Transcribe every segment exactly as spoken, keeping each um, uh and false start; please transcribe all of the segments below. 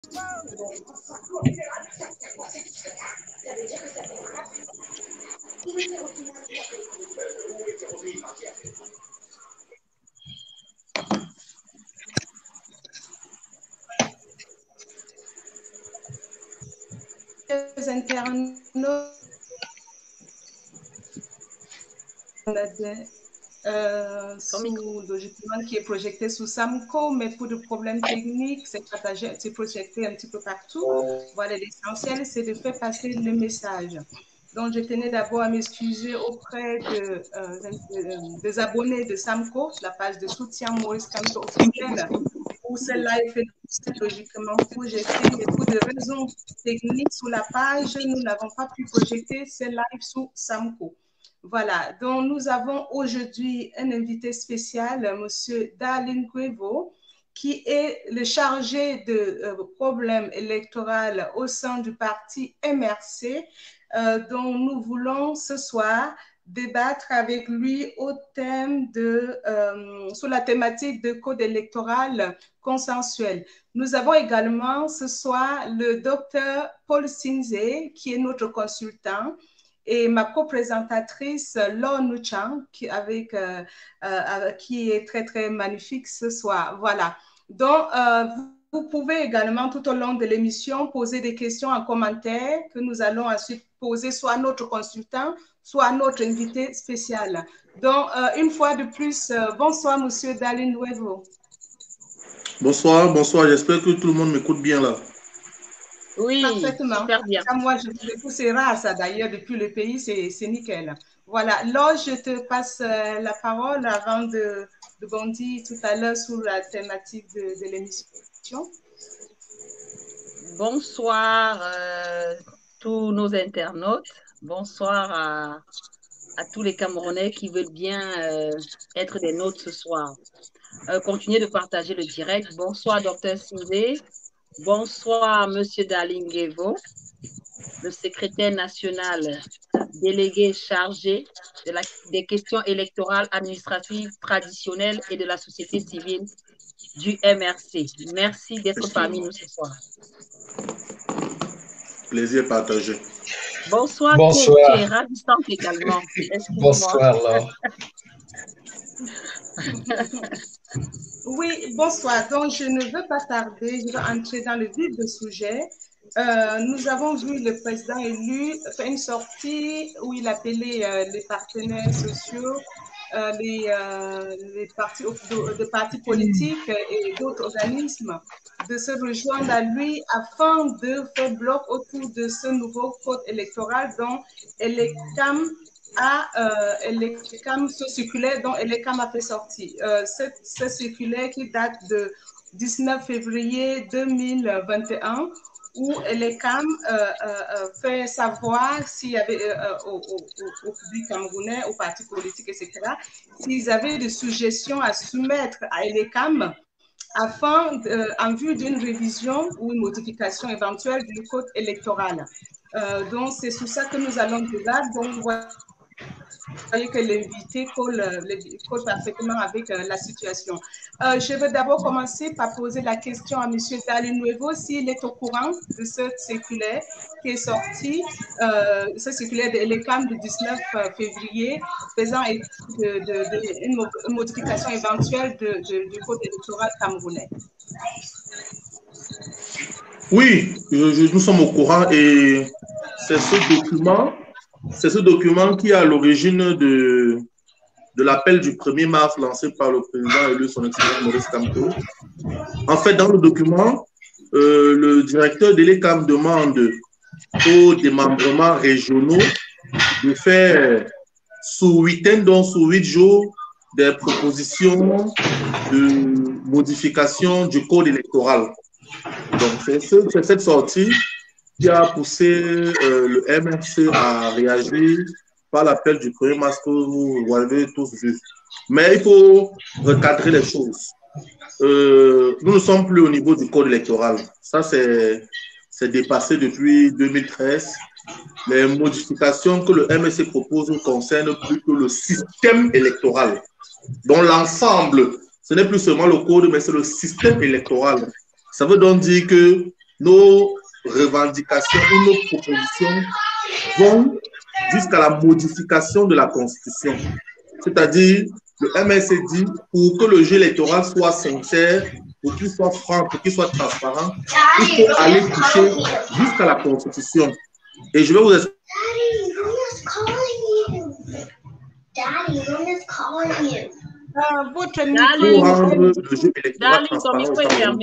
Les internautes euh, sous le document qui est projeté sous Samco, mais pour des problèmes techniques, c'est partagé, c'est projeté un petit peu partout. Voilà, l'essentiel, c'est de faire passer le message. Donc, je tenais d'abord à m'excuser auprès de, euh, des abonnés de Samco, la page de soutien Maurice Kamto officiel, où ce live est logiquement projeté, mais pour des raisons techniques sur la page, nous n'avons pas pu projeter ce live sous Samco. Voilà, donc nous avons aujourd'hui un invité spécial, M. Darlene Guevo, qui est le chargé de euh, problèmes électoraux au sein du parti M R C, euh, dont nous voulons ce soir débattre avec lui au thème de, euh, sur la thématique de code électoral consensuel. Nous avons également ce soir le docteur Paul Sinze, qui est notre consultant, et ma co-présentatrice Laure Nuchang, qui, avec, euh, euh, qui est très, très magnifique ce soir. Voilà. Donc, euh, vous pouvez également, tout au long de l'émission, poser des questions en commentaire que nous allons ensuite poser soit à notre consultant, soit à notre invité spécial. Donc, euh, une fois de plus, euh, bonsoir, Monsieur Darlene Guevo. Bonsoir, bonsoir. J'espère que tout le monde m'écoute bien là. Oui, parfaitement. Super bien. Moi, je vous c'est rare ça d'ailleurs, depuis le pays, c'est nickel. Voilà, là, je te passe euh, la parole avant de, de bondir tout à l'heure sur la thématique de, de l'émission. Bonsoir euh, tous nos internautes. Bonsoir à, à tous les Camerounais qui veulent bien euh, être des nôtres ce soir. Euh, continuez de partager le direct. Bonsoir, docteur Sinze. Bonsoir, monsieur Darlene Guevo, le secrétaire national délégué chargé de la, des questions électorales, administratives, traditionnelles et de la société civile du M R C. Merci d'être parmi nous ce soir. Plaisir partagé. Bonsoir, Bonsoir. qui est ravissante également. Bonsoir, Laure. Oui, bonsoir. Donc, je ne veux pas tarder, je vais entrer dans le vif du sujet. Euh, nous avons vu le président élu faire une sortie où il appelait euh, les partenaires sociaux, euh, les, euh, les partis, de, de partis politiques et d'autres organismes de se rejoindre à lui afin de faire bloc autour de ce nouveau code électoral dont Elecam a euh, Elecam, ce circulaire dont Elecam a fait sortir. Euh, ce, ce circulaire qui date de dix-neuf février deux mille vingt et un, où Elecam euh, euh, fait savoir s'il y avait euh, au, au, au public camerounais, aux partis politiques, et cetera, s'ils avaient des suggestions à soumettre à Elecam afin, de, en vue d'une révision ou une modification éventuelle du code électoral. Euh, donc, c'est sur ça que nous allons débattre. Donc, vous voyez que l'invité colle, colle parfaitement avec euh, la situation. Euh, je vais d'abord commencer par poser la question à M. Darlene Guevo s'il est au courant de ce circulaire qui est sorti, euh, ce circulaire de l'Elecam du dix-neuf février, faisant de, de, de, une modification éventuelle de, de, du code électoral camerounais. Oui, je, je, nous sommes au courant et c'est ce document, c'est ce document qui est à l'origine de, de l'appel du premier mars lancé par le président élu, son excellence Maurice Kamto. En fait, dans le document, euh, le directeur de l'E C A M demande aux démembrements régionaux de faire sous huit ans, donc sous huit jours, des propositions de modification du code électoral. Donc, c'est ce, cette sortie qui a poussé euh, le M R C à réagir par l'appel du premier mars que vous avez tous vu. Mais il faut recadrer les choses. Euh, nous ne sommes plus au niveau du code électoral. Ça, c'est dépassé depuis deux mille treize. Les modifications que le M R C propose concernent plutôt le système électoral. Donc, l'ensemble, ce n'est plus seulement le code, mais c'est le système électoral. Ça veut donc dire que nos revendications ou nos propositions vont jusqu'à la modification de la Constitution. C'est-à-dire, le M L C dit, pour que le jeu électoral soit sincère, pour qu'il soit franc, pour qu'il soit transparent, il faut aller toucher jusqu'à la Constitution. Et je vais vous expliquer. Daddy, Luna's calling you. Uh, votre pour rendre le jeu électoral transparent.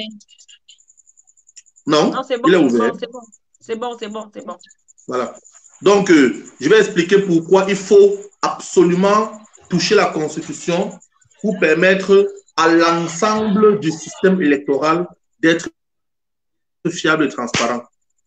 Non, non c'est bon, il est ouvert. C'est bon, c'est bon, c'est bon, c'est bon. Voilà. Donc, euh, je vais expliquer pourquoi il faut absolument toucher la Constitution pour permettre à l'ensemble du système électoral d'être fiable et transparent.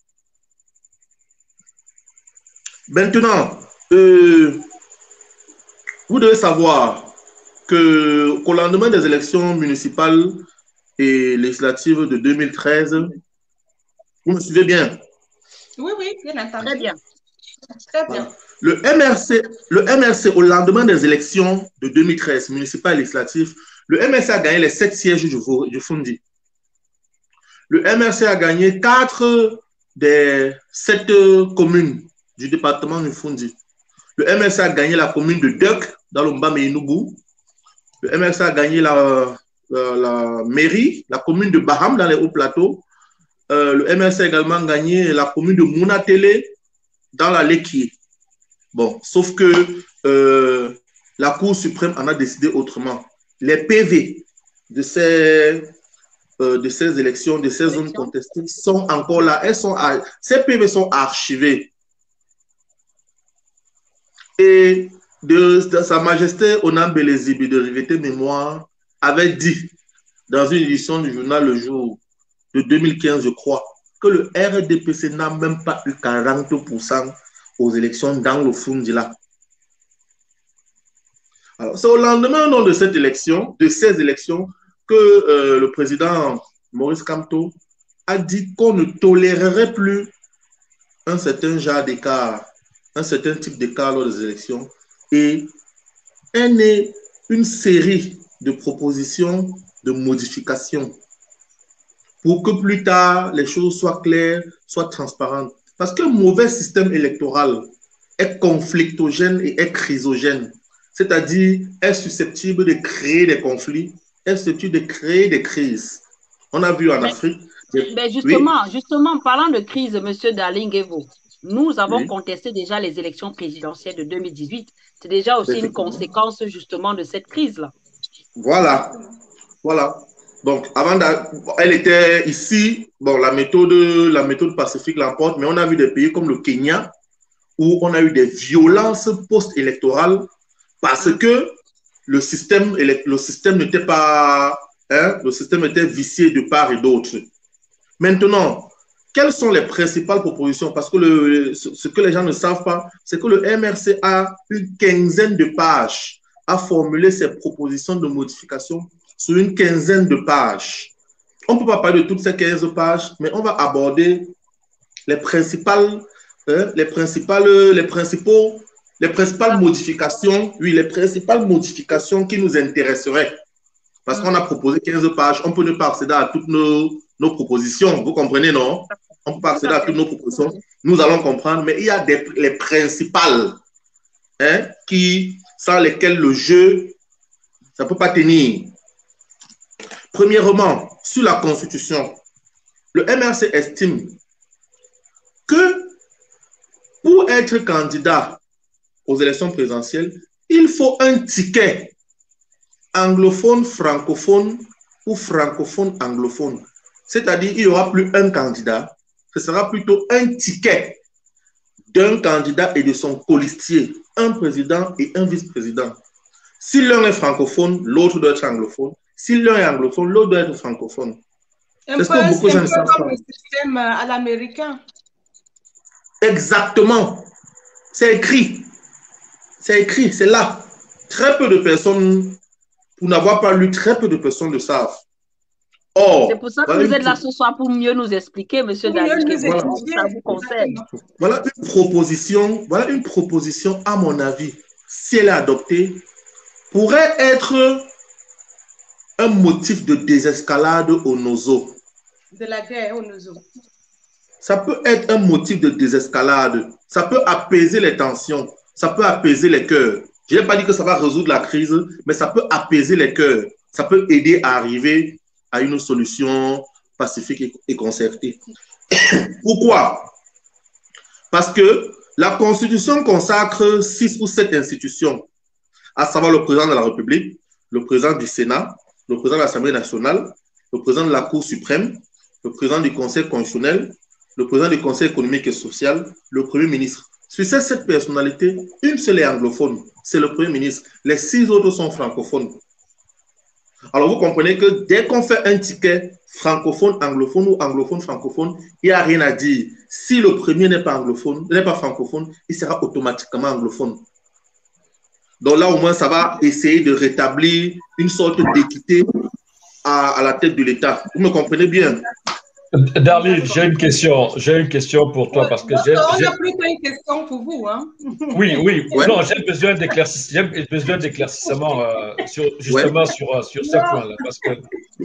Maintenant, euh, vous devez savoir que, qu'au lendemain des élections municipales et législatives de deux mille treize, vous me suivez bien? Oui, oui, bien entendu. Très bien. Très bien. Voilà. Le M R C, le M R C, au lendemain des élections de deux mille treize, municipales et législatives, le M R C a gagné les sept sièges du, du Fundi. Le M R C a gagné quatre des sept communes du département du Fundi. Le M R C a gagné la commune de Duk dans le Mbamé-Nougou. Le M R C a gagné la, la, la mairie, la commune de Baham dans les Hauts-Plateaux. Euh, le M R C a également gagné la commune de Mounatélé dans la Léquier. Bon, sauf que euh, la Cour suprême en a décidé autrement. Les P V de ces, euh, de ces élections, de ces zones contestées sont encore là. Elles sont, ces P V sont archivés. Et de, de Sa Majesté Onam Belezibi de Rivete Mémoire avait dit dans une édition du journal Le Jour de deux mille quinze, je crois, que le R D P C n'a même pas eu quarante pour cent aux élections dans le Fundila. Alors, c'est au lendemain non, de cette élection, de ces élections, que euh, le président Maurice Kamto a dit qu'on ne tolérerait plus un certain genre d'écart, un certain type d'écart lors des élections, et est née une série de propositions de modifications pour que plus tard les choses soient claires, soient transparentes. Parce qu'un mauvais système électoral est conflictogène et est chrysogène, c'est-à-dire est susceptible de créer des conflits, est susceptible de créer des crises. On a vu en mais, Afrique. Mais justement, oui. justement, parlant de crise, M. Darling-Evo, nous avons oui. contesté déjà les élections présidentielles de deux mille dix-huit. C'est déjà aussi une conséquence justement de cette crise-là. Voilà, voilà. Donc, avant elle était ici, bon, la méthode, la méthode pacifique l'emporte, mais on a vu des pays comme le Kenya où on a eu des violences post-électorales parce que le système, le système n'était pas, hein, le système était vicié de part et d'autre. Maintenant, quelles sont les principales propositions? Parce que le, ce que les gens ne savent pas, c'est que le M R C a une quinzaine de pages à formuler ses propositions de modification sur une quinzaine de pages. On ne peut pas parler de toutes ces quinze pages, mais on va aborder les principales, hein, les principales, les principaux, les principales modifications, oui, les principales modifications qui nous intéresseraient. Parce qu'on a proposé quinze pages, on peut ne pas accéder à toutes nos, nos propositions. Vous comprenez, non? On ne peut pas accéder à toutes nos propositions. Nous allons comprendre, mais il y a des, les principales, hein, qui, sans lesquelles le jeu, ça ne peut pas tenir. Premièrement, sur la Constitution, le M R C estime que pour être candidat aux élections présidentielles, il faut un ticket anglophone, francophone ou francophone, anglophone. C'est-à-dire qu'il n'y aura plus un candidat, ce sera plutôt un ticket d'un candidat et de son colistier, un président et un vice-président. Si l'un est francophone, l'autre doit être anglophone. Si l'un est anglophone, l'autre doit être francophone. Un peu, c'est beaucoup de gens ne savent pas. Le système à l'américain. Exactement. C'est écrit. C'est écrit, c'est là. Très peu de personnes, pour n'avoir pas lu, très peu de personnes le savent. Or, c'est pour ça que vous êtes là ce soir pour mieux nous expliquer, M. Dalling, voilà. Ça vous concerne. Voilà une proposition, voilà une proposition, à mon avis, si elle est adoptée, pourrait être un motif de désescalade au Nozo. De la guerre au Nozo. ça peut être un motif de désescalade, ça peut apaiser les tensions, ça peut apaiser les cœurs. Je n'ai pas dit que ça va résoudre la crise, mais ça peut apaiser les cœurs, ça peut aider à arriver à une solution pacifique et concertée. Pourquoi? Parce que la Constitution consacre six ou sept institutions, à savoir le président de la République, le président du Sénat, le président de l'Assemblée nationale, le président de la Cour suprême, le président du Conseil constitutionnel, le président du Conseil économique et social, le Premier ministre. Sur ces sept personnalités, une seule est anglophone, c'est le Premier ministre. Les six autres sont francophones. Alors vous comprenez que dès qu'on fait un ticket francophone, anglophone ou anglophone, francophone, il n'y a rien à dire. Si le premier n'est pas anglophone, n'est pas francophone, il sera automatiquement anglophone. Donc là, au moins, ça va essayer de rétablir une sorte d'équité à, à la tête de l'État. Vous me comprenez bien? Darlene, j'ai une question. J'ai une question pour toi parce que j'ai. On a plutôt une question pour vous, hein? Oui, oui. Ouais. Non, j'ai besoin d'éclaircissement, j'ai besoin d'éclaircissement euh, sur justement ouais. sur sur ce point-là parce que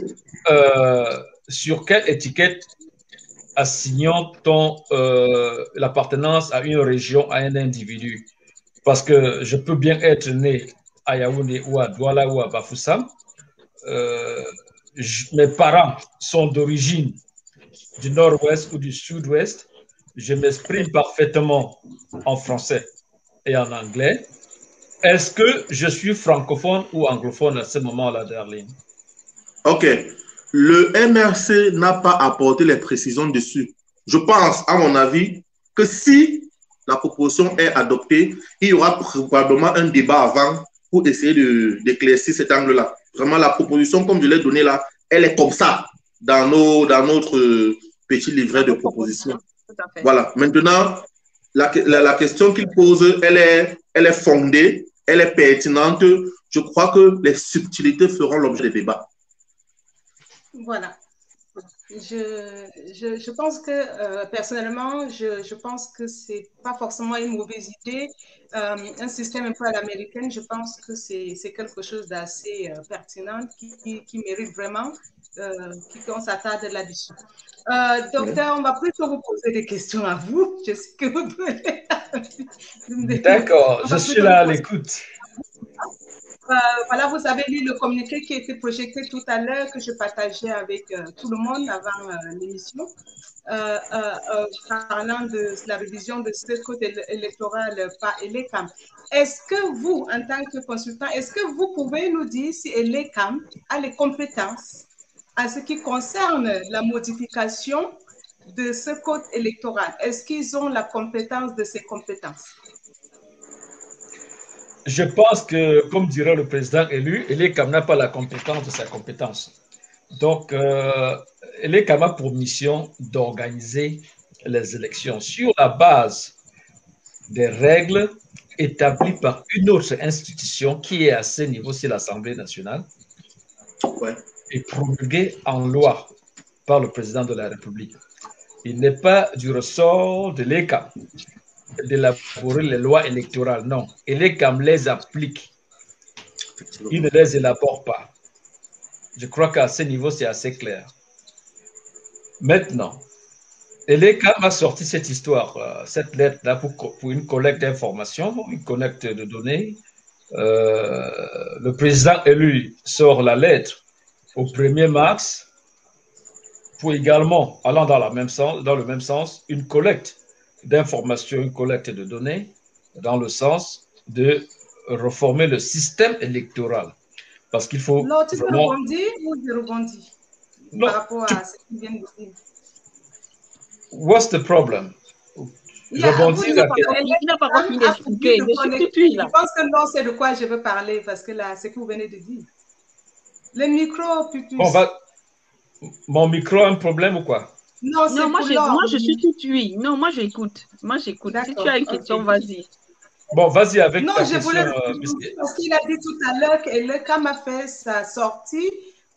euh, sur quelle étiquette assignons-t-on euh, l'appartenance à une région, à un individu? Parce que je peux bien être né à Yaoundé ou à Douala ou à Bafoussam. Euh, je, mes parents sont d'origine du nord-ouest ou du sud-ouest. Je m'exprime parfaitement en français et en anglais. Est-ce que je suis francophone ou anglophone à ce moment-là, Darlene? OK. Le M R C n'a pas apporté les précisions dessus. Je pense, à mon avis, que si la proposition est adoptée, il y aura probablement un débat avant pour essayer d'éclaircir cet angle-là. Vraiment, la proposition, comme je l'ai donnée là, elle est comme ça dans, nos, dans notre petit livret de propositions. Voilà. Maintenant, la, la, la question qu'il pose, elle est, elle est fondée, elle est pertinente. Je crois que les subtilités feront l'objet des débats. Voilà. Je, je, je pense que, euh, personnellement, je, je pense que ce n'est pas forcément une mauvaise idée. Euh, un système un peu à l'américaine, je pense que c'est quelque chose d'assez euh, pertinent qui, qui, qui mérite vraiment euh, qu'on s'attarde là-dessus. Euh, docteur, on va plutôt vous poser des questions à vous. Je sais que vous pouvez. D'accord, je suis là à l'écoute. Euh, voilà, vous avez lu le communiqué qui a été projeté tout à l'heure, que je partageais avec euh, tout le monde avant euh, l'émission, euh, euh, euh, parlant de la révision de ce code électoral par ELECAM. Est-ce que vous, en tant que consultant, est-ce que vous pouvez nous dire si ELECAM a les compétences en ce qui concerne la modification de ce code électoral? Est-ce qu'ils ont la compétence de ces compétences? Je pense que, comme dirait le président élu, ELECAM n'a pas la compétence de sa compétence. Donc, euh, ELECAM a pour mission d'organiser les élections sur la base des règles établies par une autre institution qui est à ce niveau, c'est l'Assemblée nationale, ouais, et promulguée en loi par le président de la République. Il n'est pas du ressort de l'ELECAM d'élaborer les lois électorales, non. Et l'ELECAM les applique. Il ne les élabore pas. Je crois qu'à ce niveau, c'est assez clair. Maintenant, l'ELECAM a sorti cette histoire, cette lettre-là pour, pour une collecte d'informations, une collecte de données. Euh, le président élu sort la lettre au premier mars pour également, allant dans, la même sens, dans le même sens, une collecte d'informations, une collecte de données dans le sens de reformer le système électoral. Parce qu'il faut... Non, tu peux vraiment... rebondir ou je rebondis par rapport tu... à ce qu'il vient de dire. What's the problem? Je rebondis. Il n'a pas compris d'expliquer. Je pense que non, c'est de quoi je veux parler parce que là, c'est ce que vous venez de dire. Le micro, Pupus. Bon, va... Mon micro a un problème ou quoi? Non, non moi, je, moi je suis tout oui. Non, moi j'écoute. Moi j'écoute. Si tu as une question, okay. Vas-y. Bon, vas-y avec non, ta je question. Voulais, Euh, parce qu'il a dit tout à l'heure que l'ELECAM a fait sa sortie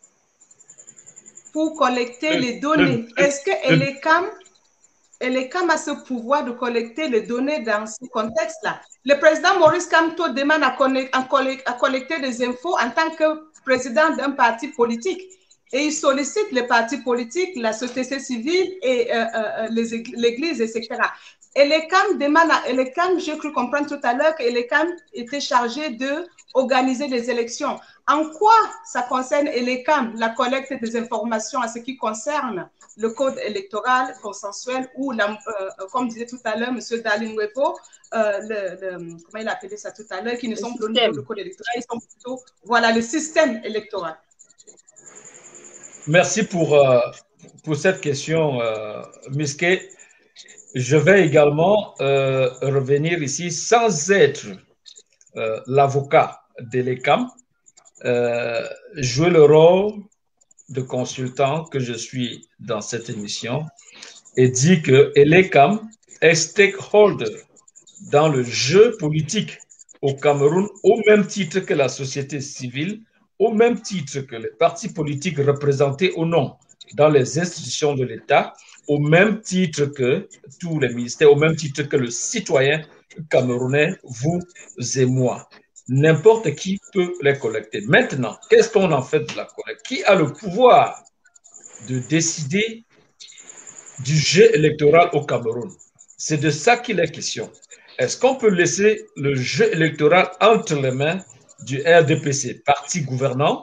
pour collecter le, les données. Est-ce que l'ELECAM a ce pouvoir de collecter les données dans ce contexte-là? Le président Maurice Kamto demande à, à, à collecter des infos en tant que président d'un parti politique. et il sollicite les partis politiques, la société civile et euh, euh, l'Église, et cetera. Et l'E-C A M demande à l'E-C A M, j'ai cru comprendre tout à l'heure que l'E-C A M était chargé d'organiser des élections. En quoi ça concerne l'E-C A M, la collecte des informations à ce qui concerne le code électoral consensuel ou, la, euh, comme disait tout à l'heure M. Dalinwepo, euh, le, le, comment il a appelé ça tout à l'heure, qui ne le sont plus au niveau du code électoral, ils sont plutôt, voilà, le système électoral. Merci pour, euh, pour cette question, euh, Miske. Je vais également euh, revenir ici sans être euh, l'avocat de l'E C A M, euh, jouer le rôle de consultant que je suis dans cette émission et dire que l'E C A M est stakeholder dans le jeu politique au Cameroun au même titre que la société civile, au même titre que les partis politiques représentés ou non dans les institutions de l'État, au même titre que tous les ministères, au même titre que le citoyen camerounais, vous et moi. N'importe qui peut les collecter. Maintenant, qu'est-ce qu'on en fait de la collecte? Qui a le pouvoir de décider du jeu électoral au Cameroun? C'est de ça qu'il est question. Est-ce qu'on peut laisser le jeu électoral entre les mains du R D P C, parti gouvernant,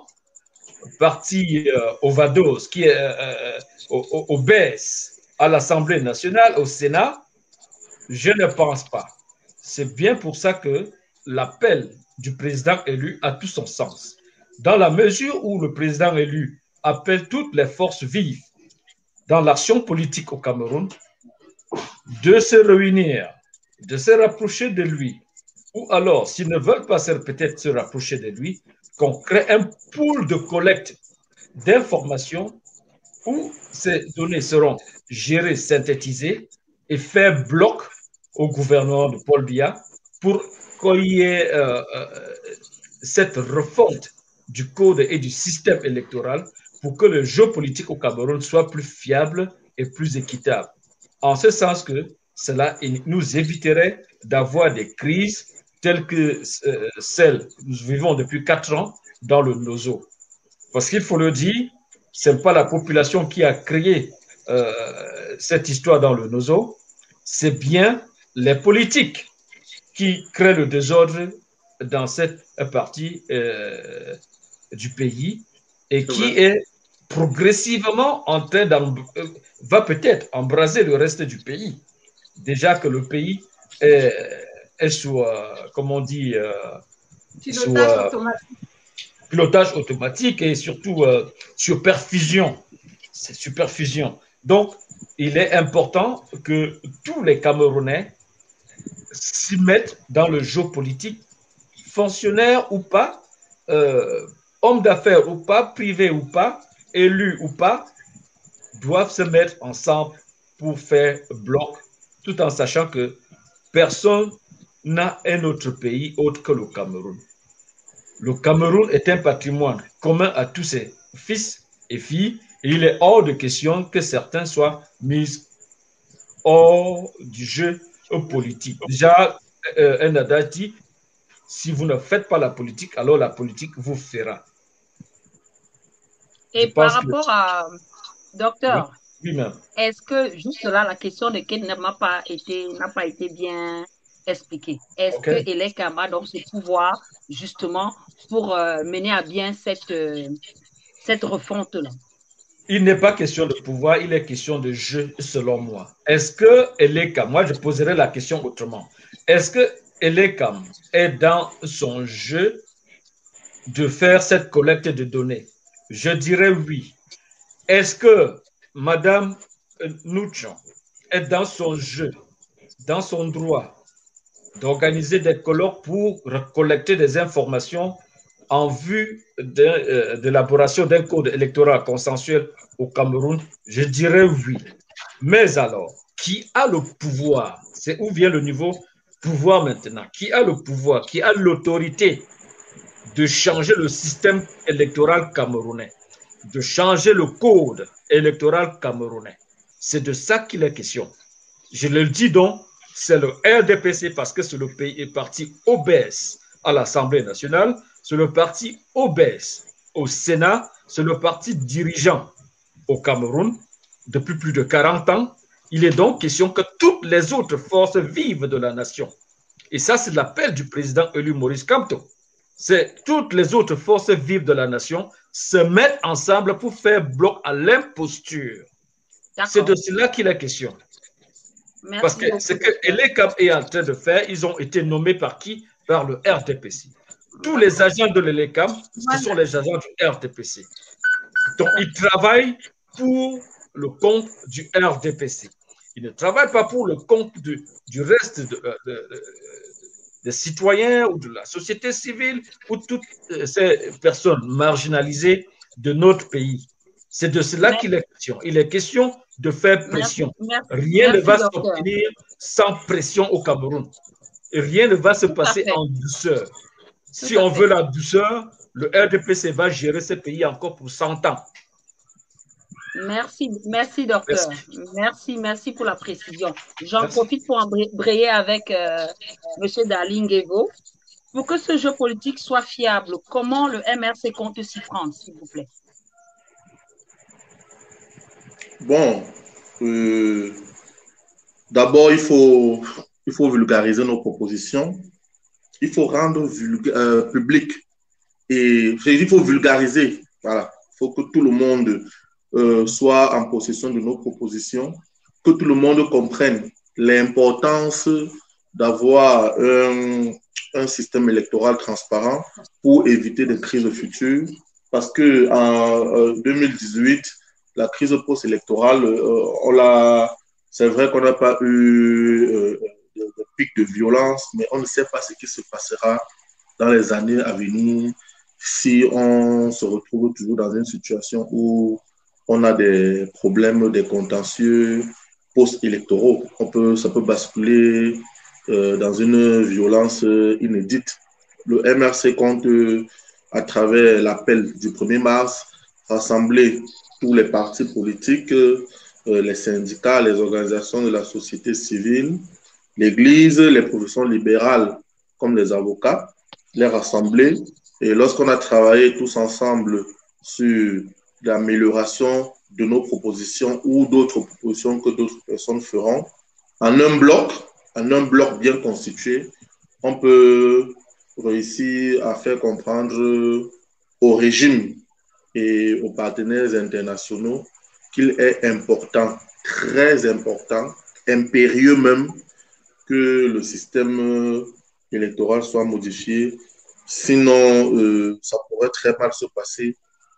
parti euh, Ovados, qui est euh, obèse à l'Assemblée nationale, au Sénat? Je ne pense pas. C'est bien pour ça que l'appel du président élu a tout son sens. Dans la mesure où le président élu appelle toutes les forces vives dans l'action politique au Cameroun de se réunir, de se rapprocher de lui, ou alors, s'ils ne veulent pas peut-être se rapprocher de lui, qu'on crée un pool de collecte d'informations où ces données seront gérées, synthétisées et faire bloc au gouvernement de Paul Biya pour qu'il y ait euh, euh, cette refonte du code et du système électoral pour que le jeu politique au Cameroun soit plus fiable et plus équitable. En ce sens que cela nous éviterait d'avoir des crises telles que euh, celles que nous vivons depuis quatre ans dans le Nozo. Parce qu'il faut le dire, ce n'est pas la population qui a créé euh, cette histoire dans le Nozo, c'est bien les politiques qui créent le désordre dans cette partie euh, du pays et qui est progressivement en train d'en euh, va peut-être embraser le reste du pays. Déjà que le pays est, est sous, euh, comme on dit, euh, pilotage, sous, euh, automatique. pilotage automatique et surtout euh, sur perfusion. C'est sur perfusion. Donc, il est important que tous les Camerounais s'y mettent dans le jeu politique, fonctionnaires ou pas, euh, hommes d'affaires ou pas, privés ou pas, élus ou pas, doivent se mettre ensemble pour faire bloc, tout en sachant que personne n'a un autre pays autre que le Cameroun. Le Cameroun est un patrimoine commun à tous ses fils et filles, et il est hors de question que certains soient mis hors du jeu politique. Déjà, euh, un adage dit, si vous ne faites pas la politique, alors la politique vous fera. Et par rapport que... à, docteur, oui, oui, est-ce que juste là, la question de Ken n'a pas été, n'a pas été bien expliquée? Est-ce okay. que l'E C A M a donc ce pouvoir justement pour euh, mener à bien cette, euh, cette refonte-là? Il n'est pas question de pouvoir, il est question de jeu, selon moi. Est-ce que l'E C A M, moi je poserai la question autrement, est-ce que l'E C A M est dans son jeu de faire cette collecte de données? Je dirais oui. Est-ce que Madame Nuchan est dans son jeu, dans son droit d'organiser des colloques pour collecter des informations en vue de, euh, de l'élaboration d'un code électoral consensuel au Cameroun? Je dirais oui. Mais alors, qui a le pouvoir? C'est où vient le niveau pouvoir maintenant? Qui a le pouvoir? Qui a l'autorité de changer le système électoral camerounais, de changer le code électoral camerounais? C'est de ça qu'il est question. Je le dis donc, c'est le R D P C parce que c'est le pays est parti obèse à l'Assemblée nationale, c'est le parti obèse au Sénat c'est le parti dirigeant au Cameroun depuis plus de quarante ans. Il est donc question que toutes les autres forces vivent de la nation. Et ça, c'est l'appel du président élu Maurice Kamto. C'est toutes les autres forces vives de la nation se mettent ensemble pour faire bloc à l'imposture. C'est de cela qu'il est question. Merci. Parce que ce que L E C A M est en train de faire, ils ont été nommés par qui? Par le R D P C. Tous les agents de l'L E C A M, ce sont les agents du R D P C. Donc, ils travaillent pour le compte du R D P C. Ils ne travaillent pas pour le compte de, du reste de, de, de, des citoyens ou de la société civile ou toutes ces personnes marginalisées de notre pays. C'est de cela qu'il est question. Il est question de faire pression. Merci, merci, rien merci, ne va s'obtenir sans pression au Cameroun. Et rien ne va se passer en douceur. Tout si on fait. veut la douceur, le R D P C va gérer ce pays encore pour cent ans. Merci, merci docteur. Merci, merci, merci pour la précision. J'en profite pour embrayer avec euh, M. Dalinguevo. Pour que ce jeu politique soit fiable, comment le M R C compte s'y prendre, s'il vous plaît? Bon, euh, d'abord, il faut, il faut vulgariser nos propositions. Il faut rendre euh, public et il faut vulgariser. Voilà, il faut que tout le monde euh, soit en possession de nos propositions, que tout le monde comprenne l'importance d'avoir un, un système électoral transparent pour éviter des crises futures. Parce que en euh, deux mille dix-huit, la crise post-électorale, euh, on l'a, c'est vrai qu'on n'a pas eu euh, de, de pic de violence, mais on ne sait pas ce qui se passera dans les années à venir si on se retrouve toujours dans une situation où on a des problèmes, des contentieux post-électoraux. On peut, ça peut basculer euh, dans une violence inédite. Le M R C compte, euh, à travers l'appel du premier mars, rassembler tous les partis politiques, euh, les syndicats, les organisations de la société civile, l'Église, les professions libérales comme les avocats, les rassembler. Et lorsqu'on a travaillé tous ensemble sur l'amélioration de nos propositions ou d'autres propositions que d'autres personnes feront, en un bloc, en un bloc bien constitué, on peut réussir à faire comprendre au régime et aux partenaires internationaux qu'il est important, très important, impérieux même, que le système électoral soit modifié. Sinon, euh, ça pourrait très mal se passer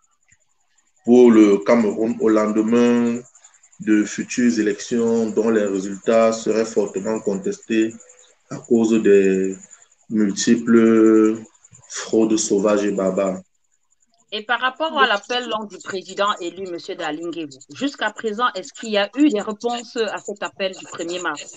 pour le Cameroun au lendemain de futures élections dont les résultats seraient fortement contestés à cause des multiples fraudes sauvages et barbares. Et par rapport à l'appel du président élu, M. Dalinguevo, jusqu'à présent, est-ce qu'il y a eu des réponses à cet appel du premier mars?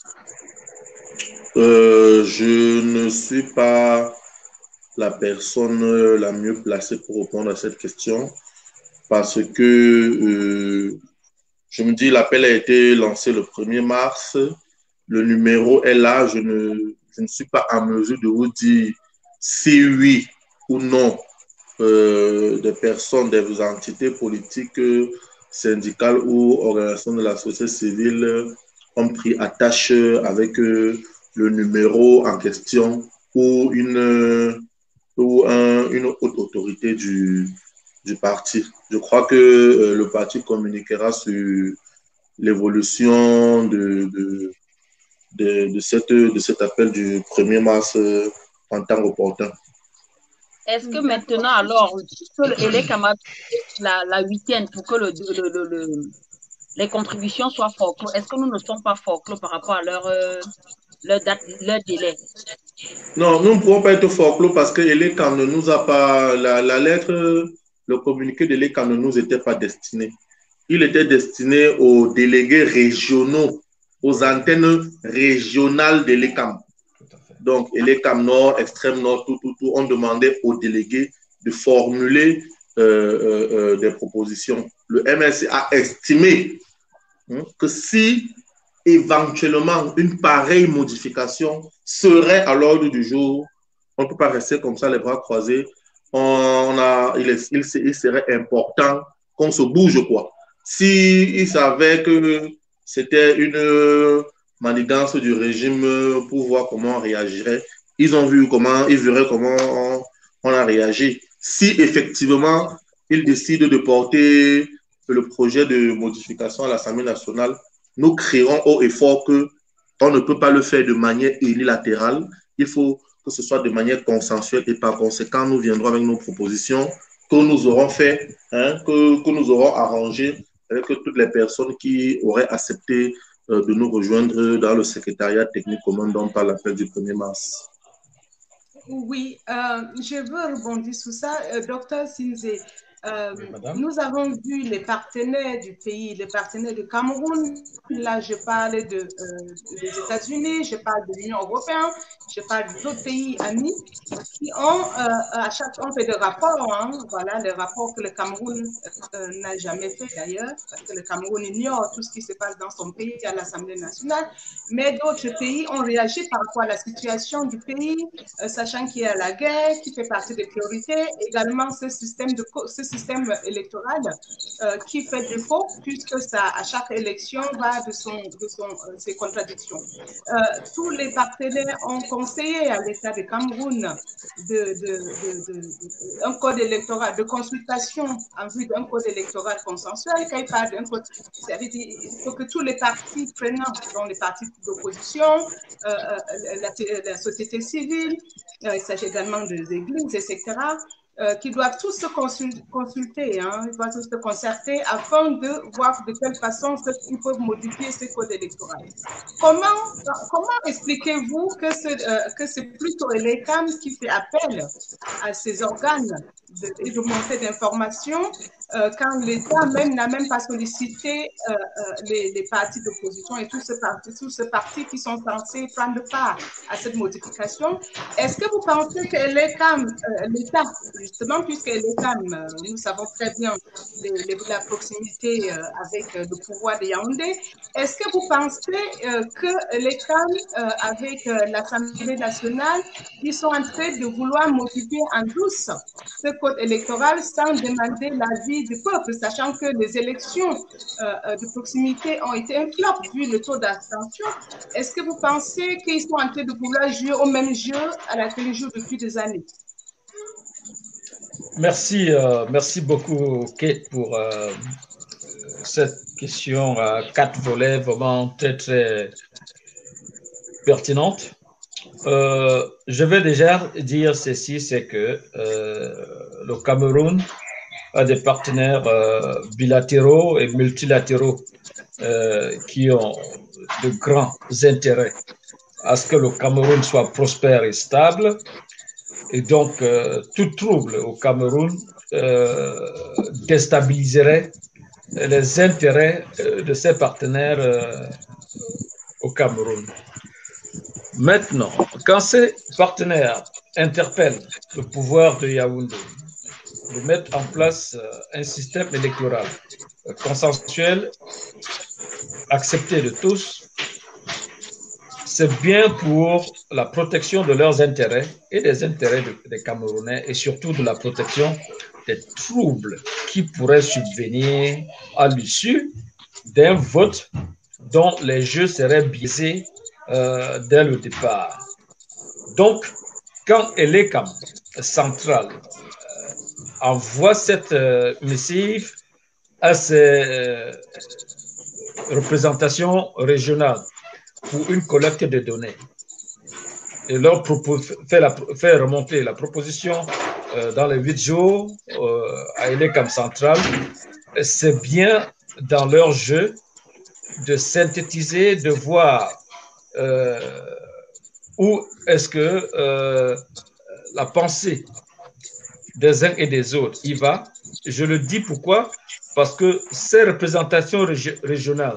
euh, Je ne suis pas la personne la mieux placée pour répondre à cette question parce que euh, je me dis l'appel a été lancé le premier mars, le numéro est là, je ne, je ne suis pas en mesure de vous dire si oui ou non euh, des personnes, des entités politiques, syndicales ou organisations de la société civile ont pris attache avec euh, le numéro en question ou une ou un, une haute autorité du, du parti. Je crois que euh, le parti communiquera sur l'évolution de, de, de, de, cette, de cet appel du premier mars euh, en temps opportun. Est-ce que maintenant, alors, que le L E C A M a la, la huitaine pour que le, le, le, le, les contributions soient forclos, est-ce que nous ne sommes pas forclos par rapport à leur, euh, leur, date, leur délai? Non, nous ne pouvons pas être forclos parce que L E C A M ne nous a pas, la, la lettre, le communiqué de L E C A M ne nous était pas destiné. Il était destiné aux délégués régionaux, aux antennes régionales de L E C A M. Donc, L E C A M Nord, Extrême Nord, tout, tout, tout, on demandait aux délégués de formuler euh, euh, euh, des propositions. Le M R C a estimé hein, que si éventuellement une pareille modification serait à l'ordre du jour, on ne peut pas rester comme ça les bras croisés. on a, il, est, il, il serait important qu'on se bouge, quoi. Si ils savaient que c'était une manigance du régime pour voir comment on réagirait, ils ont vu comment, ils verraient comment on, on a réagi. Si effectivement, ils décident de porter le projet de modification à l'Assemblée nationale, nous créerons haut et fort que on ne peut pas le faire de manière unilatérale. Il faut que ce soit de manière consensuelle et par conséquent, nous viendrons avec nos propositions que nous aurons fait, hein, que, que nous aurons arrangé avec toutes les personnes qui auraient accepté euh, de nous rejoindre dans le secrétariat technique commun dont par l'appel du premier mars. Oui, euh, je veux rebondir sur ça. Euh, docteur Sinzé, euh, oui, nous avons vu les partenaires du pays, les partenaires du Cameroun. Là, je parle de, euh, des États-Unis, je parle de l'Union européenne, je parle d'autres pays amis qui ont, euh, à chaque fois, fait des rapports, hein, voilà, les rapports que le Cameroun euh, n'a jamais fait d'ailleurs, parce que le Cameroun ignore tout ce qui se passe dans son pays à l'Assemblée nationale, mais d'autres pays ont réagi par rapport à la situation du pays, euh, sachant qu'il y a la guerre qui fait partie des priorités, également ce système, de, ce système électoral euh, qui fait défaut, puisque ça, à chaque élection, va de, son, de son, euh, ses contradictions. Euh, tous les partenaires ont conseillé à l'État du Cameroun de, de, de, de, de, un code électoral, de consultation en vue d'un code électoral consensuel. Quand il parle d'un code, ça veut dire il faut que tous les partis prenants, dont les partis d'opposition, euh, la, la société civile, euh, il s'agit également des églises, et cetera, euh, qui doivent tous se consulter, hein, ils doivent tous se concerter afin de voir de quelle façon ils peuvent modifier ce code électoral. Comment, comment expliquez-vous que c'est euh, plutôt l'État qui fait appel à ces organes de, de montée d'informations euh, quand l'État même n'a même pas sollicité euh, euh, les, les partis d'opposition et tous ces partis, tous ces partis qui sont censés prendre part à cette modification? Est-ce que vous pensez que l'État, euh, l'État justement, puisque l'État, euh, nous savons très bien les, les, la proximité euh, avec euh, le pouvoir de Yaoundé, est-ce que vous pensez euh, que l'État, euh, avec euh, l'Assemblée nationale, ils sont en train de vouloir modifier en douce ce code électoral sans demander l'avis du peuple, sachant que les élections euh, de proximité ont été un flop vu le taux d'abstention? Est-ce que vous pensez qu'ils sont en train de vouloir jouer au même jeu à laquelle ils jouent depuis des années? Merci, euh, merci beaucoup, Kate, pour euh, cette question à quatre volets vraiment très, très pertinente. Euh, je vais déjà dire ceci, c'est que euh, le Cameroun a des partenaires euh, bilatéraux et multilatéraux euh, qui ont de grands intérêts à ce que le Cameroun soit prospère et stable. Et donc, euh, tout trouble au Cameroun euh, déstabiliserait les intérêts de ses partenaires euh, au Cameroun. Maintenant, quand ces partenaires interpellent le pouvoir de Yaoundé de mettre en place un système électoral consensuel, accepté de tous, c'est bien pour la protection de leurs intérêts et des intérêts de, des Camerounais et surtout de la protection des troubles qui pourraient subvenir à l'issue d'un vote dont les jeux seraient biaisés euh, dès le départ. Donc, quand Elekam central euh, envoie cette euh, missive à ses euh, représentations régionales pour une collecte de données et leur propose, fait, la, fait remonter la proposition euh, dans les huit jours euh, à Elekam central, c'est bien dans leur jeu de synthétiser, de voir euh, où est-ce que euh, la pensée des uns et des autres y va. Je le dis pourquoi? Parce que ces représentations rég- régionales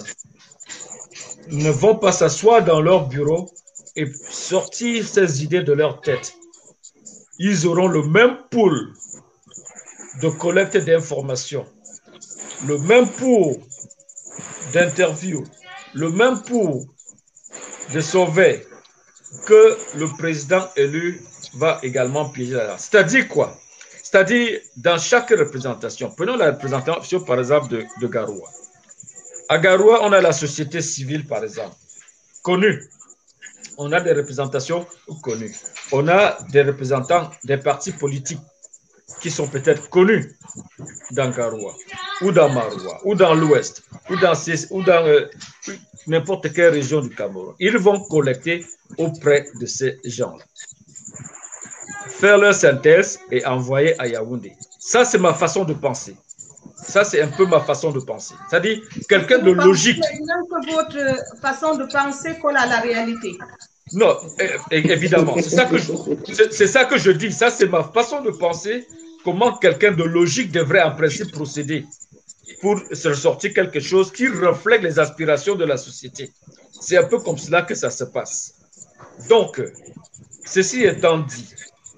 ne vont pas s'asseoir dans leur bureau et sortir ces idées de leur tête. Ils auront le même pool de collecte d'informations, le même pool d'interviews, le même pool de surveille que le président élu va également piéger là. C'est-à-dire quoi? c'est-à-dire dans chaque représentation, prenons la représentation par exemple de, de Garoua. À Garoua, on a la société civile par exemple, connue. On a des représentations connues. On a des représentants des partis politiques qui sont peut-être connus dans Garoua, ou dans Maroua, ou dans l'Ouest, ou dans, ou dans euh, n'importe quelle région du Cameroun. Ils vont collecter auprès de ces gens-là, faire leur synthèse et envoyer à Yaoundé. Ça, c'est ma façon de penser. Ça, c'est un peu ma façon de penser. C'est-à-dire quelqu'un de logique. Que votre façon de penser colle à la réalité. Non, évidemment. C'est ça que je, c'est ça que je dis. Ça, c'est ma façon de penser. Comment quelqu'un de logique devrait en principe procéder pour se sortir quelque chose qui reflète les aspirations de la société. C'est un peu comme cela que ça se passe. Donc, ceci étant dit,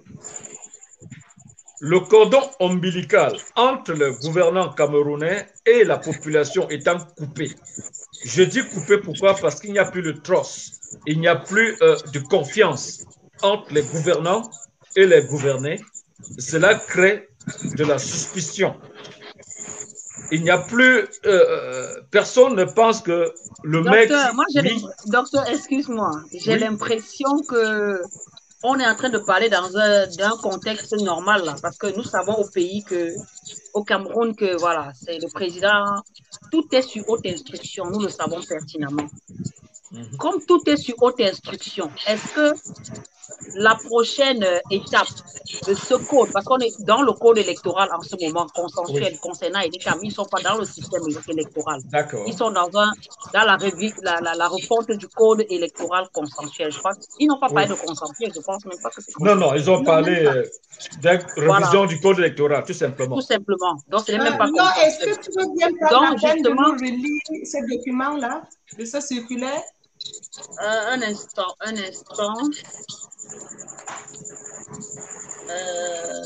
le cordon ombilical entre le gouvernement camerounais et la population étant coupé. Je dis coupé pourquoi? Parce qu'il n'y a plus de trust, il n'y a plus euh, de confiance entre les gouvernants et les gouvernés. Cela crée de la suspicion. Il n'y a plus, euh, personne ne pense que le docteur, mec... Moi, oui, docteur, excuse-moi, j'ai oui. l'impression que on est en train de parler dans un, dans un contexte normal, là, parce que nous savons au pays, que, au Cameroun, que voilà, c'est le président, tout est sur haute instruction, nous le savons pertinemment. Mm-hmm. Comme tout est sur haute instruction, est-ce que la prochaine étape de ce code, parce qu'on est dans le code électoral en ce moment, consensuel, oui. concernant les camps, ils ne sont pas dans le système électoral. Ils sont dans, un, dans la, la, la, la refonte du code électoral consensuel. Je crois qu'ils n'ont pas parlé oui. de consensuel, je pense même pas que c'est consensuel. Non, non, ils ont parlé euh, de révision voilà. du code électoral, tout simplement. Tout simplement. Donc, ce n'est même euh, pas non, est-ce que tu veux bien prendre Donc, la peine justement, de nous relire ce document-là, de ce circulaire? Euh, un instant, un instant. Euh...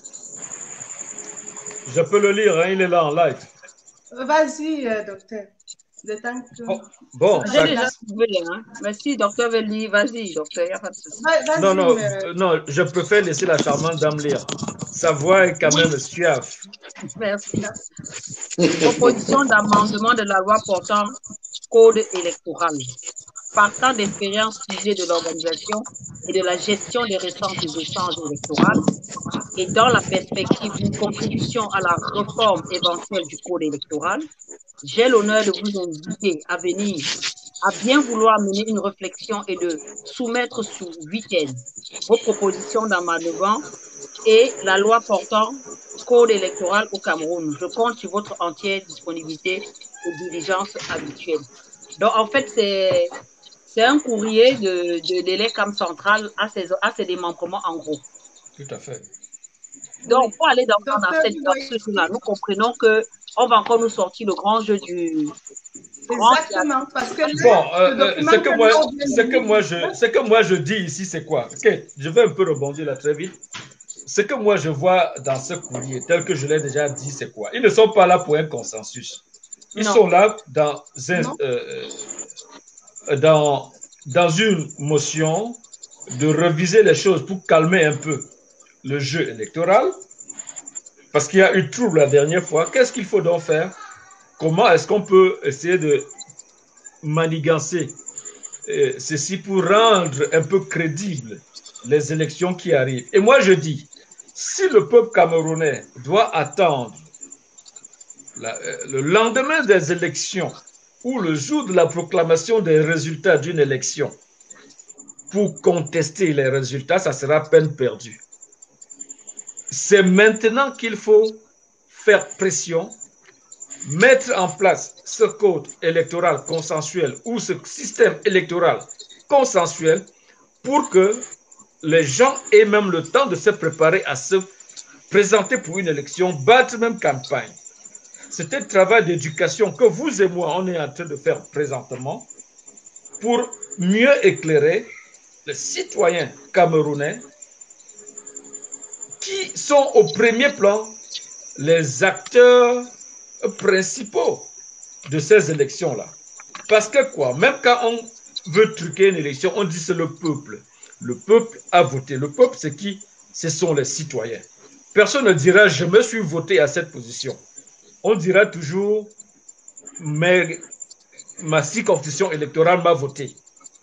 Je peux le lire, hein, il est là en live. Vas-y, euh, docteur. De temps que... Bon, bon j'ai déjà trouvé, hein. Merci, docteur Veli. Vas-y, docteur, il n'y a pas de souci. Non, non, mais... non, je préfère laisser la charmante dame lire. Sa voix est quand même suave. Merci. Proposition d'amendement de la loi portant code électoral. Partant d'expériences fusées de l'organisation et de la gestion des récents échanges électoraux et dans la perspective d'une contribution à la réforme éventuelle du code électoral, j'ai l'honneur de vous inviter à venir, à bien vouloir mener une réflexion et de soumettre sous week-end vos propositions d'amendement et la loi portant code électoral au Cameroun. Je compte sur votre entière disponibilité et diligence habituelle. Donc, en fait, c'est... C'est un courrier de, de, de l'E-C A M central à ses, à ses démembrements en gros. Tout à fait. Donc, pour aller dans, dans, cette, dans ce jeu-là, nous comprenons qu'on va encore nous sortir le grand jeu du... Exactement, parce que... Bon, euh, euh, ce, que moi, ce, que moi je, ce que moi je dis ici, c'est quoi? Okay, je vais un peu rebondir là très vite. Ce que moi je vois dans ce courrier, tel que je l'ai déjà dit, c'est quoi? Ils ne sont pas là pour un consensus. Ils non. sont là dans un... Euh, Dans, dans une motion de reviser les choses pour calmer un peu le jeu électoral, parce qu'il y a eu trouble la dernière fois. Qu'est-ce qu'il faut donc faire? Comment est-ce qu'on peut essayer de manigancer euh, ceci pour rendre un peu crédibles les élections qui arrivent? Et moi je dis, si le peuple camerounais doit attendre la, euh, le lendemain des élections ou le jour de la proclamation des résultats d'une élection pour contester les résultats, ça sera peine perdue. C'est maintenant qu'il faut faire pression, mettre en place ce code électoral consensuel ou ce système électoral consensuel pour que les gens aient même le temps de se préparer à se présenter pour une élection, battre même campagne. C'est un travail d'éducation que vous et moi, on est en train de faire présentement pour mieux éclairer les citoyens camerounais qui sont au premier plan les acteurs principaux de ces élections-là. Parce que quoi, même quand on veut truquer une élection, on dit c'est le peuple. Le peuple a voté. Le peuple, c'est qui? Ce sont les citoyens. personne ne dira « je me suis voté à cette position ». On dira toujours « mais ma circonscription électorale m'a voté ».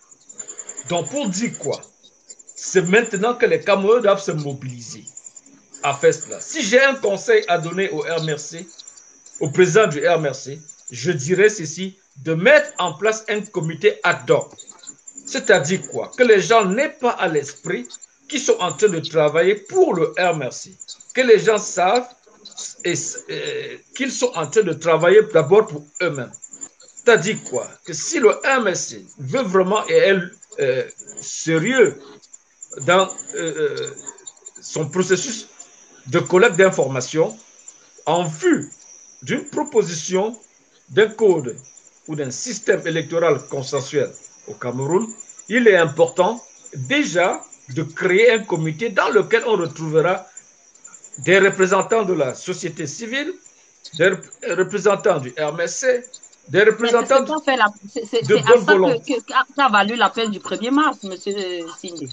Donc, pour dire quoi? C'est maintenant que les Camerounais doivent se mobiliser à faire cela. Si j'ai un conseil à donner au R M R C, au président du R M R C, je dirais ceci, de mettre en place un comité ad hoc. C'est-à-dire quoi? Que les gens n'aient pas à l'esprit qu'ils sont en train de travailler pour le R M R C. Que les gens savent et, et, qu'ils sont en train de travailler d'abord pour eux-mêmes. C'est-à-dire quoi? Que si le R M R C veut vraiment être euh, sérieux dans euh, son processus de collecte d'informations en vue d'une proposition d'un code ou d'un système électoral consensuel au Cameroun, il est important déjà de créer un comité dans lequel on retrouvera des représentants de la société civile, des représentants du R M R C, des représentants c'est la, c'est, c'est, de c'est bonne à ça volonté. que, que, qu'a valu l'appel du premier mars, monsieur Sini.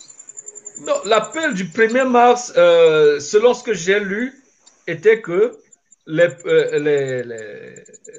Non, l'appel du premier mars, euh, selon ce que j'ai lu, était que les, euh, les, les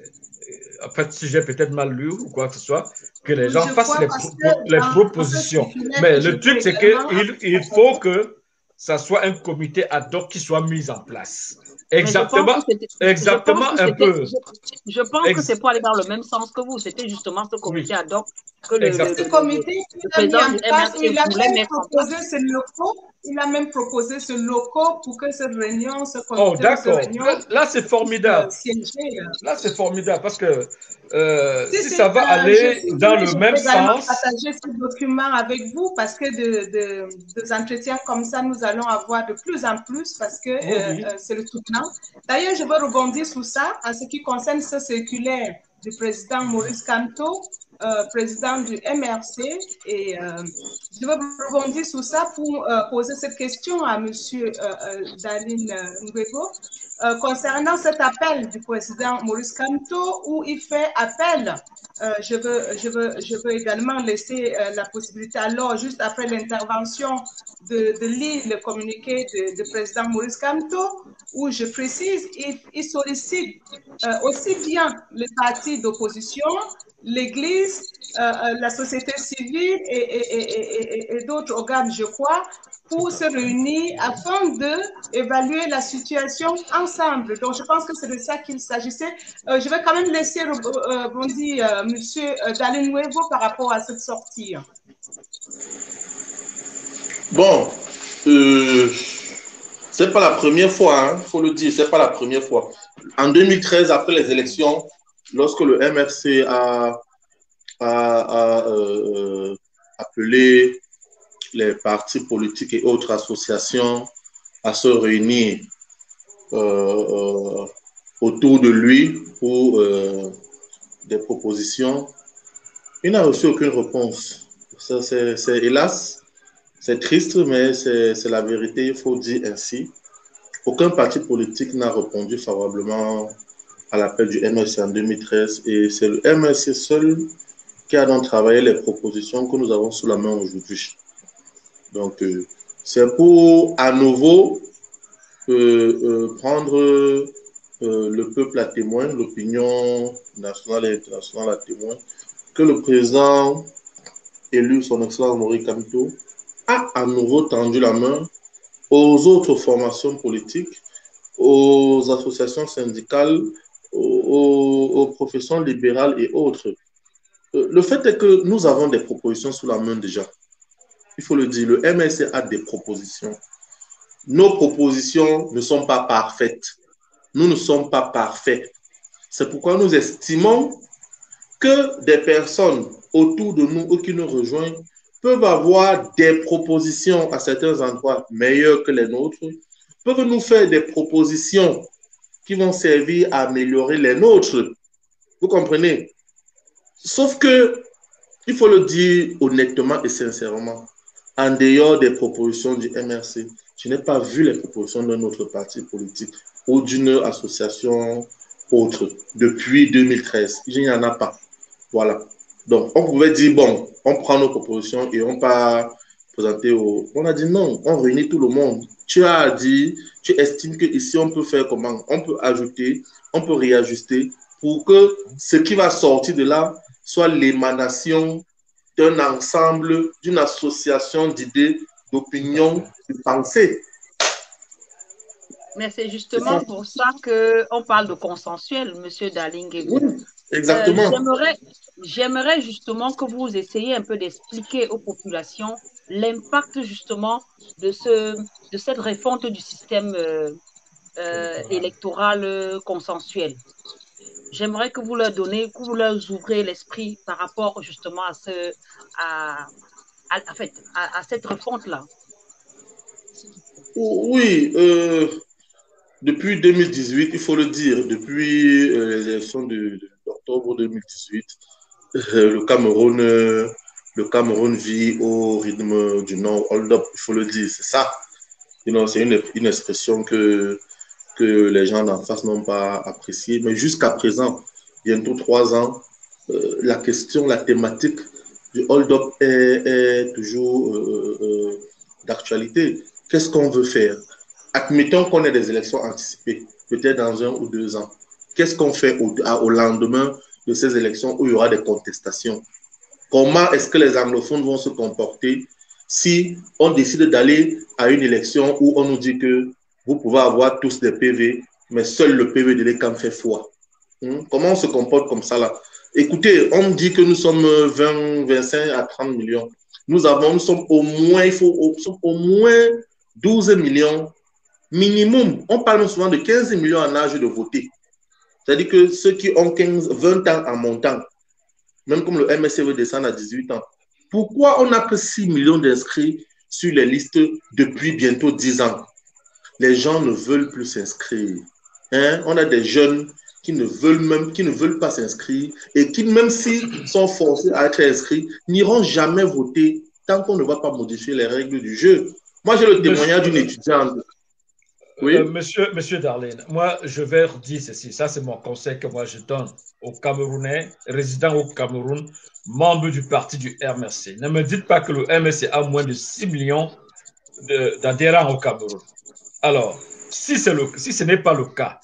en fait, si j'ai peut-être mal lu ou quoi que ce soit, que les gens Je fassent les, parce pro que les dans, propositions. Dans Mais le truc, c'est qu'il il faut que ça soit un comité ad hoc qui soit mis en place. Exactement, exactement un peu. Je, je pense Ex que c'est pour aller dans le même sens que vous. C'était justement ce comité oui. ad hoc que le, le, le, le comité le, le président du M R C il a voulait même mettre proposé en place. ce loco, il a même proposé ce loco pour que cette réunion, ce comité oh, d'accord. Là, c'est formidable. Euh, Là, c'est formidable parce que euh, si, si ça va euh, aller je, dans je le même sens. partager ce document avec vous parce que de, de, des entretiens comme ça, nous allons avoir de plus en plus parce que oui, euh, oui. euh, c'est le tournant. D'ailleurs, je veux rebondir sur ça en ce qui concerne ce circulaire du président Maurice Kamto, euh, président du M R C. Et euh, je veux rebondir sur ça pour euh, poser cette question à M. Euh, euh, Daline Ngwego. Euh, concernant cet appel du président Maurice Kamto, où il fait appel, euh, je, veux, je, veux, je veux également laisser euh, la possibilité, alors juste après l'intervention, de, de lire le communiqué du président Maurice Kamto, où je précise, il, il sollicite euh, aussi bien les partis d'opposition, l'Église, euh, la société civile et, et, et, et, et d'autres organes, je crois, pour se réunir afin d'évaluer la situation ensemble. Donc, je pense que c'est de ça qu'il s'agissait. Euh, je vais quand même laisser rebondir euh, M. Daline Ngwego par rapport à cette sortie. Bon, euh, c'est pas la première fois, il hein, faut le dire, c'est pas la première fois. En deux mille treize, après les élections, lorsque le M R C a, a, a euh, appelé les partis politiques et autres associations à se réunir euh, euh, autour de lui pour euh, des propositions, il n'a reçu aucune réponse. Ça, c'est, c'est, hélas, c'est triste, mais c'est, c'est la vérité, il faut dire ainsi. Aucun parti politique n'a répondu favorablement à l'appel du M R C en deux mille treize et c'est le M R C seul qui a donc travaillé les propositions que nous avons sous la main aujourd'hui. Donc, euh, c'est pour à nouveau euh, euh, prendre euh, le peuple à témoin, l'opinion nationale et internationale à témoin, que le président élu, son excellence Maurice Kamto, a à nouveau tendu la main aux autres formations politiques, aux associations syndicales, aux, aux professions libérales et autres. Euh, le fait est que nous avons des propositions sous la main déjà. Il faut le dire, le M R C a des propositions. Nos propositions ne sont pas parfaites. Nous ne sommes pas parfaits. C'est pourquoi nous estimons que des personnes autour de nous ou qui nous rejoignent peuvent avoir des propositions à certains endroits meilleures que les nôtres, peuvent nous faire des propositions qui vont servir à améliorer les nôtres. Vous comprenez? Sauf que, il faut le dire honnêtement et sincèrement, en dehors des propositions du M R C, je n'ai pas vu les propositions d'un autre parti politique ou d'une association autre depuis deux mille treize. Il n'y en a pas. Voilà. Donc, on pouvait dire, bon, on prend nos propositions et on part présenté au... On a dit non, on réunit tout le monde. Tu as dit, tu estimes qu'ici, on peut faire comment? On peut ajouter, on peut réajuster pour que ce qui va sortir de là soit l'émanation d'un ensemble, d'une association d'idées, d'opinions, de pensées. Mais c'est justement ça. Pour ça qu'on parle de consensuel, M. Dalinguebo. Oui, exactement. Euh, J'aimerais justement que vous essayiez un peu d'expliquer aux populations l'impact justement de, ce, de cette refonte du système euh, euh, électoral consensuel. J'aimerais que vous leur donnez, que vous leur ouvrez l'esprit par rapport justement à, ce, à, à, en fait, à, à cette refonte-là. Oui, euh, depuis deux mille dix-huit, il faut le dire, depuis euh, l'élection d'octobre deux mille dix-huit, euh, le Cameroun, euh, le Cameroun vit au rythme du Nord, hold up, il faut le dire, c'est ça. C'est une, une expression que, que les gens d'en face n'ont pas appréciée, mais jusqu'à présent, bientôt trois ans, euh, la question, la thématique du hold up est, est toujours euh, euh, d'actualité. Qu'est-ce qu'on veut faire? Admettons qu'on ait des élections anticipées, peut-être dans un ou deux ans. Qu'est-ce qu'on fait au, au lendemain de ces élections où il y aura des contestations? Comment est-ce que les anglophones vont se comporter si on décide d'aller à une élection où on nous dit que vous pouvez avoir tous des P V, mais seul le P V de l'E C A M fait foi? Hum? Comment on se comporte comme ça là? Écoutez, on dit que nous sommes vingt, vingt-cinq à trente millions. Nous avons, nous sommes au moins, il faut au moins douze millions minimum. On parle souvent de quinze millions en âge de voter. C'est-à-dire que ceux qui ont quinze, vingt ans en montant, même comme le M S C veut descendre à dix-huit ans, pourquoi on n'a que six millions d'inscrits sur les listes depuis bientôt dix ans? Les gens ne veulent plus s'inscrire. Hein? On a des jeunes qui ne veulent même, qui ne veulent pas s'inscrire et qui, même s'ils sont forcés à être inscrits, n'iront jamais voter tant qu'on ne va pas modifier les règles du jeu. Moi, j'ai le témoignage d'une étudiante. Oui. Euh, monsieur, monsieur Darlene, moi, je vais redire ceci. Ça, c'est mon conseil que moi, je donne aux Camerounais, résidents au Cameroun, membres du parti du R M C. Ne me dites pas que le R M C a moins de six millions d'adhérents au Cameroun. Alors, si, le, si ce n'est pas le cas,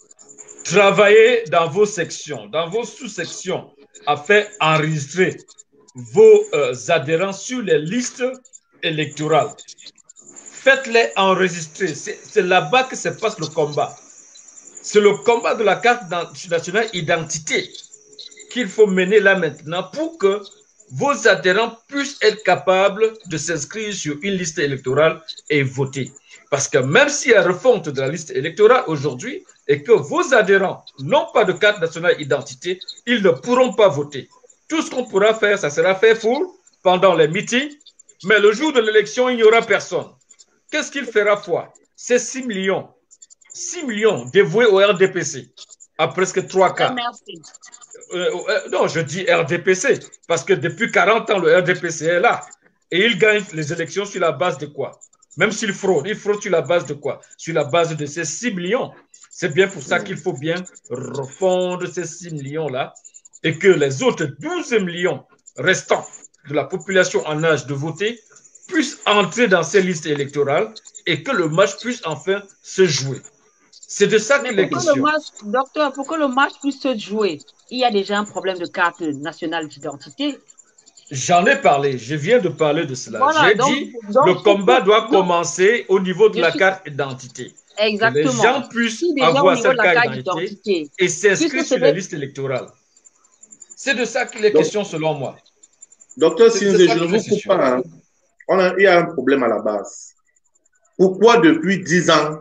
travaillez dans vos sections, dans vos sous-sections, à faire enregistrer vos euh, adhérents sur les listes électorales. Faites-les enregistrer. C'est là-bas que se passe le combat. C'est le combat de la carte nationale identité qu'il faut mener là maintenant pour que vos adhérents puissent être capables de s'inscrire sur une liste électorale et voter. Parce que même s'il y a refonte de la liste électorale aujourd'hui et que vos adhérents n'ont pas de carte nationale identité, ils ne pourront pas voter. Tout ce qu'on pourra faire, ça sera fait pour pendant les meetings, mais le jour de l'élection, il n'y aura personne. Qu'est-ce qu'il fera foi? C'est six millions. six millions dévoués au R D P C à presque trois quarts. Merci. Euh, euh, non, je dis R D P C parce que depuis quarante ans, le R D P C est là. Et il gagne les élections sur la base de quoi? Même s'il fraude, il fraude sur la base de quoi? Sur la base de ces six millions. C'est bien pour ça qu'il faut bien refondre ces six millions-là et que les autres douze millions restants de la population en âge de voter puissent entrer dans ces listes électorales et que le match puisse enfin se jouer. C'est de ça qu'il est question. Docteur, pour que le match puisse se jouer, il y a déjà un problème de carte nationale d'identité. J'en ai parlé, je viens de parler de cela. Voilà, J'ai dit donc, le combat doit donc, commencer au niveau de la suis... carte d'identité. Exactement. Que les gens puissent si avoir cette carte d'identité et s'inscrire sur la liste électorale. C'est de ça qu'il est donc, question selon moi. Docteur Sinze, je ne vous coupe pas. Hein. On a, il y a un problème à la base. Pourquoi depuis dix ans,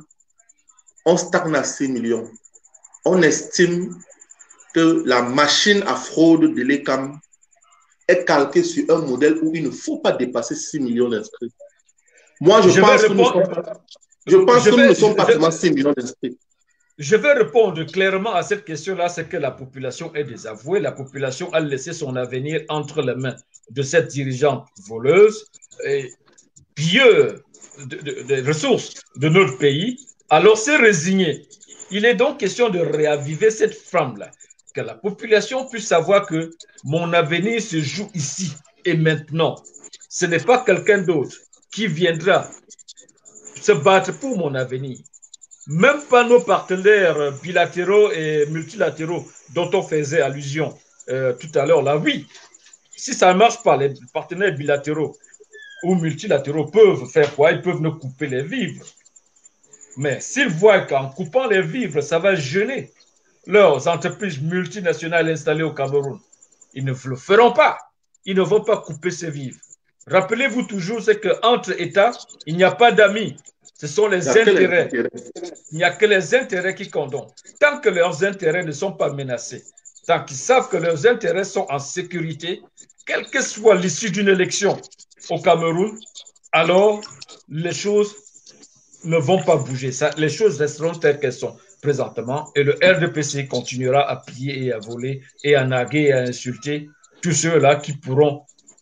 on stagne à six millions? On estime que la machine à fraude de l'E C A M est calquée sur un modèle où il ne faut pas dépasser six millions d'inscrits. Moi, je, je pense que nous, sommes, je pense je que vais, nous ne sommes pas seulement six millions d'inscrits. Je vais répondre clairement à cette question-là, c'est que la population est désavouée. La population a laissé son avenir entre les mains de cette dirigeante voleuse et pieuse des ressources de notre pays. Alors, c'est résigné. Il est donc question de réaviver cette flamme-là, que la population puisse savoir que mon avenir se joue ici et maintenant. Ce n'est pas quelqu'un d'autre. qui viendra se battre pour mon avenir. Même pas nos partenaires bilatéraux et multilatéraux dont on faisait allusion euh, tout à l'heure, là, oui. Si ça ne marche pas, les partenaires bilatéraux ou multilatéraux peuvent faire quoi? Ils peuvent nous couper les vivres. Mais s'ils voient qu'en coupant les vivres, ça va gêner leurs entreprises multinationales installées au Cameroun, ils ne le feront pas. Ils ne vont pas couper ces vivres. Rappelez-vous toujours, c'est qu'entre États, il n'y a pas d'amis. Ce sont les intérêts. Il n'y a que les intérêts qui condamnent. Tant que leurs intérêts ne sont pas menacés, tant qu'ils savent que leurs intérêts sont en sécurité, quelle que soit l'issue d'une élection au Cameroun, alors les choses ne vont pas bouger. Ça, les choses resteront telles qu'elles sont présentement et le R D P C continuera à piller et à voler et à naguer et à insulter tous ceux-là qui pourront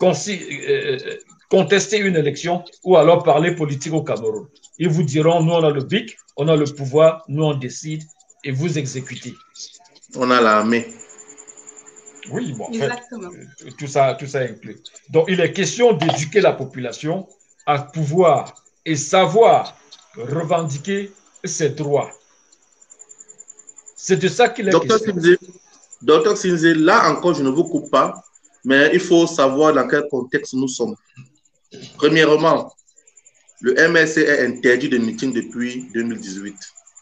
contester une élection ou alors parler politique au Cameroun. Ils vous diront, nous on a le B I C, on a le pouvoir, nous on décide et vous exécutez. On a l'armée. Oui, bon, en Exactement. fait, tout ça, tout ça inclut. Donc, il est question d'éduquer la population à pouvoir et savoir revendiquer ses droits. C'est de ça qu'il est Docteur question. Sinzé, Docteur Sinzé, là encore, je ne vous coupe pas, mais il faut savoir dans quel contexte nous sommes. Premièrement, le M L C est interdit de meeting depuis deux mille dix-huit.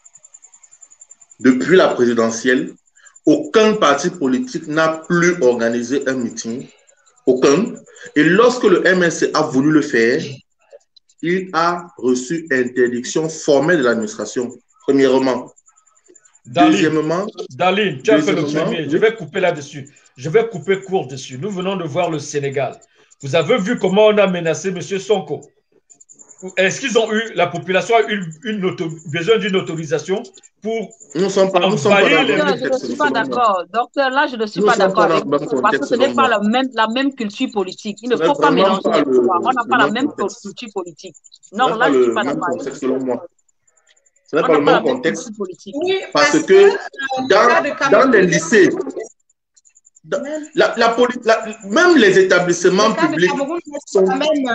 Depuis la présidentielle, aucun parti politique n'a plus organisé un meeting. Aucun. Et lorsque le M L C a voulu le faire, il a reçu interdiction formelle de l'administration. Premièrement. Daline, deuxièmement. Daline, tu as fait le premier. Je vais couper là-dessus. Je vais couper court dessus. Nous venons de voir le Sénégal. Vous avez vu comment on a menacé M. Sonko. Est-ce qu'ils ont eu, la population a eu une auto, besoin d'une autorisation pour nous sommes pas, nous sommes pas les... Docteur, je ne suis pas d'accord. Docteur, là, je ne suis nous pas d'accord avec vous parce que ce n'est pas la même, la même culture politique. Il ne faut pas mélanger les pouvoirs. On n'a pas la même contexte. culture politique. Non, là, je ne suis pas d'accord avec vous. Ce n'est pas le même contexte. Oui, parce, parce que, que dans, dans les lycées, dans, la, la, la, même les établissements publics sont... Même,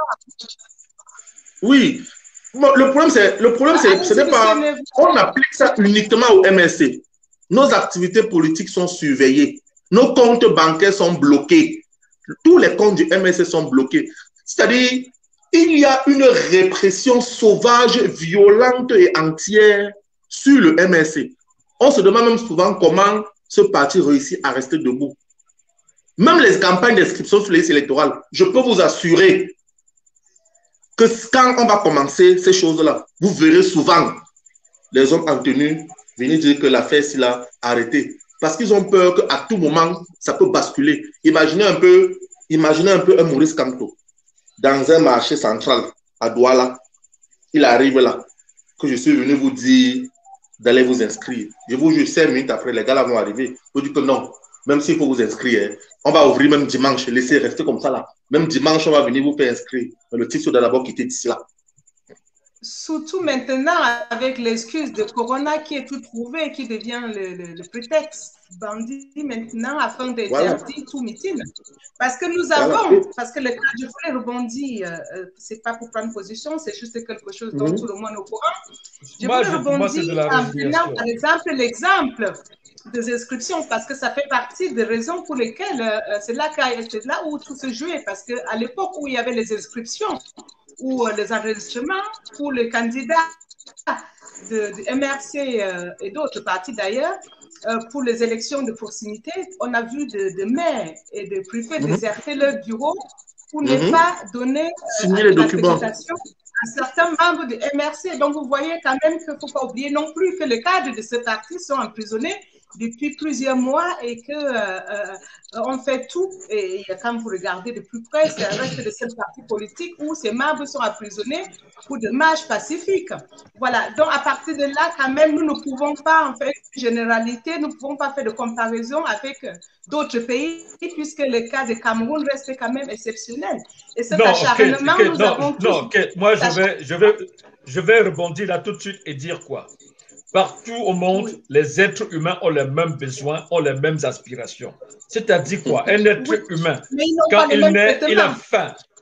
oui, le problème, c'est, le problème, c'est, ce n'est pas, on applique ça uniquement au M S C. Nos activités politiques sont surveillées. Nos comptes bancaires sont bloqués. Tous les comptes du M S C sont bloqués. C'est-à-dire, il y a une répression sauvage, violente et entière sur le M S C. On se demande même souvent comment ce parti réussit à rester debout. Même les campagnes d'inscription sur les listes électorales, je peux vous assurer que quand on va commencer ces choses-là, vous verrez souvent les hommes en tenue venir dire que l'affaire s'il a arrêté. Parce qu'ils ont peur qu'à tout moment, ça peut basculer. Imaginez un peu, imaginez un peu un Maurice Kamto dans un marché central à Douala. Il arrive là, que je suis venu vous dire d'aller vous inscrire. Je vous jure, cinq minutes après, les gars là vont arriver. Vous dites que non, même s'il faut vous inscrire, on va ouvrir même dimanche, laissez rester comme ça là. Même dimanche, on va venir vous faire inscrire. Mais le titre doit d'abord quitter d'ici là. Surtout maintenant, avec l'excuse de Corona qui est tout trouvé, qui devient le, le, le prétexte bandit maintenant afin d'interdire voilà. tout meeting. Parce que nous avons, voilà. parce que le cas, je voulais rebondir, euh, c'est pas pour prendre position, c'est juste quelque chose dont mmh. tout le monde est au courant. Je voulais rebondir en prenant par exemple l'exemple des inscriptions, parce que ça fait partie des raisons pour lesquelles euh, c'est là, là où tout se jouait, parce qu'à l'époque où il y avait les inscriptions, ou euh, les enregistrements pour les candidats de, de M R C euh, et d'autres partis d'ailleurs, euh, pour les élections de proximité, on a vu de, de maires et de préfets mm-hmm. déserter leur bureau pour mm-hmm. ne pas donner euh, l'autorisation à certains membres de M R C. Donc vous voyez quand même qu'il ne faut pas oublier non plus que les cadres de ce parti sont emprisonnés depuis plusieurs mois et que euh, euh, on fait tout, et quand vous regardez de plus près, c'est un reste de cette partie politique où ces membres sont emprisonnés pour des marches pacifiques. Voilà, donc à partir de là, quand même, nous ne pouvons pas en faire une généralité, nous ne pouvons pas faire de comparaison avec d'autres pays, puisque le cas de Cameroun reste quand même exceptionnel. Et cet non, acharnement, okay, okay, nous non, avons tous... Non, okay. Moi, je vais, je, vais, je vais rebondir là tout de suite et dire quoi? Partout au monde, oui. les êtres humains ont les mêmes besoins, ont les mêmes aspirations. C'est-à-dire quoi? Un être oui. humain, quand il naît, il a faim.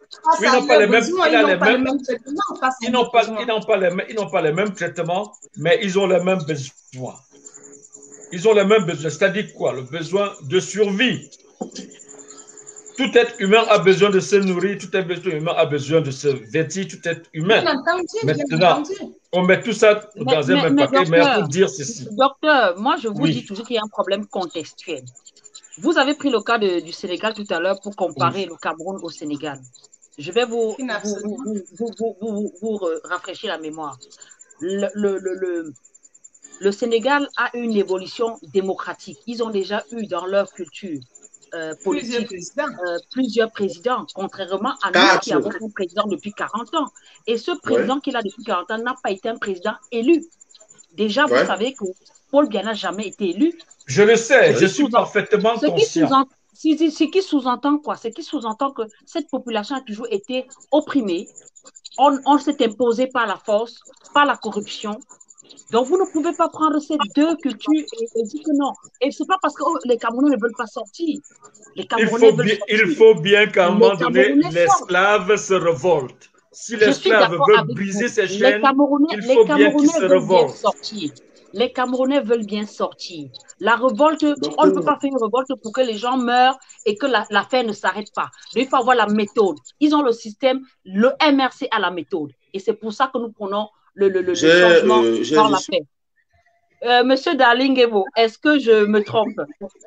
Face ils à n'ont pas les leurs mêmes, besoins, ils ils n'ont n'ont les pas le mêmes, même traitement face à ils n'ont leurs pas, besoins. ils n'ont pas les mêmes, ils n'ont pas les mêmes traitements, mais ils ont les mêmes besoins. Ils ont les mêmes besoins. C'est-à-dire quoi? Le besoin de survie. Tout être humain a besoin de se nourrir, tout être humain a besoin de se vêtir, tout être humain. Bien entendu, bien Maintenant, entendu. on met tout ça Mais, dans un mais, même mais paquet, mais docteur, pour dire ceci. docteur, moi je vous dis Oui, toujours qu'il y a un problème contextuel. Vous avez pris le cas de- du Sénégal tout à l'heure pour comparer oui. le Cameroun au Sénégal. Je vais vous, Qui n'a vous, vous, absolument- vous, vous, vous, vous- vous, euh, rafraîchir la mémoire. Le, le, le, le- le Sénégal a une évolution démocratique. Ils ont déjà eu dans leur culture euh, Plusieurs politique présidents. euh, plusieurs présidents, contrairement à nous Quatre. qui avons un président depuis quarante ans. Et ce Ouais. président qu'il a depuis quarante ans n'a pas été un président élu. Déjà, vous Ouais. savez que Paul Biya n'a jamais été élu. Je le sais, Ce je qui suis sous-entend- parfaitement Ce qui conscient. sous-entend si- si- ce qui sous-entend quoi? Ce qui sous-entend que cette population a toujours été opprimée. On, on s'est imposé par la force, par la corruption. Donc, vous ne pouvez pas prendre ces deux cultures et, et dire que non. Et ce n'est pas parce que oh, les Camerounais ne veulent pas sortir. Les Il Camerounais faut veulent bien, sortir. il faut bien qu'à un Les moment donné, Camerounais sortent. l'esclave se révolte. Si Je suis l'esclave d'accord veut avec briser vous. ses Les chaînes, Camerounais, il les faut bien qu'il Camerounais se veulent bien révolte. sortir. Les Camerounais veulent bien sortir. La révolte, on ne peut pas faire une révolte pour que les gens meurent et que la, l'affaire ne s'arrête pas. Donc, il faut avoir la méthode. Ils ont le système, le M R C a la méthode. Et c'est pour ça que nous prenons le, le, le, le J'ai, changement euh, j'ai- dans je la suis- paix. Euh, Monsieur Darling-Evo, est-ce que je me trompe?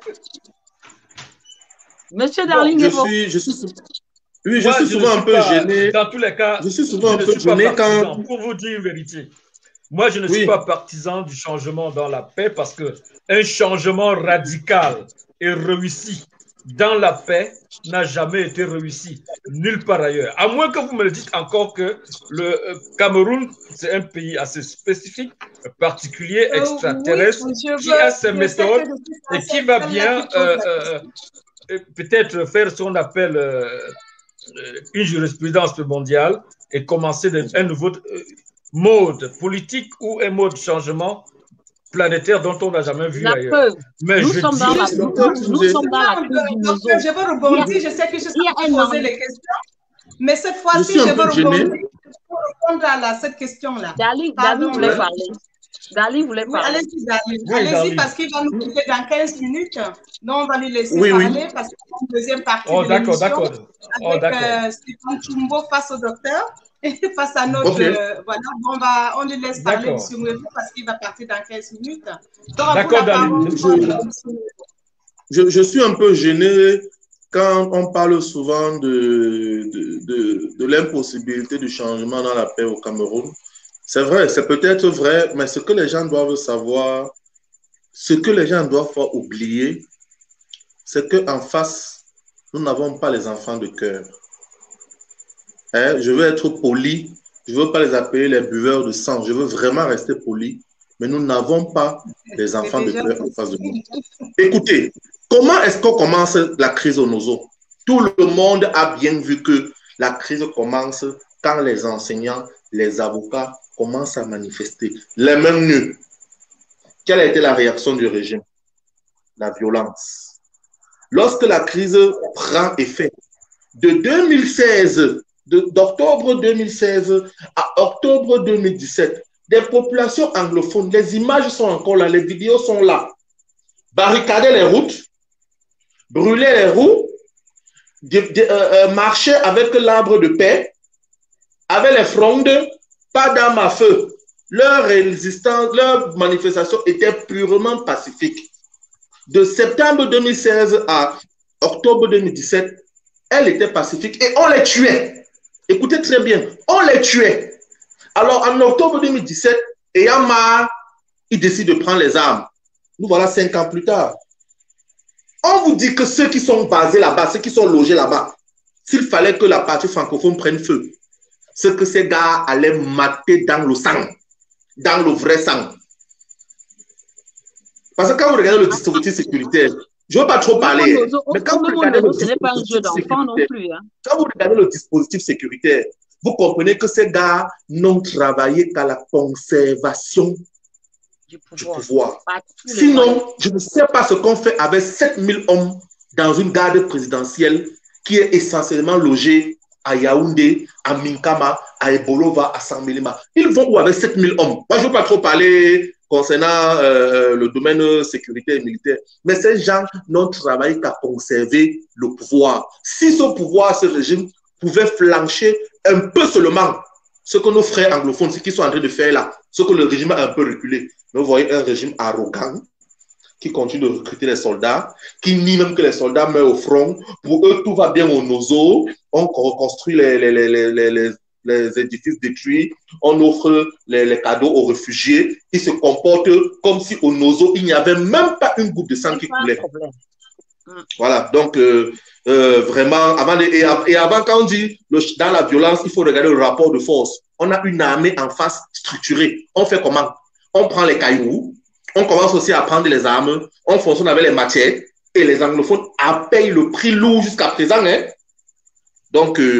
Monsieur Bon, Darling-Evo, je suis, je suis, sou- oui, je Moi, suis je ne souvent un suis peu pas, gêné. dans tous les cas, Je suis je souvent un ne peu suis pas gêné partisan. quand. Pour vous dire une vérité, moi, je ne suis Oui. pas partisan du changement dans la paix parce que un changement radical et réussi dans la paix n'a jamais été réussi nulle part ailleurs. À moins que vous me le dites encore que le euh, Cameroun, c'est un pays assez spécifique, particulier, Euh, extraterrestre, oui, je qui veux- a ses je sais méthodes que je suis et qui va celle-là bien qui pose euh, la euh, question. euh, peut-être faire ce qu'on appelle euh, euh, une jurisprudence mondiale et commencer de- un nouveau euh, mode politique ou un mode de changement planétaire dont on n'a jamais vu la ailleurs. preuve, Mais nous je sommes dans dis, la, C'est nous, docteur nous- qui nous vous est- sommes dans la Non, crise du docteur, maison. je veux rebondir. Je sais que je suis il y a en train de un poser an. les questions, mais cette Je fois-ci, suis je, un veux peu gêné. rebondir pour répondre à la- cette question-là. Dali, Dali Pardon. voulait Ouais. parler. Dali voulait Oui, parler. allez-y, Darling. Oui, Allez-y, Darling. parce qu'il va nous quitter dans quinze minutes. Donc, on va lui laisser Oui, oui. parler parce que c'est une deuxième partie oh de d'accord, l'émission d'accord, oh avec d'accord. euh, Stéphane Chumbo face au docteur et face à notre. Ok. euh, voilà, on, va, on lui laisse parler, D'accord. M. Mouevo, parce qu'il va partir dans quinze minutes. Donc, à vous D'accord, la Darling. parole. Je- euh, monsieur Mouevo. Je, je suis un peu gêné quand on parle souvent de, de, de, de l'impossibilité du changement dans la paix au Cameroun. C'est vrai, c'est peut-être vrai, mais ce que les gens doivent savoir, ce que les gens doivent pas oublier, c'est qu'en face, nous n'avons pas les enfants de cœur. Hein, je veux être poli, je ne veux pas les appeler les buveurs de sang, je veux vraiment rester poli, mais nous n'avons pas les enfants de déjà cœur en face de nous. Écoutez, comment est-ce qu'on commence la crise au Nozo? Tout le monde a bien vu que la crise commence quand les enseignants, les avocats commencent à manifester. Les mêmes nus. Quelle a été la réaction du régime? La violence. Lorsque la crise prend effet, de deux mille seize, d'octobre deux mille seize à octobre deux mille dix-sept, des populations anglophones, les images sont encore là, les vidéos sont là. Barricader les routes, brûler les roues, de, de, euh, euh, marcher avec l'arbre de paix, avec les frondes, pas d'armes à feu. Leur résistance, leur manifestation était purement pacifique. De septembre deux mille seize à octobre deux mille dix-sept, elle était pacifique et on les tuait. Écoutez très bien, on les tuait. Alors en octobre deux mille dix-sept, ayant marre, ils décident de prendre les armes. Nous voilà cinq ans plus tard. On vous dit que ceux qui sont basés là-bas, ceux qui sont logés là-bas, s'il fallait que la partie francophone prenne feu, c'est que ces gars allaient mater dans le sang, dans le vrai sang. Parce que quand vous regardez le dispositif sécuritaire, je ne veux pas trop parler, mais quand vous regardez le ce n'est pas un jeu dispositif d'enfant non sécuritaire, plus. Hein. quand vous regardez le dispositif sécuritaire, vous comprenez que ces gars n'ont travaillé qu'à la conservation Du du pouvoir. pouvoir. Pas tous les Sinon, moyens. je ne sais pas ce qu'on fait avec sept mille hommes dans une garde présidentielle qui est essentiellement logée à Yaoundé, à Minkama, à Ebolova, à Saint-Mélima. Ils vont où avec sept mille hommes? Moi, je ne veux pas trop parler concernant euh, le domaine sécuritaire et militaire, mais ces gens n'ont travaillé qu'à conserver le pouvoir. Si ce pouvoir, ce régime, pouvait flancher un peu seulement ce que nos frères anglophones, ce qu'ils sont en train de faire là, ce que le régime a un peu reculé. Mais vous voyez un régime arrogant qui continue de recruter les soldats, qui nie même que les soldats meurent au front. Pour eux, tout va bien au Nozo. On reconstruit les, les, les, les, les, les édifices détruits. On offre les, les cadeaux aux réfugiés. Ils se comportent comme si au Nozo, il n'y avait même pas une goutte de sang qui coulait. Voilà, donc euh, euh, vraiment, avant de, et, et avant, quand on dit le, dans la violence, il faut regarder le rapport de force. On a une armée en face structurée. On fait comment? On prend les cailloux. On commence aussi à prendre les armes, on fonctionne avec les matières et les anglophones payent le prix lourd jusqu'à présent. Hein? Donc, euh,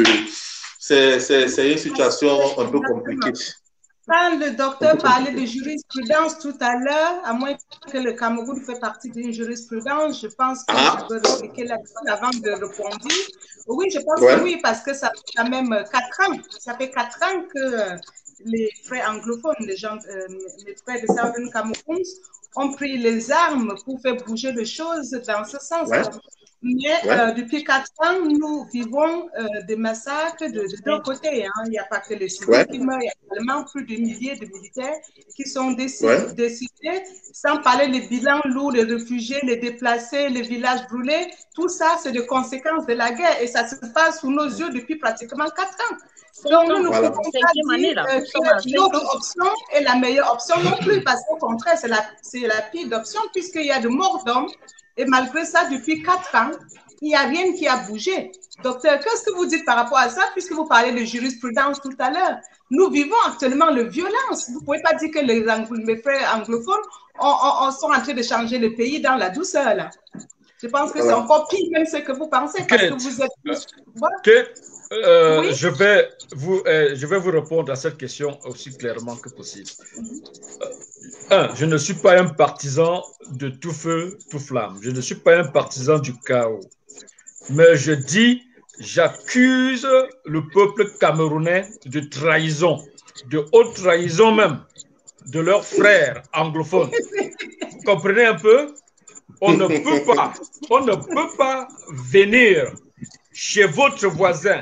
c'est une situation un peu compliquée. Quand le docteur parlait de jurisprudence tout à l'heure, à moins que le Cameroun fait partie d'une jurisprudence, je pense que ah. je peux répliquer là-dessus avant de répondre. Oui, je pense ouais. que oui, parce que ça fait quand même quatre ans. Ça fait quatre ans que les frères anglophones, les gens, euh, les frères de Southern Cameroun ont pris les armes pour faire bouger les choses dans ce sens. Ouais. Mais ouais. euh, depuis quatre ans, nous vivons euh, des massacres de, de deux côtés. Hein. Il n'y a pas que les civils ouais. qui meurent, il y a également plus de milliers de militaires qui sont décidés, ouais. décidés, sans parler des bilans lourds, les réfugiés, les déplacés, les villages brûlés. Tout ça, c'est des conséquences de la guerre et ça se passe sous nos yeux depuis pratiquement quatre ans. Donc, nous ne voilà. pouvons pas dire euh, que l'autre option est la meilleure option non plus, parce qu'au contraire, c'est la, la pire option, puisqu'il y a de morts d'hommes. Et malgré ça, depuis quatre ans, il n'y a rien qui a bougé. Docteur, qu'est-ce que vous dites par rapport à ça, puisque vous parlez de jurisprudence tout à l'heure? Nous vivons actuellement la violence. Vous ne pouvez pas dire que les, les frères anglophones on, on, on sont en train de changer le pays dans la douceur. Là. Je pense que c'est encore pire même ce que vous pensez, parce que vous êtes plus... Voilà. Euh, oui? je, vais vous, euh, je vais vous répondre à cette question aussi clairement que possible. Euh, un, je ne suis pas un partisan de tout feu, tout flamme. Je ne suis pas un partisan du chaos. Mais je dis, j'accuse le peuple camerounais de trahison, de haute trahison même, de leurs frères anglophones. Vous comprenez un peu? On ne peut pas, on ne peut pas venir chez votre voisin,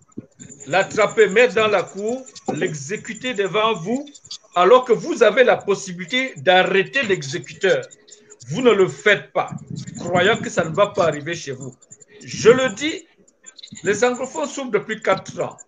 l'attraper, mettre dans la cour, l'exécuter devant vous, alors que vous avez la possibilité d'arrêter l'exécuteur. Vous ne le faites pas, croyant que ça ne va pas arriver chez vous. Je le dis, les anglophones souffrent depuis quatre ans.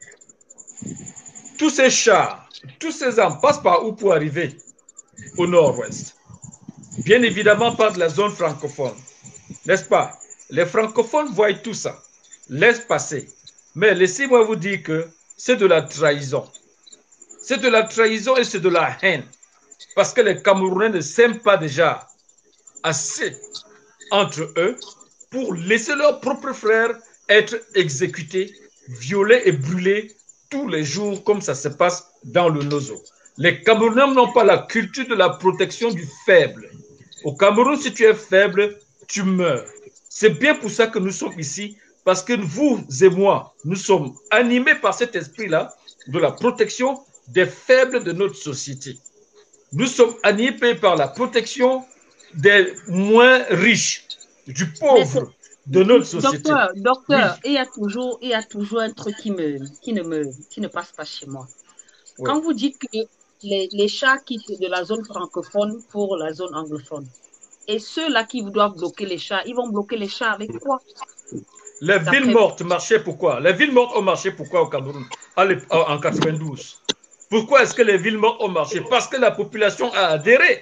Tous ces chars, tous ces hommes passent par où pour arriver? Au nord-ouest. Bien évidemment par la zone francophone. N'est-ce pas? Les francophones voient tout ça. Laisse passer. Mais laissez-moi vous dire que c'est de la trahison. C'est de la trahison et c'est de la haine. Parce que les Camerounais ne s'aiment pas déjà assez entre eux pour laisser leurs propres frères être exécutés, violés et brûlés tous les jours comme ça se passe dans le Nozo. Les Camerounais n'ont pas la culture de la protection du faible. Au Cameroun, si tu es faible, tu meurs. C'est bien pour ça que nous sommes ici. Parce que vous et moi, nous sommes animés par cet esprit-là de la protection des faibles de notre société. Nous sommes animés par la protection des moins riches, du pauvre de notre société. Docteur, docteur oui. il, y a toujours, il y a toujours un truc qui, me, qui, ne me, qui ne passe pas chez moi. Oui. Quand vous dites que les, les chars quittent de la zone francophone pour la zone anglophone, et ceux-là qui doivent bloquer les chars, ils vont bloquer les chars avec quoi? Les villes mortes marchaient pourquoi? Les villes mortes ont marché pourquoi au Cameroun en quatre-vingt-douze? Pourquoi est-ce que les villes mortes ont marché? Parce que la population a adhéré.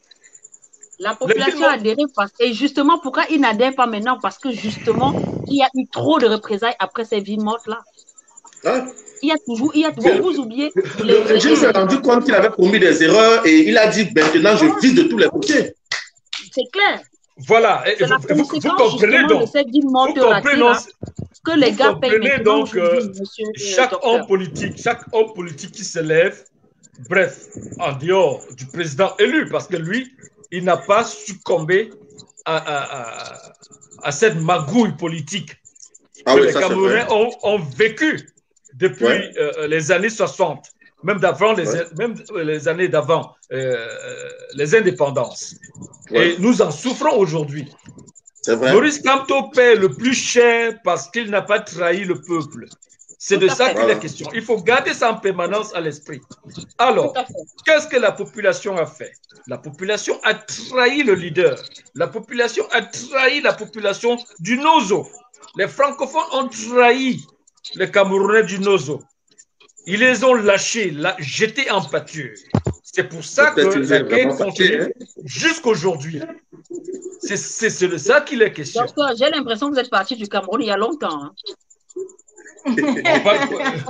La population a adhéré parce que justement, pourquoi ils n'adhèrent pas maintenant? Parce que justement, il y a eu trop de représailles après ces villes mortes-là. Hein? Il y a toujours, il y a toujours, vous oubliez. Le régime s'est rendu compte qu'il avait commis des erreurs et il a dit maintenant je vise de tous les côtés. C'est clair. Voilà, et vous, vous, vous comprenez donc, vous comprenez donc, que les gars payent donc euh, chaque homme politique, chaque homme politique qui se lève, bref, en dehors du président élu, parce que lui, il n'a pas succombé à, à, à, à cette magouille politique ah que oui, les Camerounais ont, ont vécu depuis Ouais. euh, les années soixante, même d'avant les, Ouais. même les années d'avant euh, les indépendances. Ouais. Et nous en souffrons aujourd'hui. C'est vrai. Maurice Kamto paie le plus cher parce qu'il n'a pas trahi le peuple. C'est Tout de à ça fait. qu'il Voilà. est question. Il faut garder ça en permanence à l'esprit. Alors, Tout à fait. qu'est-ce que la population a fait? La population a trahi le leader. La population a trahi la population du Nozo. Les francophones ont trahi les Camerounais du Nozo. Ils les ont lâchés, la, jetés en pâture. C'est pour ça que Peut-être qu'ils la aient guerre vraiment fâché, continue hein. jusqu'aujourd'hui. C'est c'est de ça qu'il est question. Docteur, j'ai l'impression que vous êtes parti du Cameroun il y a longtemps. Hein. On va-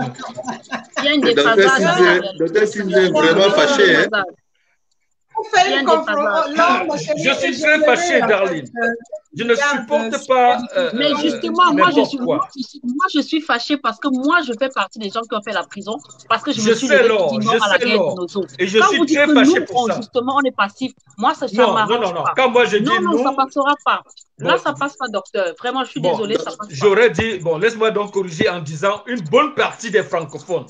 Il y a une Docteur déphasage avec la Sinzé, réalité. Docteur Sinzé Il y a est vraiment un fâché, hein. déphasage. On fait Il y a une un confrontation. déphasage. Je suis très fâché, Darline. Je ne supporte pas euh, Mais euh, justement, moi je, n'importe suis, quoi. moi, je suis, moi, je suis fâchée parce que moi, je fais partie des gens qui ont fait la prison parce que je me Je suis sais, levée Laure, pour dire non je à la sais, guerre Laure. de nos autres. Et je Quand suis vous dites très que fâché nous, pour on, ça. justement, on est passif, moi, ça ne Non, non, m'arrange non, non. pas. Quand moi je dis Non, non, nous, ça ne passera pas. Là, bon, ça ne passe pas, docteur. Vraiment, je suis bon, désolée, ça passe pas. j'aurais dit, bon, laisse-moi donc corriger en disant une bonne partie des francophones.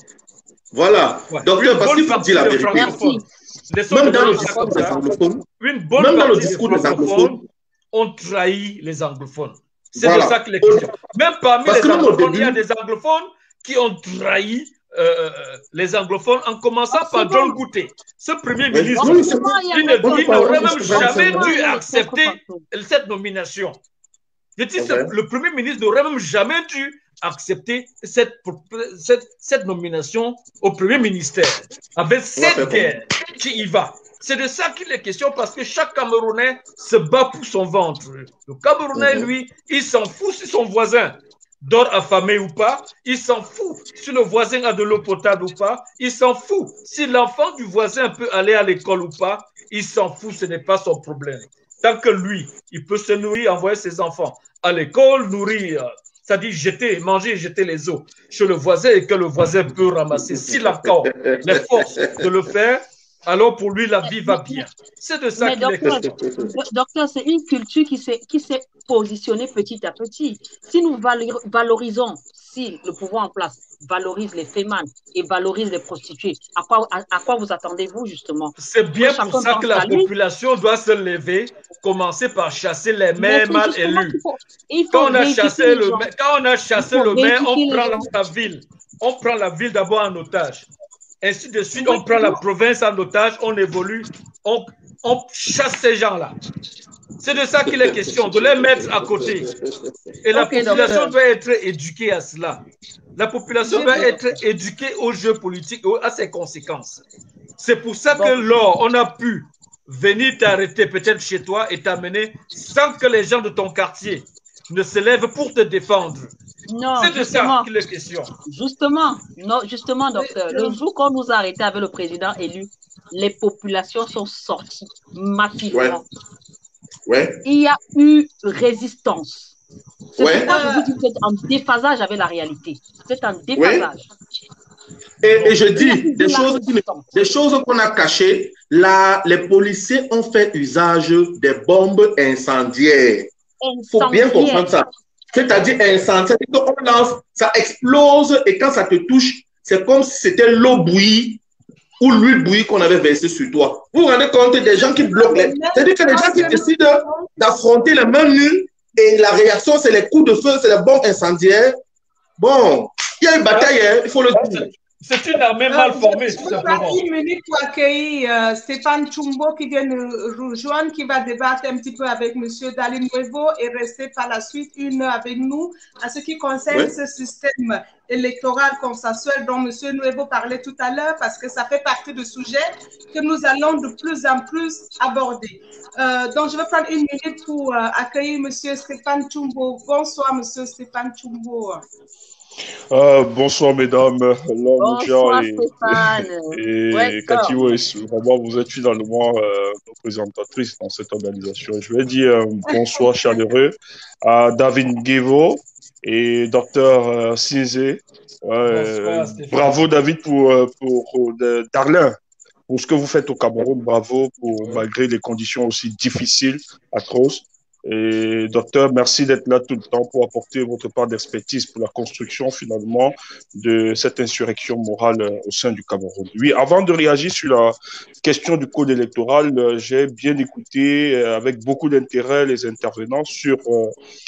Voilà. Ouais, Docteur, une parce bonne qu'il faut partie dire la des vérité. francophones. Laissons Même de dans le dire ça discours comme des ça. anglophones, Une bonne même dans le partie des discours des francophones anglophones, ont trahi les anglophones. C'est Voilà. de ça qu'il est question. Même parmi Parce les que même au anglophones, il y a début- des anglophones qui ont trahi euh, les anglophones en commençant par Absolument. John Goutet, ce premier Oui, ministre. oui, c'est Justement, il y a Il les ne- contre- il n'aurait contre- même contre- jamais contre- dû contre- accepter contre- cette nomination. Je dis, C'est ce- vrai. le premier ministre n'aurait même jamais dû accepter cette, cette, cette nomination au premier ministère avec faire cette guerre qui y va. C'est de ça qu'il est question parce que chaque Camerounais se bat pour son ventre. Le Camerounais, Mhm. lui, il s'en fout si son voisin dort affamé ou pas, il s'en fout si le voisin a de l'eau potable ou pas, il s'en fout si l'enfant du voisin peut aller à l'école ou pas, il s'en fout, ce n'est pas son problème. Tant que lui, il peut se nourrir, envoyer ses enfants à l'école, nourrir, c'est-à-dire jeter, manger et jeter les os chez le voisin et que le voisin peut ramasser. S'il a encore les forces de le faire, alors pour lui, la vie va bien. C'est de ça Mais qu'il est docteur, question. docteur, c'est une culture qui s'est qui s'est positionnée petit à petit. Si nous valor- valorisons, si le pouvoir en place valorise les fémans et valorise les prostituées, à quoi, à, à quoi vous attendez-vous justement? C'est bien Que pour chacun ça que la pense à lui. population doit se lever, commencer par chasser les Mais maires c'est mal justement élus. qu'il faut- il faut Quand on a rééduquer chassé les le gens. maire, quand on a chassé Il faut le maire, on rééduquer les prend gens. la ville. On prend la ville d'abord en otage. Ainsi de suite, Oui, on prend la oui. province en otage, on évolue, on, on chasse ces gens-là. C'est de ça qu'il est question, de les mettre à côté. Et la Ok, population docteur. doit être éduquée à cela. La population Je doit vais- être éduquée au jeu politique, au- à ses conséquences. C'est pour ça Bon. que lors, on a pu venir t'arrêter peut-être chez toi et t'amener sans que les gens de ton quartier ne se lèvent pour te défendre. Non, C'est de ça justement, qu'il est question. justement, non, justement, docteur, le jour qu'on nous a arrêtés avec le président élu, les populations sont sorties massivement. Ouais. Il y a eu résistance. C'est Ouais. pourquoi je vous dis que vous êtes en déphasage avec la réalité. Vous êtes en déphasage. Et, et je Il y a dis, eu de des la choses, qui ne- résistance. des choses qu'on a cachées, là, les policiers ont fait usage des bombes incendiaires. Il faut bien Incendiaire. comprendre ça. C'est-à-dire incendiaire, c'est-à-dire qu'on lance, ça explose et quand ça te touche, c'est comme si c'était l'eau bouillie ou l'huile bouillie qu'on avait versée sur toi. Vous vous rendez compte des gens qui bloquent les... C'est-à-dire que les gens qui décident d'affronter les mains nues et la réaction, c'est les coups de feu, c'est les bombes incendiaires. Bon, il y a une bataille, hein, il faut le dire. C'est une armée Euh, mal formée, je tout vous simplement. prends une minute pour accueillir euh, Stéphane Chumbo qui vient nous rejoindre, qui va débattre un petit peu avec M. Dali Nuevo et rester par la suite une heure avec nous à ce qui concerne Oui. ce système électoral consensuel dont M. Nuevo parlait tout à l'heure, parce que ça fait partie de sujets que nous allons de plus en plus aborder. Euh, donc, je vais prendre une minute pour euh, accueillir M. Stéphane Chumbo. Bonsoir, M. Stéphane Chumbo. Euh, bonsoir mesdames, Laure Bonsoir Moudia et, Stéphane. et Ouais, Cathy Weiss. Vraiment, vous êtes finalement euh, représentatrice dans cette organisation. Je vais dire euh, bonsoir chaleureux à David Nguevo et docteur euh, Sinzé. Euh, Bonsoir, Stéphane. bravo David pour, euh, pour, pour de- Darlin, pour ce que vous faites au Cameroun. Bravo pour, malgré les conditions aussi difficiles, atroces. Et docteur, merci d'être là tout le temps pour apporter votre part d'expertise pour la construction finalement de cette insurrection morale au sein du Cameroun. Oui, avant de réagir sur la question du code électoral, j'ai bien écouté avec beaucoup d'intérêt les intervenants sur euh,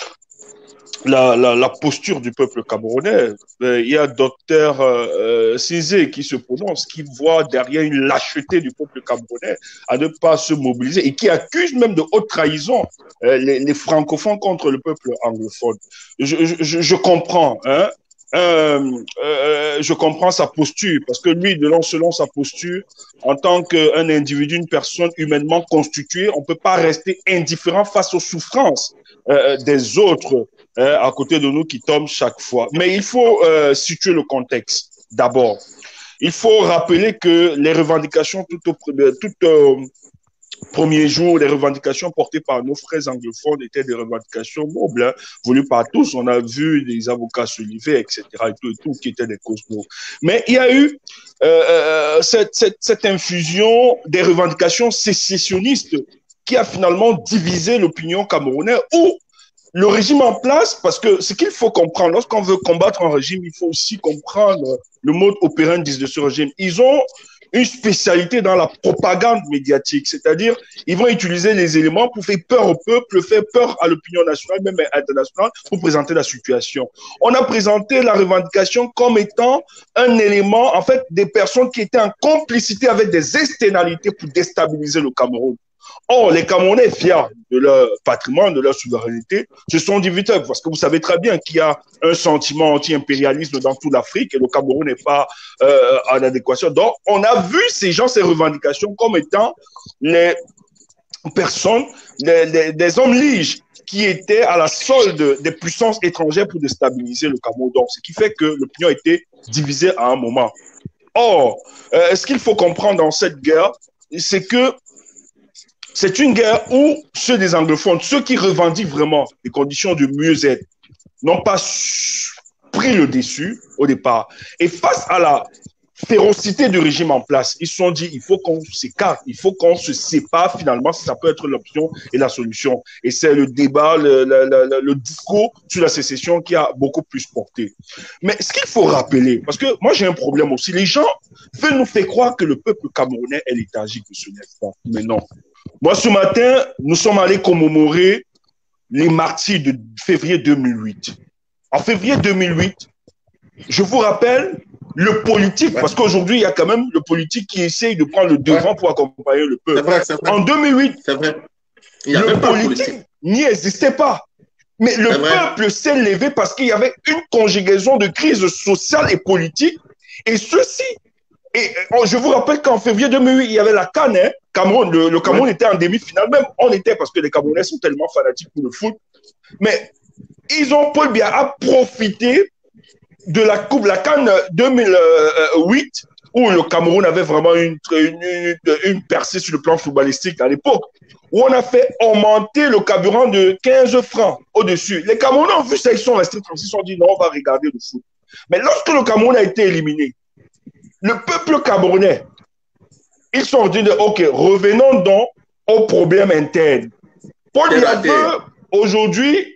La, la, la posture du peuple camerounais. Il y a docteur euh, Cizé qui se prononce, qui voit derrière une lâcheté du peuple camerounais à ne pas se mobiliser et qui accuse même de haute trahison euh, les, les francophones contre le peuple anglophone. Je, je, je comprends, hein. Euh, euh, je comprends sa posture parce que lui, selon, selon sa posture, en tant qu'un individu, une personne humainement constituée, on ne peut pas rester indifférent face aux souffrances euh, des autres euh, à côté de nous qui tombent chaque fois. Mais il faut euh, situer le contexte d'abord. Il faut rappeler que les revendications tout au, tout au premier jour, les revendications portées par nos frères anglophones étaient des revendications nobles, hein, voulues par tous. On a vu des avocats se lever, et cetera, et tout, et tout, qui étaient des causes nobles. Mais il y a eu euh, cette, cette, cette infusion des revendications sécessionnistes qui a finalement divisé l'opinion camerounaise, où le régime en place, parce que ce qu'il faut comprendre, lorsqu'on veut combattre un régime, il faut aussi comprendre le mode opérandi de ce régime. Ils ont une spécialité dans la propagande médiatique, c'est-à-dire ils vont utiliser les éléments pour faire peur au peuple, faire peur à l'opinion nationale, même internationale, pour présenter la situation. On a présenté la revendication comme étant un élément, en fait, des personnes qui étaient en complicité avec des externalités pour déstabiliser le Cameroun. Or, les Camerounais, fiers de leur patrimoine, de leur souveraineté, se sont dit vite, parce que vous savez très bien qu'il y a un sentiment anti-impérialisme dans toute l'Afrique et le Cameroun n'est pas euh, en adéquation. Donc, on a vu ces gens, ces revendications comme étant les personnes, les, les, des hommes liges qui étaient à la solde des puissances étrangères pour déstabiliser le Cameroun. Donc, ce qui fait que l'opinion a été divisée à un moment. Or, euh, ce qu'il faut comprendre dans cette guerre, c'est que c'est une guerre où ceux des anglophones, ceux qui revendiquent vraiment les conditions de mieux-être, n'ont pas pris le dessus au départ. Et face à la férocité du régime en place, ils se sont dit, il faut qu'on s'écarte, il faut qu'on se sépare finalement, si ça peut être l'option et la solution. Et c'est le débat, le, le, le, le discours sur la sécession qui a beaucoup plus porté. Mais ce qu'il faut rappeler, parce que moi j'ai un problème aussi, les gens veulent nous faire croire que le peuple camerounais est léthargique, que ce n'est pas. Mais non. Moi, ce matin, nous sommes allés commémorer les martyrs de février deux mille huit. En février deux mille huit, je vous rappelle, le politique, ouais. Parce qu'aujourd'hui, il y a quand même le politique qui essaye de prendre le devant ouais. pour accompagner le peuple. C'est vrai, c'est vrai. En deux mille huit, c'est vrai. Il y le pas politique, politique. n'y existait pas. Mais le peuple s'est levé parce qu'il y avait une conjugaison de crise sociale et politique. Et ceci, et je vous rappelle qu'en février deux mille huit, il y avait la CAN, hein, Cameroun, le, le Cameroun ouais. était en demi-finale, même on était parce que les Camerounais sont tellement fanatiques pour le foot. Mais ils ont, Paul Biya a profité de la Coupe, la CAN deux mille huit, où le Cameroun avait vraiment une, une, une, une percée sur le plan footballistique à l'époque, où on a fait augmenter le carburant de quinze francs au-dessus. Les Camerounais ont vu ça, ils sont restés, ils se sont dit non, on va regarder le foot. Mais lorsque le Cameroun a été éliminé, le peuple camerounais, ils sont dit, ok, revenons donc aux problèmes internes. Paul Biya veut aujourd'hui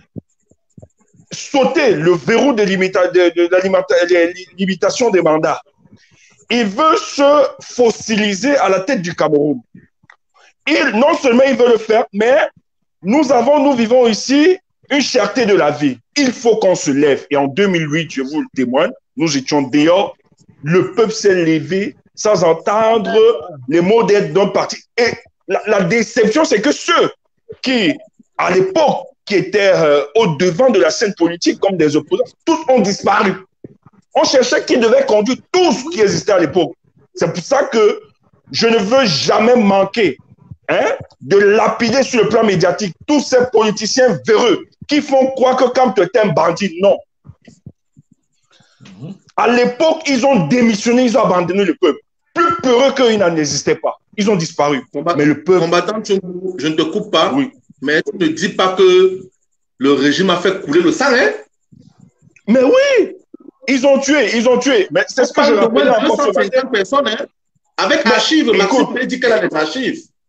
sauter le verrou de, limita de, de, de la limitation des mandats. Il veut se fossiliser à la tête du Cameroun. Il, non seulement il veut le faire, mais nous avons, nous vivons ici une cherté de la vie. Il faut qu'on se lève. Et en deux mille huit, je vous le témoigne, nous étions dehors. Le peuple s'est levé sans entendre les mots d'aide d'un parti. Et la, la déception, c'est que ceux qui, à l'époque, qui étaient euh, au-devant de la scène politique comme des opposants, tous ont disparu. On cherchait qui devait conduire tout ce qui existait à l'époque. C'est pour ça que je ne veux jamais manquer hein, de lapider sur le plan médiatique tous ces politiciens véreux qui font croire que quand tu es un bandit, non. À l'époque, ils ont démissionné, ils ont abandonné le peuple. Plus peureux qu'ils n'en existaient pas. Ils ont disparu. Combattant, mais le peuple... combattant, je, je ne te coupe pas, oui. Mais tu ne dis pas que le régime a fait couler le sang, hein? Mais oui, ils ont tué, ils ont tué. Mais c'est ce que je rappelle encore ce matin. Personnes, hein? Avec mais, archives, Maxime dit qu'elle a des archives.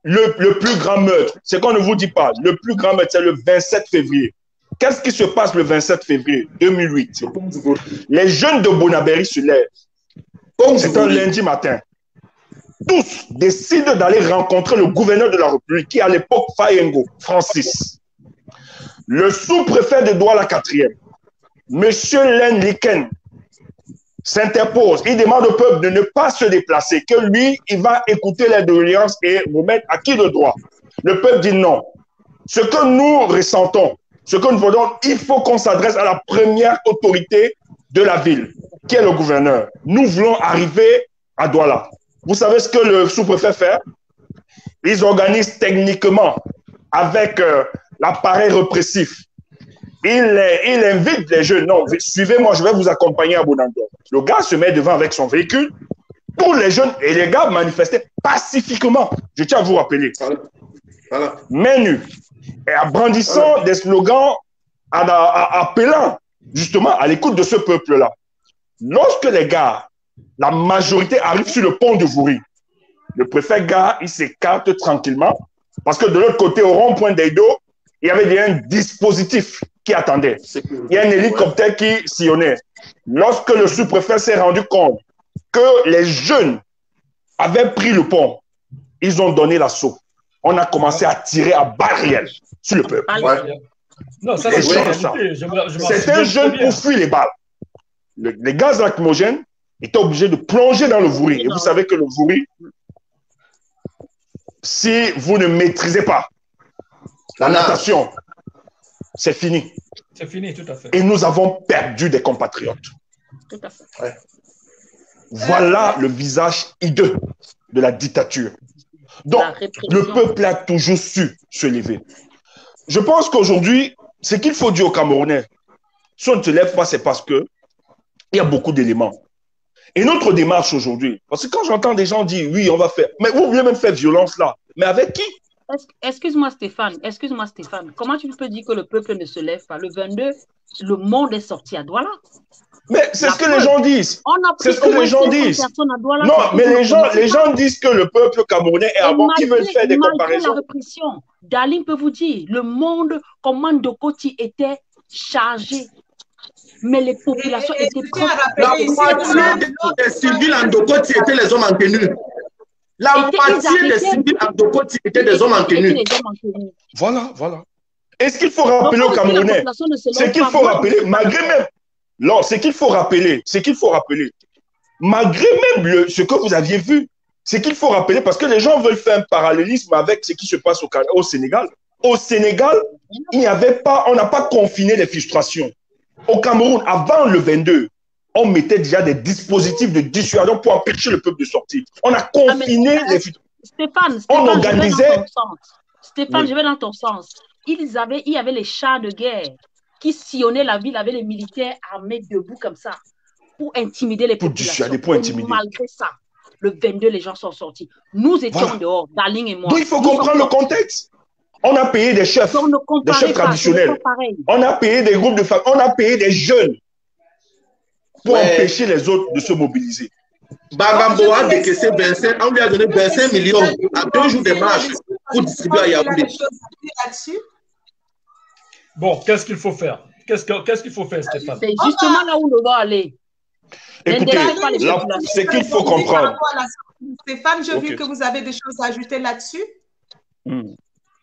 le, le plus grand meurtre, c'est qu'on ne vous dit pas, le plus grand meurtre, c'est le vingt-sept février. Qu'est-ce qui se passe le vingt-sept février deux mille huit? Les jeunes de Bonabéry se lèvent. C'est un lundi matin. Tous décident d'aller rencontrer le gouverneur de la République, qui à l'époque, Fayengo, Francis. Le sous-préfet de Douala quatrième, M. Len Liken, s'interpose. Il demande au peuple de ne pas se déplacer, que lui, il va écouter les doléances et remettre à qui le droit. Le peuple dit non. Ce que nous ressentons, ce que nous voulons, il faut qu'on s'adresse à la première autorité de la ville, qui est le gouverneur. Nous voulons arriver à Douala. Vous savez ce que le sous-préfet fait? Ils organisent techniquement avec euh, l'appareil répressif. Il, il invite les jeunes. Non, suivez-moi, je vais vous accompagner à Bonando. Le gars se met devant avec son véhicule pour les jeunes et les gars manifestaient pacifiquement. Je tiens à vous rappeler. Voilà. Voilà. Main nue. Et en brandissant voilà. des slogans en, en, en appelant justement à l'écoute de ce peuple-là. Lorsque les gars, la majorité arrive sur le pont de Vouri, le préfet gars, il s'écarte tranquillement parce que de l'autre côté, au rond-point d'Eido, il y avait un dispositif qui attendait. Il y a un hélicoptère qui sillonnait. Lorsque le sous-préfet s'est rendu compte que les jeunes avaient pris le pont, ils ont donné l'assaut. On a commencé à tirer à balles réelles sur le peuple. Ouais. Non, ça, c'est ça. C'était jeune pour fuir les balles. Le, les gaz lacrymogènes étaient obligés de plonger dans le Vouri. Et vous savez que le Vouri, si vous ne maîtrisez pas la natation, c'est fini. C'est fini, tout à fait. Et nous avons perdu des compatriotes. Tout à fait. Ouais. Voilà le visage hideux de la dictature. Donc, le peuple a toujours su se lever. Je pense qu'aujourd'hui, ce qu'il faut dire aux Camerounais, si on ne se lève pas, c'est parce que il y a beaucoup d'éléments. Et notre démarche aujourd'hui, parce que quand j'entends des gens dire, oui, on va faire, mais vous voulez même faire violence là, mais avec qui? Excuse-moi Stéphane, excuse-moi Stéphane, comment tu peux dire que le peuple ne se lève pas? Le vingt-deux, le monde est sorti à Douala. Mais c'est ce que les gens disent. C'est ce que les gens disent. Douala, non, mais les gens, les gens disent que le peuple camerounais est avant qu'ils veulent faire des comparaisons. La répression, Dalim peut vous dire, le monde, comment Ndokoti était chargé. Mais les populations et, et, étaient prêtes. La moitié des civils en Ndokoti étaient les hommes en tenue. La moitié des civils en Ndokoti étaient des hommes en tenue. Voilà, voilà. Et ce qu'il faut rappeler aux Camerounais, ce qu'il faut rappeler, malgré même, non, ce qu'il faut rappeler, ce qu'il faut rappeler, malgré même le, ce que vous aviez vu, ce qu'il faut rappeler, parce que les gens veulent faire un parallélisme avec ce qui se passe au, au Sénégal. Au Sénégal, il n'y avait pas, on n'a pas confiné les frustrations. Au Cameroun, avant le vingt-deux, on mettait déjà des dispositifs de dissuasion pour empêcher le peuple de sortir. On a confiné ah, les frustrations. Stéphane, Stéphane, on organisait. Stéphane, oui. Je vais dans ton sens. Ils avaient, il y avait les chars de guerre qui sillonnaient la ville avec les militaires armés debout comme ça pour intimider les pour populations. Dissuader, pour intimider. Malgré ça, le vingt-deux, les gens sont sortis. Nous étions voilà. dehors, Darling et moi. Donc il faut comprendre le contexte. On a payé des chefs, des chefs traditionnels. On a payé des groupes de femmes. On a payé des jeunes pour ouais. empêcher les autres de se mobiliser. Bagambo a décaissé vingt-cinq, on lui a donné vingt-cinq millions à deux jours de marche pour distribuer à Yaoundé. Bon, qu'est-ce qu'il faut faire? Qu'est-ce qu'il qu faut faire, Stéphane? C'est justement là où on doit aller. Écoutez, ce qu'il faut comprendre. Stéphane, j'ai okay. vu que vous avez des choses à ajouter là-dessus. Hmm.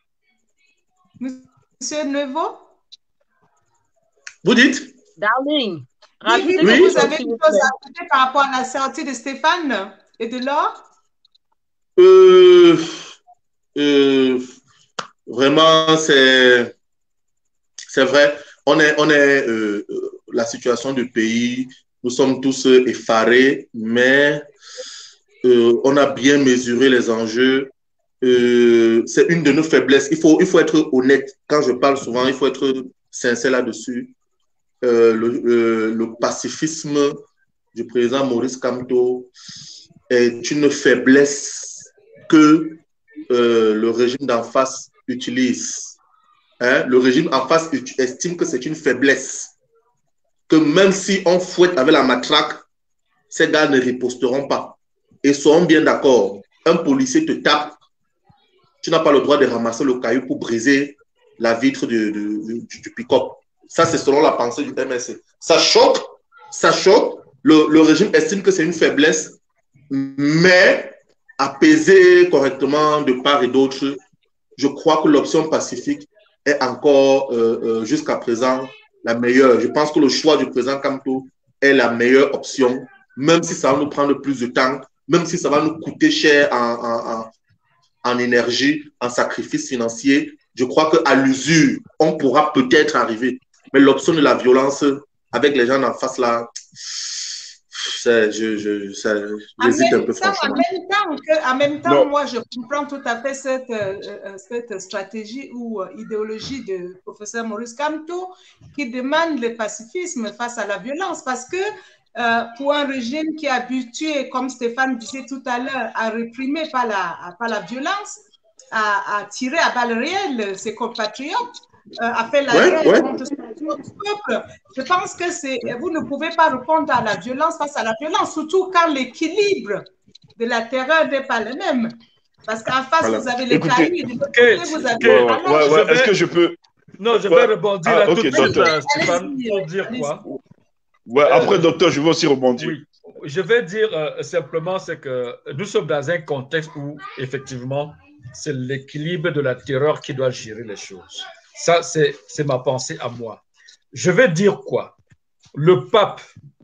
Monsieur Neveu? Vous dites? Darling. Oui, oui, oui. Vous avez une chose à ajouter par rapport à la sortie de Stéphane et de Laure? euh, euh, Vraiment, c'est c'est vrai. On est, on est euh, la situation du pays, nous sommes tous effarés, mais euh, on a bien mesuré les enjeux. Euh, c'est une de nos faiblesses. Il faut, il faut être honnête. Quand je parle souvent, il faut être sincère là-dessus. Euh, le, euh, le pacifisme du président Maurice Kamto est une faiblesse que euh, le régime d'en face utilise. Hein? Le régime en face estime que c'est une faiblesse. Que même si on fouette avec la matraque, ces gars ne riposteront pas. Et seront bien d'accord. Un policier te tape, tu n'as pas le droit de ramasser le caillou pour briser la vitre de, de, de, du, du pick-up. Ça, c'est selon la pensée du M L C. Ça choque, ça choque. Le, le régime estime que c'est une faiblesse, mais apaisé correctement de part et d'autre, je crois que l'option pacifique est encore, euh, euh, jusqu'à présent, la meilleure. Je pense que le choix du président Kamto est la meilleure option, même si ça va nous prendre plus de temps, même si ça va nous coûter cher en, en, en, en énergie, en sacrifice financier. Je crois qu'à l'usure, on pourra peut-être arriver. Mais l'option de la violence avec les gens en face, là, je, je, je, j'hésite un peu, temps, franchement. En même temps, que, en même temps Non. moi, je comprends tout à fait cette, euh, cette stratégie ou euh, idéologie du professeur Maurice Kamto qui demande le pacifisme face à la violence. Parce que euh, pour un régime qui est habitué, comme Stéphane disait tout à l'heure, à réprimer par la, par la violence, à, à tirer à balles réelles ses compatriotes, euh, a fait la Ouais, guerre ouais. contre son peuple. Je pense que c'est, vous ne pouvez pas répondre à la violence face à la violence, surtout quand l'équilibre de la terreur n'est pas le même. Parce qu'en face, Voilà. vous avez les Écoutez, cailloux, et de l'autre ok, côté, vous avez ok. Ouais, les ouais, panaches. ouais, ouais. Je vais- Est-ce que je peux... Non, je Ouais. vais rebondir Ah, là ok, tout de suite, docteur. euh, Stéphane, Allez-y, pour dire allez-y. quoi? Ouais, après, Euh, docteur, je veux aussi rebondir. Oui, je vais dire euh, simplement, c'est que nous sommes dans un contexte où, effectivement, c'est l'équilibre de la terreur qui doit gérer les choses. Ça, c'est c'est ma pensée à moi. Je vais dire quoi? Le pape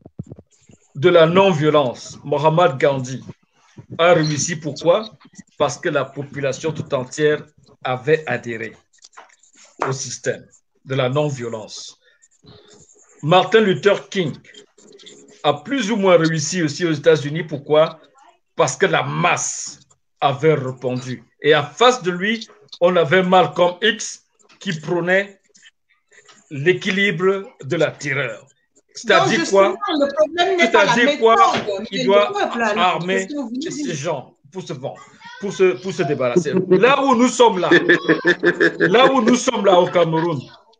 de la non-violence, Mohamed Gandhi, a réussi. Pourquoi? Parce que la population tout entière avait adhéré au système de la non-violence. Martin Luther King a plus ou moins réussi aussi aux États-Unis. Pourquoi? Parce que la masse avait répondu. Et en face de lui, on avait Malcolm X qui prônait l'équilibre de la terreur. Donc, C'est-à-dire justement, quoi? le problème n'est pas la C'est-à-dire quoi? méthode, Il mais doit le peuple. alors, armer c'est ce que vous ces dites. gens pour se vendre, pour se, pour se débarrasser. Là où nous sommes là, là où nous sommes là au Cameroun,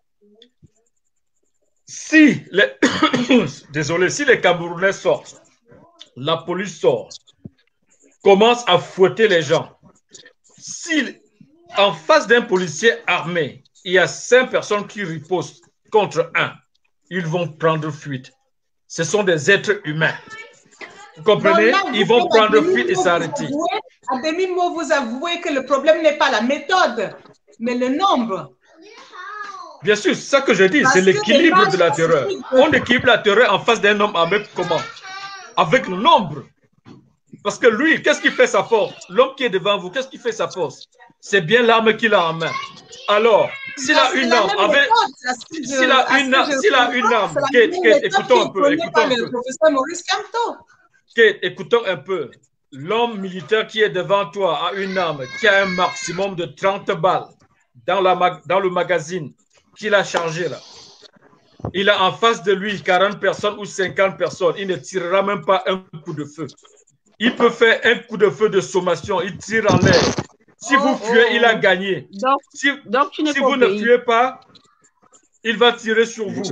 si les, désolé, si les Camerounais sortent, la police sort, commence à fouetter les gens. Si en face d'un policier armé, il y a cinq personnes qui ripostent contre un, ils vont prendre fuite. Ce sont des êtres humains. Vous comprenez? Donc là, Ils vous vont faites prendre à fuite et demi-mot, s'arrêter. vous avouez- À demi-mot, vous avouez que le problème n'est pas la méthode, mais le nombre. Bien sûr, c'est ça que je dis, Parce c'est que l'équilibre les de la terreur. pacifiques- On équilibre la terreur en face d'un homme avec comment? Avec le nombre. Parce que lui, qu'est-ce qui fait sa force? L'homme qui est devant vous, qu'est-ce qui fait sa force? C'est bien l'arme qu'il a en main. Alors, s'il a C'est une la arme, même avec, méthode, à ce que je- s'il a à ce une que arme- je s'il a comprends, une arme, c'est la Kate, même Kate, méthode écoutons qui un est peu, prônée écoutons par un le peu. professeur Maurice Kamto. Kate, écoutons un peu. L'homme militaire qui est devant toi a une arme qui a un maximum de trente balles dans, la mag- dans le magazine qu'il a chargé là. Il a en face de lui quarante personnes ou cinquante personnes. Il ne tirera même pas un coup de feu. Il peut faire un coup de feu de sommation. Il tire en l'air. Si Oh, vous fuyez, oh, il a oh. gagné. Donc, Si, donc tu n'es si pas vous ne obéi. fuyez pas, il va tirer sur vous.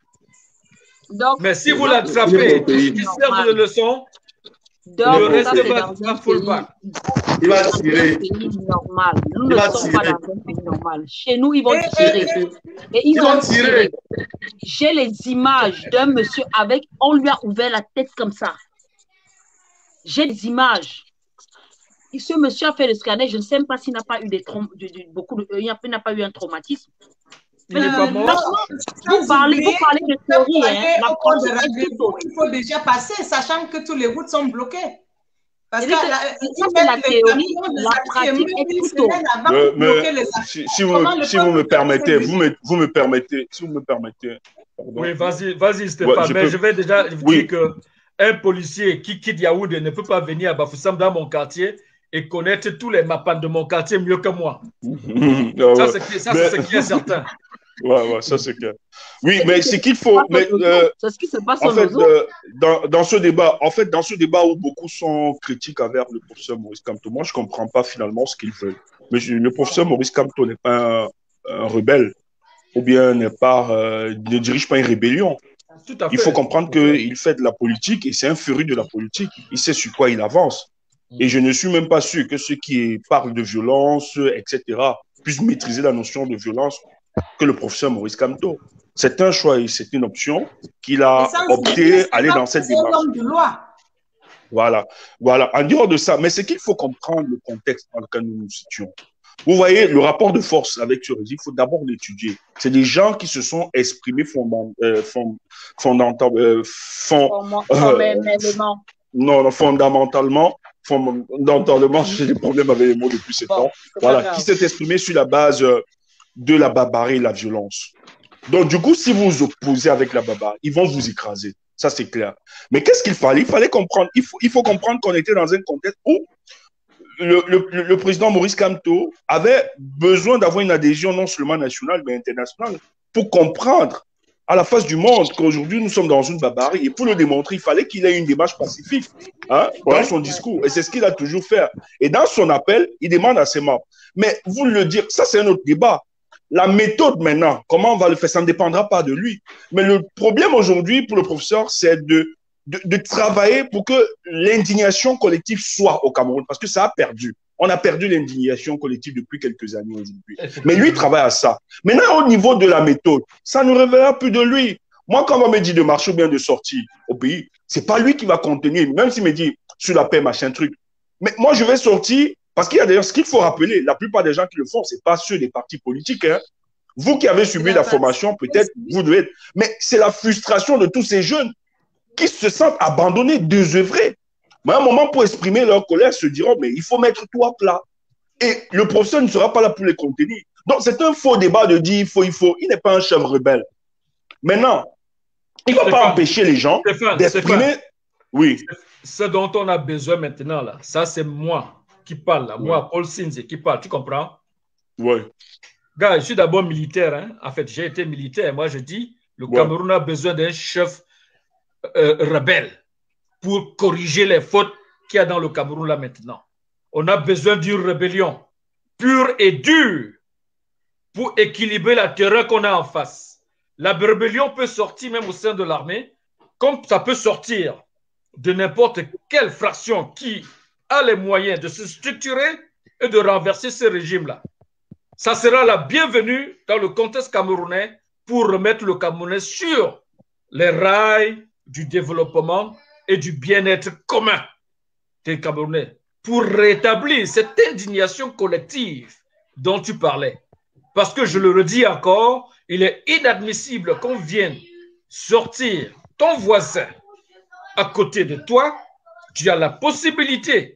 Donc, Mais si vous donc, l'attrapez, Il est tout pas ce obéi. qui sert de leçon, donc, le Il est reste ça, c'est va, dans va un full pays, back. Il va dans un tirer. pays normal. Nous Il ne va sommes pas tirer. dans un pays normal. Chez nous, ils vont Et- tirer. et- Et ils Ils ont vont tirer. tiré. J'ai les images d'un monsieur avec, on lui a ouvert la tête comme ça. J'ai des images. Et ce monsieur a fait le scanner, je ne sais même pas s'il n'a pas eu des traum- de- de- beaucoup de, il n'a pas eu un traumatisme. Il n'est pas Euh, mort. non, Vous sans parlez, vous oublier parlez de que théorie, pour hein. aller La au pôle de politique est rendez-vous, tout. il faut déjà passer, sachant que toutes les routes sont bloquées. Parce que C'est-à-dire que la- ça, ils c'est mettent la les théorie, camions des la acquis et pratique même est une tout autre. semaine avant Euh, pour mais bloquer les si, acquis. si vous, Comment me- le si vous peuple me peut permettez, passer vous me, vous me permettez, si vous me permettez, pardon. Oui, vas-y, vas-y, Ouais, Stéphane. je Mais peux- je vais déjà vous Oui. dire que un policier qui quitte Yaoundé ne peut pas venir à Bafoussam dans mon quartier et connaître tous les mappans de mon quartier mieux que moi. Ah Ça, ouais. c'est ça, Mais- c'est ce qui est certain. Ouais, ouais, ça c'est clair. Oui, mais c'est qu'il faut. Mais, euh, C'est ce qui se passe en en fait, Ozo. euh, dans, dans ce débat, en fait, dans ce débat où beaucoup sont critiques envers le professeur Maurice Kamto, moi, je comprends pas finalement ce qu'ils veulent. Mais je- le professeur Maurice Kamto n'est pas un, un rebelle, ou bien n'est pas, euh, ne dirige pas une rébellion. Tout à fait. Il faut comprendre qu'il fait de la politique et c'est un féru de la politique. Il sait sur quoi il avance. Et je ne suis même pas sûr que ceux qui parlent de violence, et cetera, puissent maîtriser la notion de violence que le professeur Maurice Kamto. C'est un choix et c'est une option qu'il a opté aller dans cette démarche. De loi. Voilà, voilà. En dehors de ça, mais c'est qu'il faut comprendre le contexte dans lequel nous nous situons. Vous voyez, le rapport de force avec ce régime, il faut d'abord l'étudier. C'est des gens qui se sont exprimés fondant, euh, fond, fondamental, euh, fond, euh, non, non, fondamentalement, fondamentalement, j'ai des problèmes avec les mots depuis sept ans. Voilà, qui s'est exprimé sur la base de la barbarie et la violence. Donc, du coup, si vous vous opposez avec la barbarie, ils vont vous écraser. Ça, c'est clair. Mais qu'est-ce qu'il fallait? Il fallait comprendre. Il faut, il faut comprendre qu'on était dans un contexte où le, le, le président Maurice Kamto avait besoin d'avoir une adhésion non seulement nationale, mais internationale pour comprendre à la face du monde qu'aujourd'hui, nous sommes dans une barbarie. Et pour le démontrer, il fallait qu'il ait une démarche pacifique hein, dans ouais. son discours. Et c'est ce qu'il a toujours fait. Et dans son appel, il demande à ses membres. Mais vous le dire, ça, c'est un autre débat. La méthode maintenant, comment on va le faire, ça ne dépendra pas de lui. Mais le problème aujourd'hui pour le professeur, c'est de, de, de travailler pour que l'indignation collective soit au Cameroun, parce que ça a perdu. On a perdu l'indignation collective depuis quelques années aujourd'hui. Mais lui, il travaille à ça. Maintenant, au niveau de la méthode, ça ne révélera plus de lui. Moi, quand on me dit de marcher ou bien de sortir au pays, c'est pas lui qui va contenir, même s'il me dit sur la paix, machin truc. Mais moi, je vais sortir. Parce qu'il y a d'ailleurs, ce qu'il faut rappeler, la plupart des gens qui le font, ce n'est pas ceux des partis politiques. Hein. Vous qui avez subi la formation, peut-être, vous devez être. Mais c'est la frustration de tous ces jeunes qui se sentent abandonnés, désœuvrés. Mais à un moment, pour exprimer leur colère, se diront, mais il faut mettre tout à plat. Et le professeur ne sera pas là pour les contenir. Donc, c'est un faux débat de dire il faut, il faut. Il n'est pas un chef rebelle. Maintenant, il ne va pas empêcher les gens d'exprimer. Oui. Ce dont on a besoin maintenant, là, ça, c'est moi. Qui parle là, ouais. Moi, Paul Sinze, qui parle, tu comprends? Oui. Gars, je suis d'abord militaire, hein. En fait, j'ai été militaire. Moi, je dis, le ouais. Cameroun a besoin d'un chef euh, rebelle pour corriger les fautes qu'il y a dans le Cameroun là maintenant. On a besoin d'une rébellion pure et dure pour équilibrer la terreur qu'on a en face. La rébellion peut sortir même au sein de l'armée, comme ça peut sortir de n'importe quelle fraction qui a les moyens de se structurer et de renverser ce régime-là. Ça sera la bienvenue dans le contexte camerounais pour remettre le Camerounais sur les rails du développement et du bien-être commun des Camerounais, pour rétablir cette indignation collective dont tu parlais. Parce que je le redis encore, il est inadmissible qu'on vienne sortir ton voisin à côté de toi. Tu as la possibilité,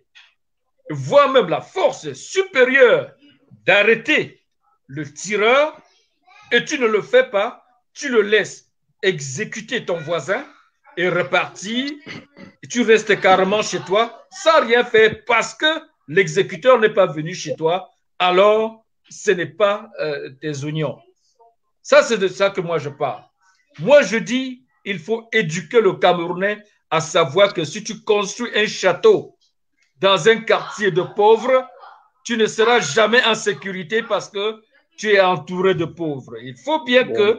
voire même la force supérieure d'arrêter le tireur et tu ne le fais pas, tu le laisses exécuter ton voisin et repartir et tu restes carrément chez toi sans rien faire parce que l'exécuteur n'est pas venu chez toi, alors ce n'est pas euh, tes oignons. Ça, c'est de ça que moi je parle. Moi, je dis, il faut éduquer le Camerounais à savoir que si tu construis un château dans un quartier de pauvres, tu ne seras jamais en sécurité parce que tu es entouré de pauvres. Il faut bien bon. que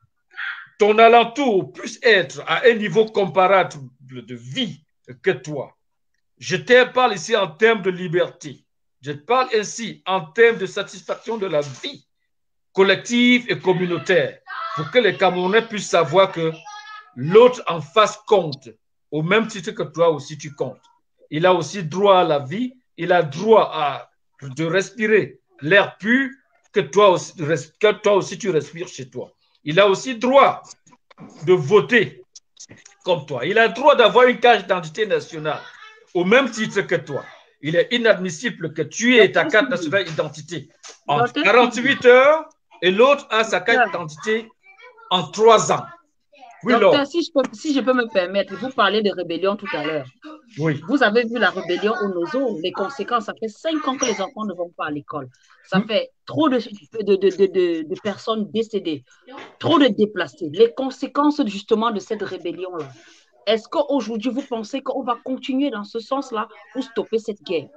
ton alentour puisse être à un niveau comparable de vie que toi. Je te parle ici en termes de liberté. Je te parle ainsi en termes de satisfaction de la vie collective et communautaire pour que les Camerounais puissent savoir que l'autre en face compte au même titre que toi aussi tu comptes. Il a aussi droit à la vie, il a droit à, de respirer l'air pur que toi, aussi, que toi aussi tu respires chez toi. Il a aussi droit de voter comme toi. Il a droit d'avoir une carte d'identité nationale au même titre que toi. Il est inadmissible que tu aies ta carte nationale d'identité en quarante-huit heures et l'autre a sa carte d'identité en trois ans. Oui, Docteur, si je, peux, si je peux me permettre, vous parlez de rébellion tout à l'heure. Oui. Vous avez vu la rébellion au Nozo, les conséquences, ça fait cinq ans que les enfants ne vont pas à l'école. Ça mmh. fait trop de, de, de, de, de, de personnes décédées, trop de déplacés. Les conséquences justement de cette rébellion-là. Est-ce qu'aujourd'hui, vous pensez qu'on va continuer dans ce sens-là pour stopper cette guerre?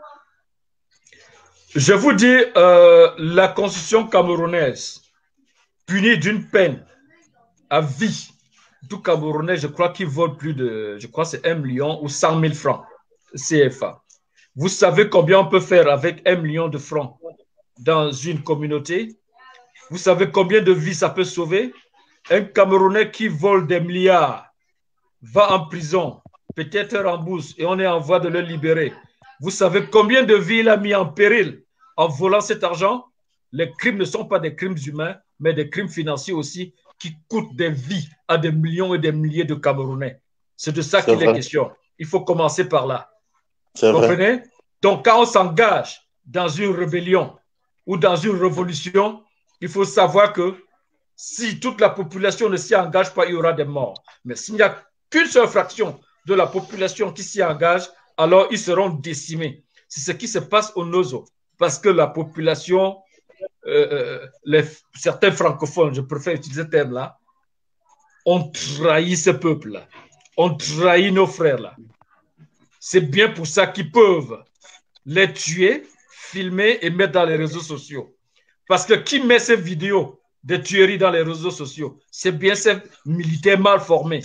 Je vous dis, euh, la constitution camerounaise punit d'une peine à vie tout Camerounais, je crois qu'il vole plus de, je crois c'est un million ou cent mille francs C F A. Vous savez combien on peut faire avec un million de francs dans une communauté? Vous savez combien de vies ça peut sauver? Un Camerounais qui vole des milliards va en prison, peut-être en bourse, et on est en voie de le libérer. Vous savez combien de vies il a mis en péril en volant cet argent? Les crimes ne sont pas des crimes humains, mais des crimes financiers aussi qui coûtent des vies à des millions et des milliers de Camerounais. C'est de ça qu'il est question. Il faut commencer par là. Vous comprenez? Vrai. Donc, quand on s'engage dans une rébellion ou dans une révolution, il faut savoir que si toute la population ne s'y engage pas, il y aura des morts. Mais s'il n'y a qu'une seule fraction de la population qui s'y engage, alors ils seront décimés. C'est ce qui se passe au Nozo. Parce que la population, euh, les, certains francophones, je préfère utiliser ce terme-là, ont trahi ce peuple-là. Ont trahi nos frères-là. C'est bien pour ça qu'ils peuvent les tuer, filmer et mettre dans les réseaux sociaux. Parce que qui met ces vidéos de tueries dans les réseaux sociaux? C'est bien ces militaires mal formés.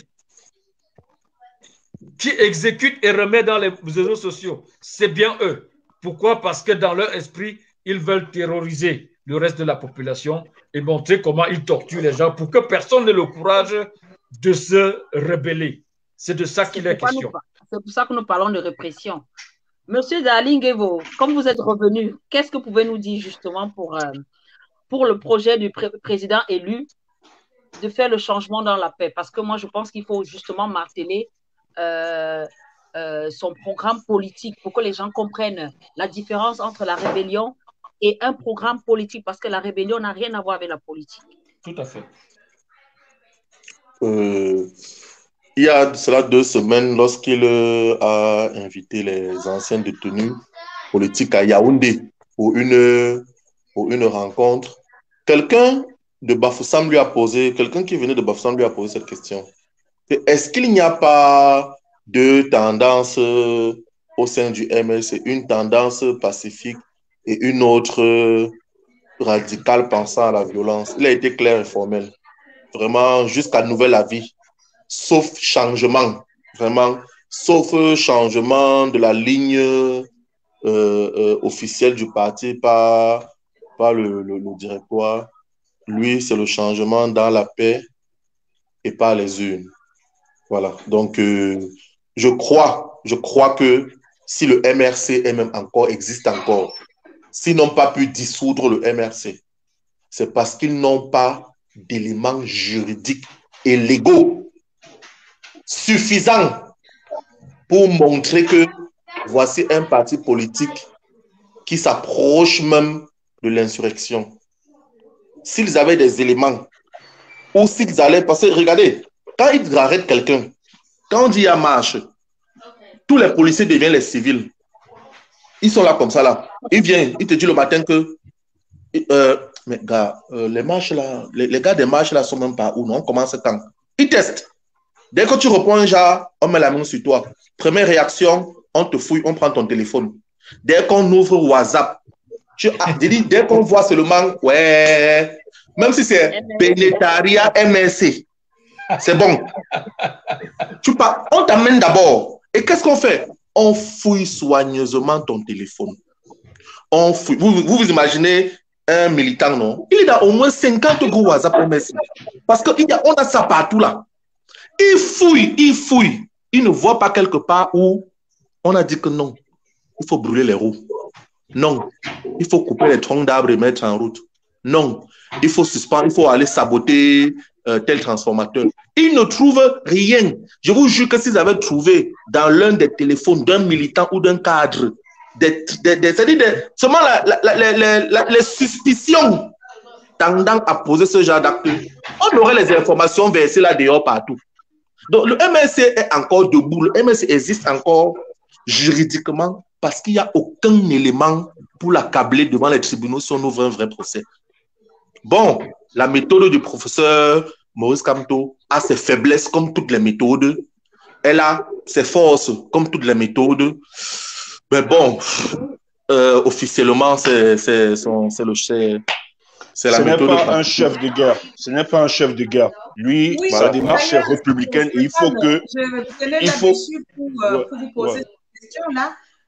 Qui exécutent et remet dans les réseaux sociaux? C'est bien eux. Pourquoi? Parce que dans leur esprit, ils veulent terroriser le reste de la population et montrer comment ils torturent les gens pour que personne n'ait le courage de se rebeller. C'est de ça qu'il est question. C'est pour ça que nous parlons de répression. Monsieur Dalinguevo, comme vous êtes revenu, qu'est-ce que vous pouvez nous dire justement pour, euh, pour le projet du pré président élu de faire le changement dans la paix? Parce que moi, je pense qu'il faut justement marteler euh, euh, son programme politique pour que les gens comprennent la différence entre la rébellion et un programme politique, parce que la rébellion n'a rien à voir avec la politique. Tout à fait. Euh, il y a cela deux semaines, lorsqu'il a invité les anciens détenus politiques à Yaoundé pour une, pour une rencontre, quelqu'un de Bafoussam lui a posé, quelqu'un qui venait de Bafoussam lui a posé cette question. Est-ce qu'il n'y a pas de tendance au sein du M L C, une tendance pacifique et une autre radicale pensant à la violence? Il a été clair et formel. Vraiment, jusqu'à nouvel avis. Sauf changement, vraiment, sauf changement de la ligne euh, euh, officielle du parti par, par le, le, le directoire. Lui, c'est le changement dans la paix et par les urnes. Voilà. Donc, euh, je crois, je crois que si le M R C est même encore, existe encore, s'ils n'ont pas pu dissoudre le M R C, c'est parce qu'ils n'ont pas d'éléments juridiques et légaux suffisants pour montrer que voici un parti politique qui s'approche même de l'insurrection. S'ils avaient des éléments, ou s'ils allaient, parce que regardez, quand ils arrêtent quelqu'un, quand on dit il y a marche, tous les policiers deviennent les civils. Ils sont là comme ça, là. Ils viennent, ils te disent le matin que, euh, mais gars, euh, les marches là, les, les gars des marches là sont même pas où, non? On commence quand? Ils testent. Dès que tu reprends un genre, on met la main sur toi. Première réaction, on te fouille, on prend ton téléphone. Dès qu'on ouvre WhatsApp, tu, ah, dès qu'on voit seulement, ouais, même si c'est Benetaria M S C, c'est bon. Tu pars, on t'amène d'abord. Et qu'est-ce qu'on fait? On fouille soigneusement ton téléphone. On fouille. Vous, vous vous imaginez un militant, non? Il y a au moins cinquante groupes WhatsApp M S C. Parce qu'on a, a ça partout là. Il fouille, il fouille. Il ne voit pas quelque part où on a dit que non, il faut brûler les roues. Non, il faut couper les troncs d'arbres et mettre en route. Non, il faut suspendre, il faut aller saboter euh, tel transformateur. Ils ne trouvent rien. Je vous jure que s'ils avaient trouvé dans l'un des téléphones d'un militant ou d'un cadre, des, des, des, c'est-à-dire des, seulement la, la, la, la, la, les suspicions tendant à poser ce genre d'acte, on aurait les informations versées là dehors partout. Donc le M L C est encore debout, le M L C existe encore juridiquement parce qu'il n'y a aucun élément pour l'accabler devant les tribunaux si on ouvre un vrai procès. Bon, la méthode du professeur Maurice Kamto a ses faiblesses comme toutes les méthodes. Elle a ses forces comme toutes les méthodes. Mais bon, euh, officiellement, c'est le chef. Ce n'est pas un chef de guerre. Ce n'est pas un chef de guerre. Lui, oui, sa démarche est républicaine et il faut que... Je tenais là-dessus faut... pour, euh, ouais, pour vous poser ouais. cette question-là.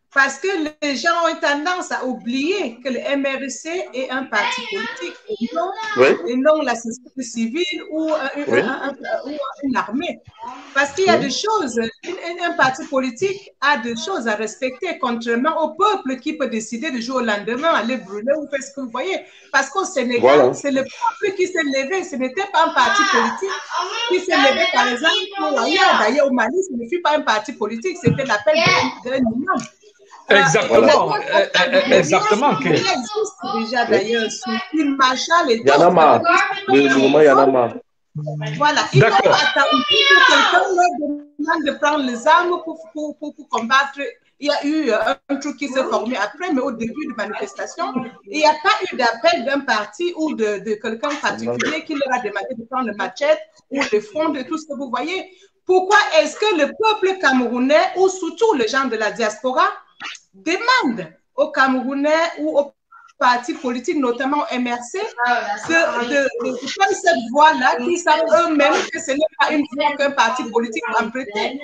Parce que les gens ont tendance à oublier que le M R C est un parti politique et non, oui. et non la société civile ou, un, oui. un, un, ou une armée. Parce qu'il y a oui. des choses, un, un parti politique a des choses à respecter, contrairement au peuple qui peut décider du jour au lendemain, aller brûler ou faire ce que vous voyez. Parce qu'au Sénégal, voilà. c'est le peuple qui s'est levé, ce n'était pas un parti politique qui s'est levé, par exemple, ailleurs. D'ailleurs, au Mali, ce ne fut pas un parti politique, c'était l'appel d'un imam. Exactement, voilà. exactement. Il existe déjà d'ailleurs sous une Marshall et d'autres. Yanama, le mouvement Yanama. Voilà, il n'a pas attendu que quelqu'un leur demande de prendre les armes pour, pour, pour, pour combattre. Il y a eu un truc qui s'est formé après, mais au début de manifestation, il n'y a pas eu d'appel d'un parti ou de, de quelqu'un particulier qui leur a demandé de prendre le machette ou le front de tout ce que vous voyez. Pourquoi est-ce que le peuple camerounais ou surtout les gens de la diaspora demande aux Camerounais ou aux partis politiques, notamment au M R C, de, de, de prendre cette voie-là, qui savent eux-mêmes que ce n'est pas une voie qu'un parti politique va prêter.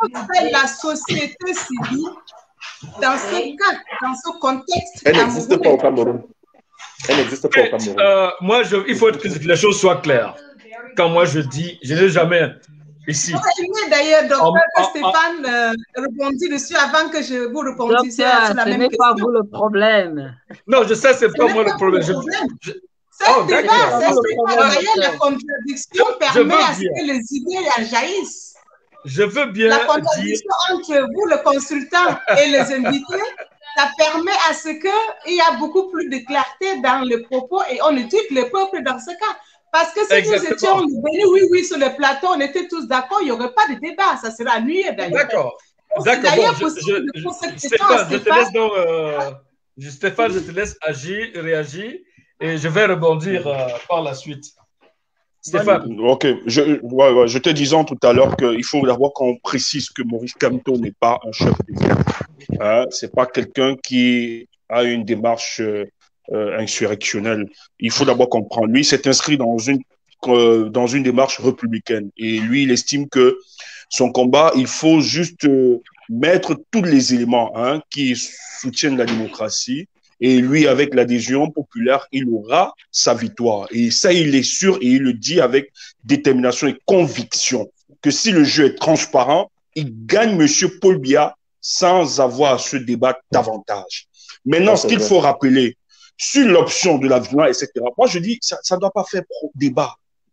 La société civile, dans ce cas, dans ce contexte, elle n'existe pas au Cameroun. Elle n'existe pas au Cameroun. Euh, moi, je, il faut que les choses soient claires. Quand moi je dis, je n'ai jamais ici. D'ailleurs, docteur Stéphane euh, rebondit dessus avant que je vous rebondisse sur la même question. Ce n'est pas vous le problème. Non, je sais, c'est pas moi le problème. Je, je... C'est oh, débat, d'ailleurs, la contradiction je, permet je à ce que les idées jaillissent. Je veux bien La contradiction dire... entre vous, le consultant, et les invités, ça permet à ce qu'il y a beaucoup plus de clarté dans les propos et on éduque le peuple dans ce cas. Parce que si Exactement. nous étions venus, oui, oui, sur le plateau, on était tous d'accord, il n'y aurait pas de débat, ça serait ennuyeux d'ailleurs. D'accord. D'accord. Bon, je, je, je, Stéphane, je te laisse donc, euh, Stéphane, je te laisse agir, réagir, et je vais rebondir euh, par la suite. Stéphane. Ok, je, ouais, ouais, je te disais tout à l'heure qu'il faut d'abord qu'on précise que Maurice Kamto n'est pas un chef de guerre. Hein, c'est pas quelqu'un qui a une démarche euh, Euh, insurrectionnel. Il faut d'abord comprendre. Lui s'est inscrit dans une, euh, dans une démarche républicaine. Et lui, il estime que son combat, il faut juste euh, mettre tous les éléments hein, qui soutiennent la démocratie. Et lui, avec l'adhésion populaire, il aura sa victoire. Et ça, il est sûr et il le dit avec détermination et conviction que si le jeu est transparent, il gagne M. Paul Biya sans avoir à se débattre davantage. Maintenant, ce qu'il faut rappeler, sur l'option de la violence, et cetera. Moi, je dis, ça ne doit pas faire débat.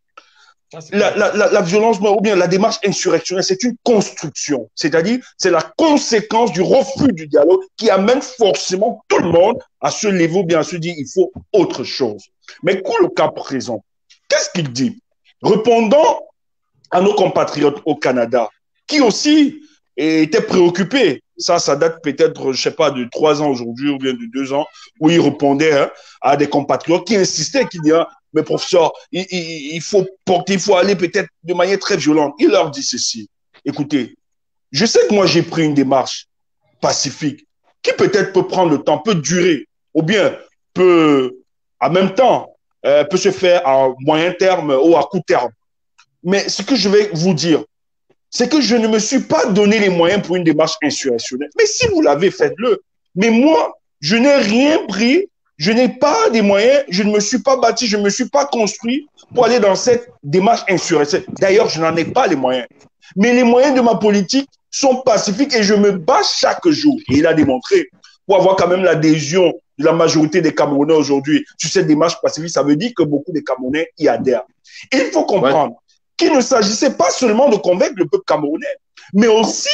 La, la, la, la violence ou bien la démarche insurrectionnelle, c'est une construction. C'est-à-dire, c'est la conséquence du refus du dialogue qui amène forcément tout le monde à se lever ou bien à se dire, il faut autre chose. Mais pour le cas présent, qu'est-ce qu'il dit? Répondant à nos compatriotes au Canada, qui aussi étaient préoccupés. Ça, ça date peut-être, je sais pas, de trois ans aujourd'hui ou bien de deux ans, où il répondait hein, à des compatriotes qui insistaient, qui disaient, mais professeur, il, il, il faut porter, il faut aller peut-être de manière très violente. Il leur dit ceci. Écoutez, je sais que moi j'ai pris une démarche pacifique qui peut-être peut prendre le temps, peut durer, ou bien peut, en même temps, euh, peut se faire à moyen terme ou à court terme. Mais ce que je vais vous dire, c'est que je ne me suis pas donné les moyens pour une démarche insurrectionnelle. Mais si vous l'avez, faites-le. Mais moi, je n'ai rien pris, je n'ai pas des moyens, je ne me suis pas bâti, je ne me suis pas construit pour aller dans cette démarche insurrectionnelle. D'ailleurs, je n'en ai pas les moyens. Mais les moyens de ma politique sont pacifiques et je me bats chaque jour. Et il a démontré, pour avoir quand même l'adhésion de la majorité des Camerounais aujourd'hui sur cette démarche pacifique, ça veut dire que beaucoup de Camerounais y adhèrent. Et il faut comprendre, ouais, qu'il ne s'agissait pas seulement de convaincre le peuple camerounais, mais aussi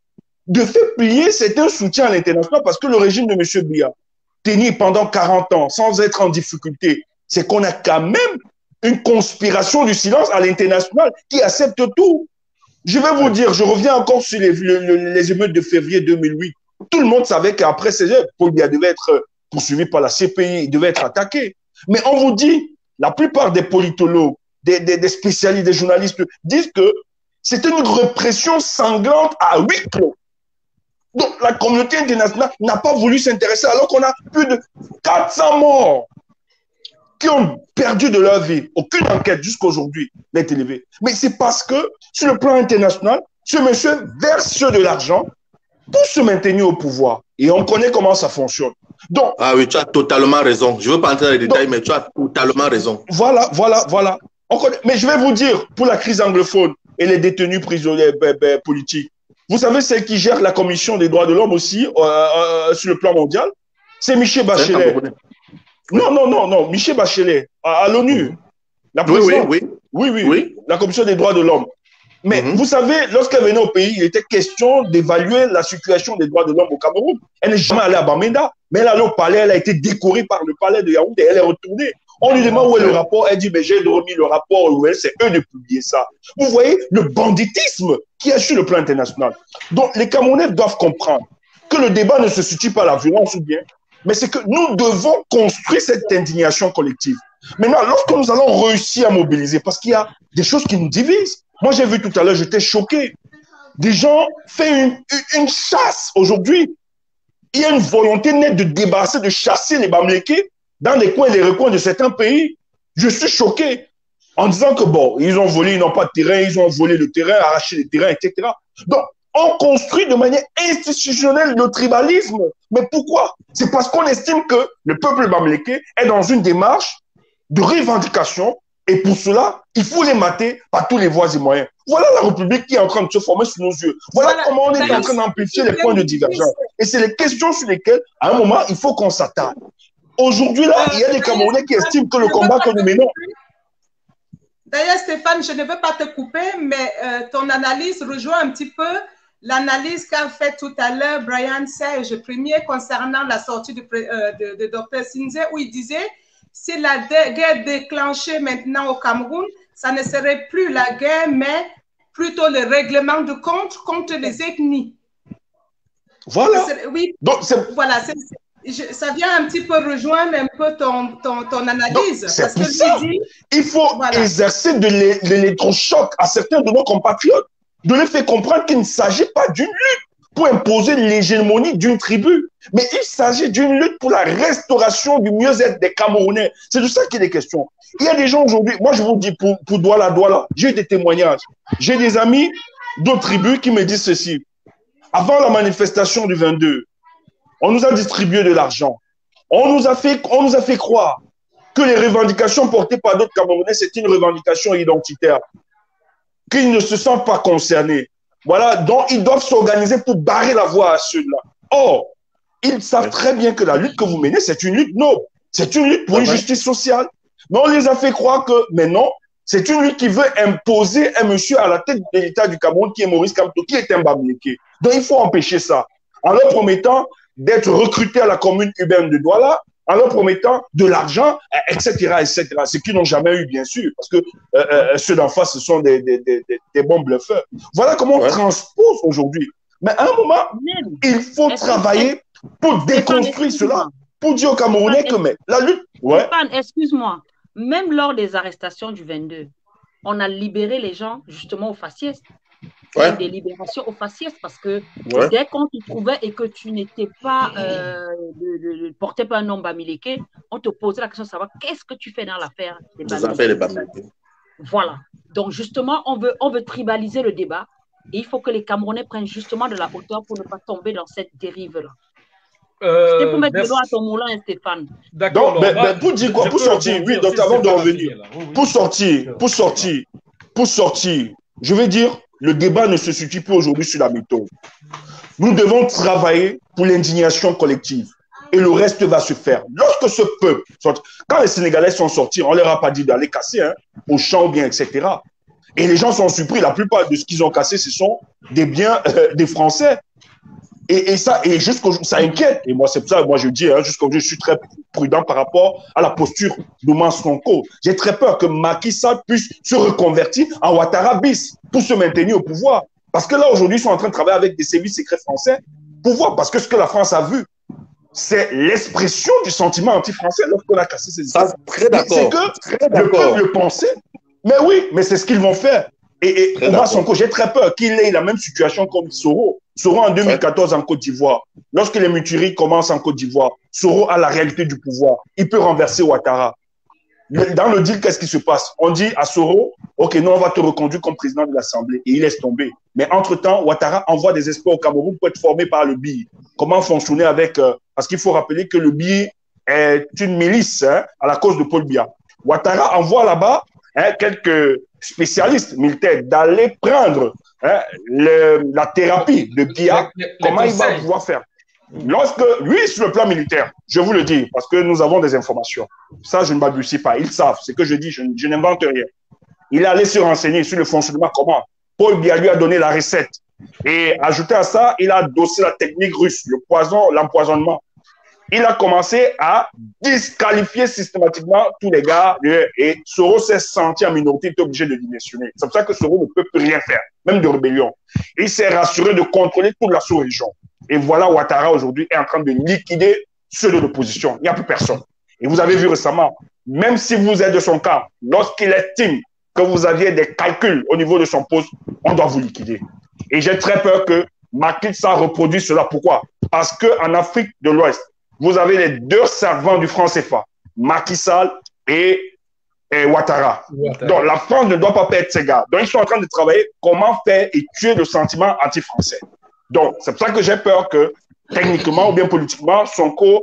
de faire plier certains soutiens à l'international parce que le régime de M. Biya, tenu pendant quarante ans sans être en difficulté, c'est qu'on a quand même une conspiration du silence à l'international qui accepte tout. Je vais vous dire, je reviens encore sur les, les, les émeutes de février deux mille huit. Tout le monde savait qu'après ces émeutes, Paul Biya devait être poursuivi par la C P I, il devait être attaqué. Mais on vous dit, la plupart des politologues, Des, des, des spécialistes, des journalistes disent que c'était une répression sanglante à huis clos. Donc, la communauté internationale n'a pas voulu s'intéresser alors qu'on a plus de quatre cents morts qui ont perdu de leur vie. Aucune enquête jusqu'aujourd'hui n'est élevée. Mais c'est parce que, sur le plan international, ce monsieur verse de l'argent pour se maintenir au pouvoir. Et on connaît comment ça fonctionne. Donc, ah oui, tu as totalement raison. Je ne veux pas entrer dans les donc, détails, mais tu as totalement raison. Voilà, voilà, voilà. On connaît, mais je vais vous dire, pour la crise anglophone et les détenus prisonniers ben, ben, politiques, vous savez, celle qui gère la Commission des droits de l'homme aussi, euh, euh, sur le plan mondial, c'est Michel Bachelet. Non, non, non, non, Michel Bachelet, à, à l'ONU. La présidente. Oui, oui, oui. Oui, oui, oui. La Commission des droits de l'homme. Mais mm-hmm. vous savez, lorsqu'elle venait au pays, il était question d'évaluer la situation des droits de l'homme au Cameroun. Elle n'est jamais allée à Bamenda, mais elle est allée au palais, elle a été décorée par le palais de Yaoundé, elle est retournée. On lui demande où est le rapport, elle dit, mais j'ai remis le rapport, c'est eux de publier ça. Vous voyez le banditisme qui est sur le plan international. Donc les Camerounais doivent comprendre que le débat ne se situe pas à la violence ou bien, mais c'est que nous devons construire cette indignation collective. Maintenant, lorsque nous allons réussir à mobiliser, parce qu'il y a des choses qui nous divisent. Moi, j'ai vu tout à l'heure, j'étais choqué. Des gens font une, une chasse aujourd'hui. Il y a une volonté nette de débarrasser, de chasser les Bamlékés dans les coins et les recoins de certains pays. Je suis choqué en disant que bon, ils ont volé, ils n'ont pas de terrain, ils ont volé le terrain, arraché les terrains, et cetera. Donc, on construit de manière institutionnelle le tribalisme. Mais pourquoi? C'est parce qu'on estime que le peuple Bamléké est dans une démarche de revendication. Et pour cela, il faut les mater par tous les voies et moyens. Voilà la République qui est en train de se former sous nos yeux. Voilà, voilà comment on est en train d'amplifier les points de divergence. Et c'est les questions sur lesquelles, à un moment, il faut qu'on s'attarde. Aujourd'hui, là, il y a des Camerounais qui estiment que le combat que nous menons... D'ailleurs, Stéphane, je ne veux pas te couper, mais euh, ton analyse rejoint un petit peu l'analyse qu'a fait tout à l'heure Brian Serge Premier concernant la sortie de, euh, de, de Docteur Sinzé, où il disait... Si la guerre déclenchée maintenant au Cameroun, ça ne serait plus la guerre, mais plutôt le règlement de compte contre les ethnies. Voilà. Oui, donc voilà, c est, c est, je, ça vient un petit peu rejoindre un peu ton, ton, ton analyse. Parce que ça. Dit, il faut voilà. exercer de l'électrochoc à certains de nos compatriotes, de les faire comprendre qu'il ne s'agit pas d'une lutte pour imposer l'hégémonie d'une tribu. Mais il s'agit d'une lutte pour la restauration du mieux-être des Camerounais. C'est de ça qu'il est question. Il y a des gens aujourd'hui, moi je vous dis pour, pour Douala Douala, j'ai des témoignages. J'ai des amis d'autres tribus qui me disent ceci. Avant la manifestation du vingt-deux, on nous a distribué de l'argent. On nous a fait, on nous a fait croire que les revendications portées par d'autres Camerounais, c'est une revendication identitaire. Qu'ils ne se sentent pas concernés. Voilà, donc ils doivent s'organiser pour barrer la voie à ceux-là. Or, ils savent très bien que la lutte que vous menez, c'est une lutte noble. C'est une lutte pour une justice sociale. Mais on les a fait croire que, mais non, c'est une lutte qui veut imposer un monsieur à la tête de l'État du Cameroun qui est Maurice Kamto, qui est un Bamléké. Donc il faut empêcher ça. En leur promettant d'être recrutés à la commune urbaine de Douala, en leur promettant de l'argent, et cetera, et cetera. Ce qu'ils n'ont jamais eu, bien sûr, parce que euh, euh, ceux d'en face, ce sont des, des, des, des bons bluffeurs. Voilà comment ouais. on transpose aujourd'hui. Mais à un moment, il faut travailler pour déconstruire cela, pour dire aux Camerounais que mais, la lutte... Ouais. Excuse-moi, même lors des arrestations du vingt-deux, on a libéré les gens justement aux faciès. Ouais. Des libérations aux faciès parce que ouais. dès qu'on te trouvait et que tu n'étais pas, euh, de, de, portais pas un nom bamileke, on te posait la question de savoir qu'est-ce que tu fais dans l'affaire des bamileke. Voilà. Donc justement, on veut, on veut tribaliser le débat et il faut que les Camerounais prennent justement de la hauteur pour ne pas tomber dans cette dérive-là. Euh, C'était pour mettre de l'eau à ton moulin, Stéphane. D'accord. Mais, mais pour dire quoi, pour sortir, oui, donc avant de revenir, oui, oui. pour sortir, pour sortir, pour sortir, je vais dire, le débat ne se situe plus aujourd'hui sur la méthode. Nous devons travailler pour l'indignation collective. Et le reste va se faire. Lorsque ce peuple sort, quand les Sénégalais sont sortis, on ne leur a pas dit d'aller casser, hein, au champ ou bien, et cetera. Et les gens sont surpris. La plupart de ce qu'ils ont cassé, ce sont des biens euh, des Français. Et, et ça, et jusqu'aujourd'hui, ça inquiète. Et moi, c'est pour ça, moi, je dis, hein, jusqu'aujourd'hui, je suis très prudent par rapport à la posture d'Oumar Sonko. J'ai très peur que Macky Sall puisse se reconvertir en Ouattara bis pour se maintenir au pouvoir. Parce que là, aujourd'hui, ils sont en train de travailler avec des services secrets français pour voir. Parce que ce que la France a vu, c'est l'expression du sentiment anti-français lorsqu'on a cassé ces ça, très d'accord. C'est que le peuple le pensait. Mais oui, mais c'est ce qu'ils vont faire. Et, et Oumar Sonko, j'ai très peur qu'il ait la même situation comme Soro. Soro en deux mille quatorze en Côte d'Ivoire. Lorsque les mutueries commencent en Côte d'Ivoire, Soro a la réalité du pouvoir. Il peut renverser Ouattara. Dans le deal, qu'est-ce qui se passe? On dit à Soro, ok, nous, on va te reconduire comme président de l'Assemblée. Et il laisse tomber. Mais entre-temps, Ouattara envoie des experts au Cameroun pour être formés par le B I. comment fonctionner avec... Euh, parce qu'il faut rappeler que le B I est une milice hein, à la cause de Paul Biya. Ouattara envoie là-bas hein, quelques spécialistes militaires d'aller prendre hein, le, la thérapie de Biya, les, les, comment les il va pouvoir faire. Lorsque, lui, sur le plan militaire, je vous le dis, parce que nous avons des informations, ça je ne m'abusis pas, ils savent, ce que je dis, je, je n'invente rien. Il est allé se renseigner sur le fonctionnement, comment Paul Biya lui a donné la recette. Et ajouté à ça, il a adossé la technique russe, le poison, l'empoisonnement. Il a commencé à disqualifier systématiquement tous les gars et Soro s'est senti en minorité, il était obligé de démissionner. C'est pour ça que Soro ne peut plus rien faire, même de rébellion. Il s'est rassuré de contrôler toute la sous-région. Et voilà, Ouattara aujourd'hui est en train de liquider ceux de l'opposition. Il n'y a plus personne. Et vous avez vu récemment, même si vous êtes de son camp, lorsqu'il estime que vous aviez des calculs au niveau de son poste, on doit vous liquider. Et j'ai très peur que Macky Sall reproduise cela. Pourquoi? Parce qu'en Afrique de l'Ouest, vous avez les deux servants du franc C F A, Macky Sall et, et Ouattara. Ouattara. Donc la France ne doit pas perdre ses gars. Donc ils sont en train de travailler comment faire et tuer le sentiment anti-français. Donc c'est pour ça que j'ai peur que techniquement ou bien politiquement, Sonko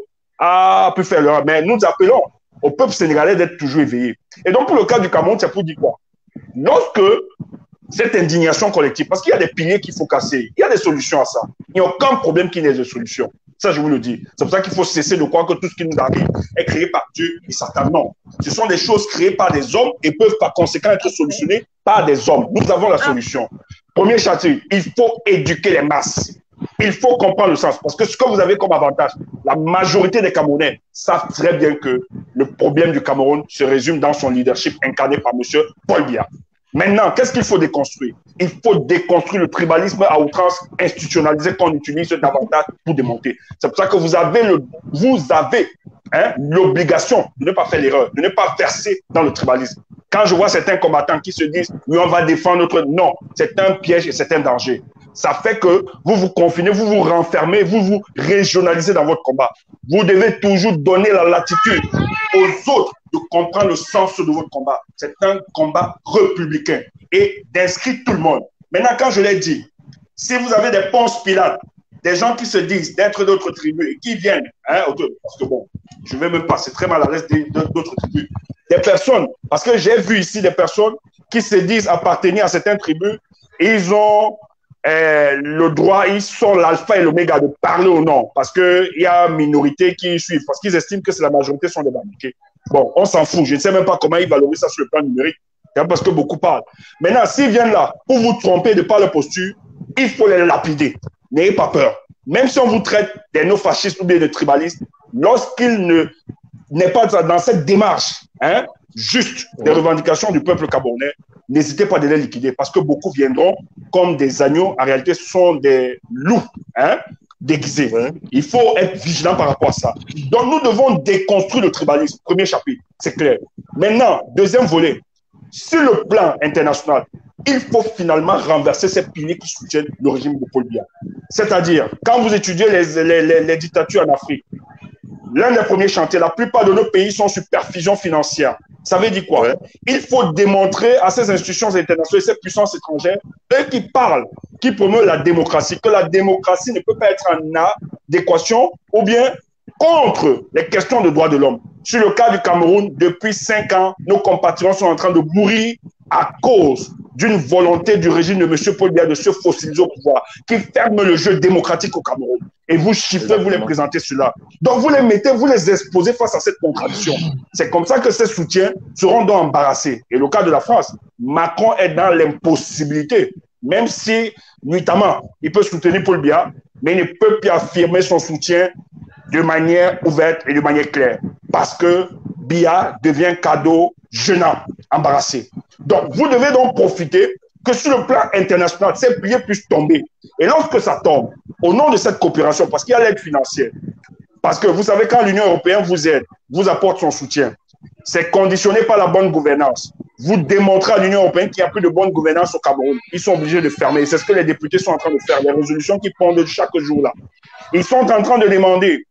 a pu faire l'erreur. Mais nous appelons au peuple sénégalais d'être toujours éveillé. Et donc pour le cas du Cameroun, c'est pour dire quoi? Lorsque cette indignation collective, parce qu'il y a des piliers qu'il faut casser, il y a des solutions à ça. Il n'y a aucun problème qu'il n'y ait de solution. Ça, je vous le dis. C'est pour ça qu'il faut cesser de croire que tout ce qui nous arrive est créé par Dieu et Satan. Non. Ce sont des choses créées par des hommes et peuvent par conséquent être solutionnées par des hommes. Nous avons la solution. Premier chapitre, il faut éduquer les masses. Il faut comprendre le sens. Parce que ce que vous avez comme avantage, la majorité des Camerounais savent très bien que le problème du Cameroun se résume dans son leadership incarné par M. Paul Biya. Maintenant, qu'est-ce qu'il faut déconstruire? Il faut déconstruire le tribalisme à outrance institutionnalisé qu'on utilise davantage pour démonter. C'est pour ça que vous avez le, vous avez hein, l'obligation de ne pas faire l'erreur, de ne pas verser dans le tribalisme. Quand je vois certains combattants qui se disent « oui, on va défendre notre… » Non, c'est un piège et c'est un danger. Ça fait que vous vous confinez, vous vous renfermez, vous vous régionalisez dans votre combat. Vous devez toujours donner la latitude aux autres de comprendre le sens de votre combat. C'est un combat républicain et d'inscrire tout le monde. Maintenant, quand je l'ai dit, si vous avez des Ponce Pilate, des gens qui se disent d'être d'autres tribus et qui viennent, hein, parce que bon, je ne vais même passer très mal à l'aise d'autres tribus, des personnes, parce que j'ai vu ici des personnes qui se disent appartenir à certaines tribus et ils ont euh, le droit, ils sont l'alpha et l'oméga de parler ou non, parce qu'il y a une minorité qui suivent, parce qu'ils estiment que c'est la majorité sont des banquiers. Bon, on s'en fout. Je ne sais même pas comment ils valorisent ça sur le plan numérique, hein, parce que beaucoup parlent. Maintenant, s'ils viennent là pour vous tromper de par leur posture, il faut les lapider. N'ayez pas peur. Même si on vous traite des néo-fascistes ou bien de tribalistes, lorsqu'ils ne n'est pas dans cette démarche hein, juste des revendications du peuple camerounais, n'hésitez pas à les liquider, parce que beaucoup viendront comme des agneaux. En réalité, ce sont des loups hein, déguisés. Ouais. Il faut être vigilant par rapport à ça. Donc, nous devons déconstruire le tribalisme. Premier chapitre, c'est clair. Maintenant, deuxième volet, sur le plan international, il faut finalement renverser ces piliers qui soutiennent le régime de Paul Biya. C'est-à-dire, quand vous étudiez les, les, les, les dictatures en Afrique, l'un des premiers chantiers, la plupart de nos pays sont sur perfusion financière. Ça veut dire quoi? Ouais. Il faut démontrer à ces institutions internationales et ces puissances étrangères, eux qui parlent, qui promeuvent la démocratie, que la démocratie ne peut pas être en adéquation ou bien contre les questions de droits de l'homme. Sur le cas du Cameroun, depuis cinq ans, nos compatriotes sont en train de mourir à cause d'une volonté du régime de M. Paul Biya de se fossiliser au pouvoir, qui ferme le jeu démocratique au Cameroun. Et vous chiffrez, vous les présentez cela. Donc vous les mettez, vous les exposez face à cette contradiction. C'est comme ça que ces soutiens seront donc embarrassés. Et le cas de la France, Macron est dans l'impossibilité, même si, nuitamment, il peut soutenir Paul Biya, mais il ne peut plus affirmer son soutien de manière ouverte et de manière claire. Parce que Biya devient cadeau gênant, embarrassé. Donc, vous devez donc profiter que sur le plan international, ces piliers puissent tomber. Et lorsque ça tombe, au nom de cette coopération, parce qu'il y a l'aide financière, parce que vous savez, quand l'Union européenne vous aide, vous apporte son soutien, c'est conditionné par la bonne gouvernance. Vous démontrez à l'Union européenne qu'il n'y a plus de bonne gouvernance au Cameroun. Ils sont obligés de fermer. Et c'est ce que les députés sont en train de faire, les résolutions qui pendent chaque jour là. Ils sont en train de demander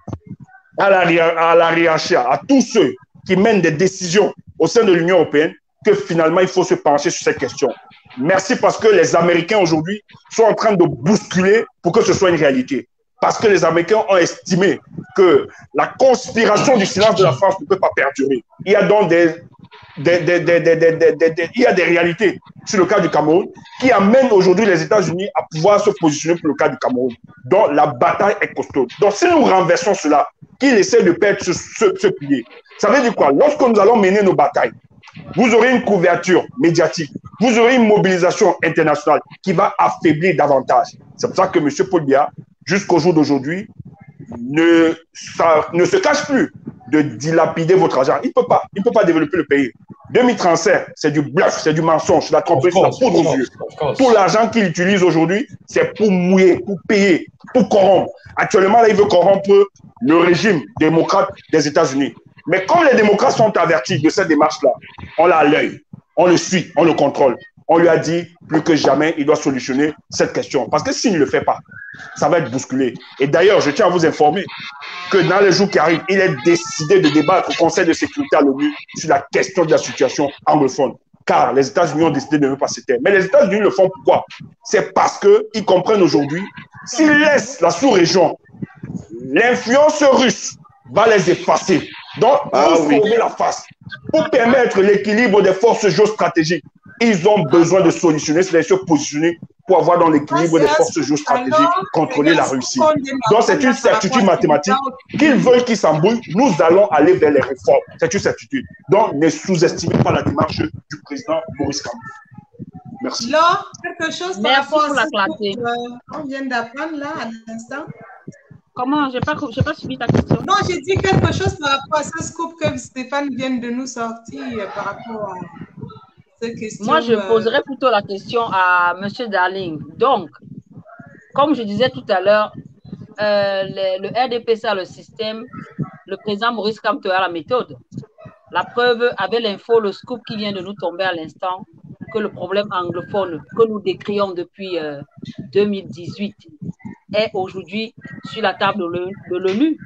à la, à la hiérarchie, à tous ceux qui mènent des décisions au sein de l'Union européenne, que finalement, il faut se pencher sur cette question. Merci parce que les Américains aujourd'hui sont en train de bousculer pour que ce soit une réalité. parce que les Américains ont estimé que la conspiration du silence de la France ne peut pas perdurer. Il y a donc des, des, des, des, des, des, des, des, des il y a des réalités sur le cas du Cameroun qui amènent aujourd'hui les États-Unis à pouvoir se positionner pour le cas du Cameroun. Donc la bataille est costaud. Donc si nous renversons cela, qu'ils essaient de perdre ce, ce, ce pilier, ça veut dire quoi? Lorsque nous allons mener nos batailles, vous aurez une couverture médiatique, vous aurez une mobilisation internationale qui va affaiblir davantage. C'est pour ça que M. Paul Biya, jusqu'au jour d'aujourd'hui, ne, ça, ne se cache plus de dilapider votre argent. Il ne peut pas, il ne peut pas développer le pays. deux mille trente-cinq, c'est du bluff, c'est du mensonge, c'est la tromperie, c'est la poudre aux yeux. Tout l'argent qu'il utilise aujourd'hui, c'est pour mouiller, pour payer, pour corrompre. Actuellement, là, il veut corrompre le régime démocrate des États-Unis. Mais comme les démocrates sont avertis de cette démarche-là, on l'a à l'œil, on le suit, on le contrôle. On lui a dit plus que jamais, il doit solutionner cette question. Parce que s'il ne le fait pas, ça va être bousculé. Et d'ailleurs, je tiens à vous informer que dans les jours qui arrivent, il est décidé de débattre au Conseil de sécurité à l'ONU sur la question de la situation anglophone. Car les États-Unis ont décidé de ne pas se taire. Mais les États-Unis le font pourquoi? C'est parce qu'ils comprennent aujourd'hui, s'ils laissent la sous-région, l'influence russe va les effacer. Donc, ah, pour oui. sauver la face, pour permettre l'équilibre des forces géostratégiques, ils ont besoin de solutionner, c'est-à-dire se positionner pour avoir dans l'équilibre des forces géostratégiques, contrôler la Russie. Donc, c'est une certitude mathématique. Qu'ils veulent qu'ils s'embrouillent, nous allons aller vers les réformes. C'est une certitude. Donc, ne sous-estimez pas la démarche du président Maurice Kamto. Merci. Là, quelque chose par Merci rapport pour la à ce clarté. qu'on vient d'apprendre là, à l'instant. Comment? Je n'ai pas, j'ai pas suivi ta question. Non, j'ai dit quelque chose par rapport à ce scoop que Stéphane vient de nous sortir par rapport à cette question. Moi, je poserais plutôt la question à M. Darling. Donc, comme je disais tout à l'heure, euh, le, le R D P C a le système, le président Maurice Kamto a la méthode. La preuve, avec l'info, le scoop qui vient de nous tomber à l'instant, que le problème anglophone que nous décrions depuis euh, deux mille dix-huit est aujourd'hui sur la table de l'ONU.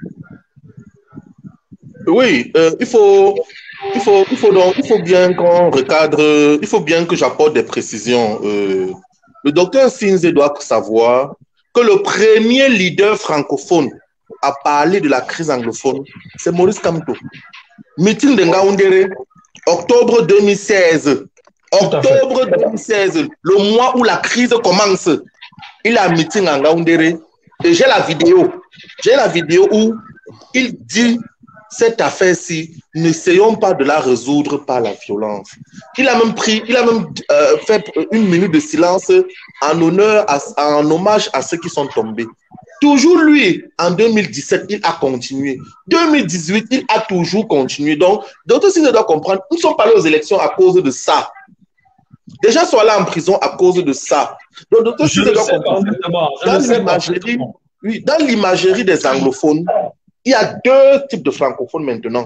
Oui, euh, il faut, il faut, il faut donc, il faut bien qu'on recadre, il faut bien que j'apporte des précisions. Euh, le docteur Sinze doit savoir que le premier leader francophone à parler de la crise anglophone, c'est Maurice Kamto. Meeting de Ngaoundéré, octobre deux mille seize. Octobre deux mille seize, le mois où la crise commence. Il a un meeting en Ngaoundéré et j'ai la vidéo. J'ai la vidéo où il dit cette affaire-ci, n'essayons pas de la résoudre par la violence. Il a même pris, il a même euh, fait une minute de silence en honneur, à, en hommage à ceux qui sont tombés. Toujours lui, en deux mille dix-sept, il a continué. deux mille dix-huit, il a toujours continué. Donc, d'autres signes doivent comprendre, nous sommes pas allés aux élections à cause de ça. Des gens sont allés en prison à cause de ça. Donc, d'autres signes doivent comprendre. Dans l'imagerie, oui, dans l'imagerie des anglophones, il y a deux types de francophones maintenant.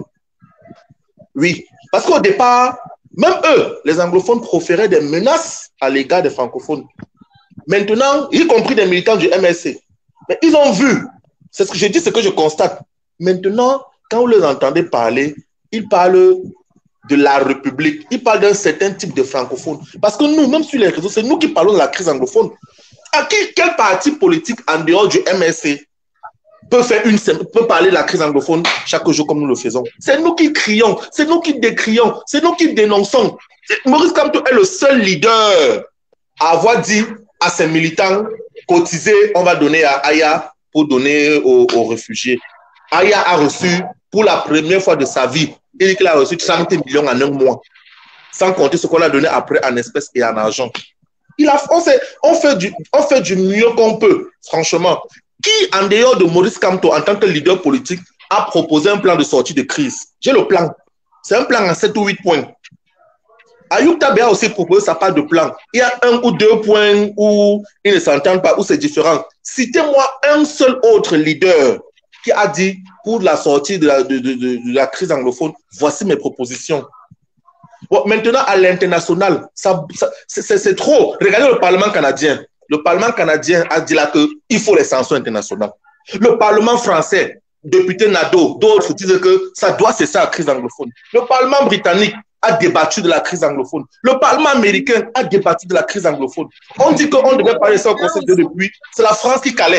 Oui, parce qu'au départ, même eux, les anglophones, proféraient des menaces à l'égard des francophones. Maintenant, y compris des militants du M S C. Mais ils ont vu, c'est ce que je dis, c'est ce que je constate. Maintenant, quand vous les entendez parler, ils parlent de la République, ils parlent d'un certain type de francophones. Parce que nous, même sur les réseaux, c'est nous qui parlons de la crise anglophone. À qui, quel parti politique en dehors du M S C peut, faire une, peut parler de la crise anglophone chaque jour comme nous le faisons? C'est nous qui crions, c'est nous qui décrions, c'est nous qui dénonçons. Maurice Kamto est le seul leader à avoir dit à ses militants, cotiser, on va donner à Aya pour donner aux, aux réfugiés. Aya a reçu pour la première fois de sa vie, il dit qu'il a reçu trente millions en un mois, sans compter ce qu'on a donné après en espèces et en argent. Il a, on, fait, on, fait du, on fait du mieux qu'on peut, franchement. Qui, en dehors de Maurice Kamto, en tant que leader politique, a proposé un plan de sortie de crise? J'ai le plan. C'est un plan en sept ou huit points. Ayoub Tabé a aussi proposé sa part de plan. Il y a un ou deux points où ils ne s'entendent pas, où c'est différent. Citez-moi un seul autre leader qui a dit, pour la sortie de la, de, de, de, de la crise anglophone, voici mes propositions. Bon, maintenant, à l'international, ça, ça, c'est trop. Regardez le Parlement canadien. Le Parlement canadien a dit là qu'il faut les sanctions internationales. Le Parlement français, député Nadeau, d'autres disent que ça doit cesser la crise anglophone. Le Parlement britannique a débattu de la crise anglophone. Le Parlement américain a débattu de la crise anglophone. On dit qu'on devait parler ça au Conseil de depuis. C'est la France qui calait.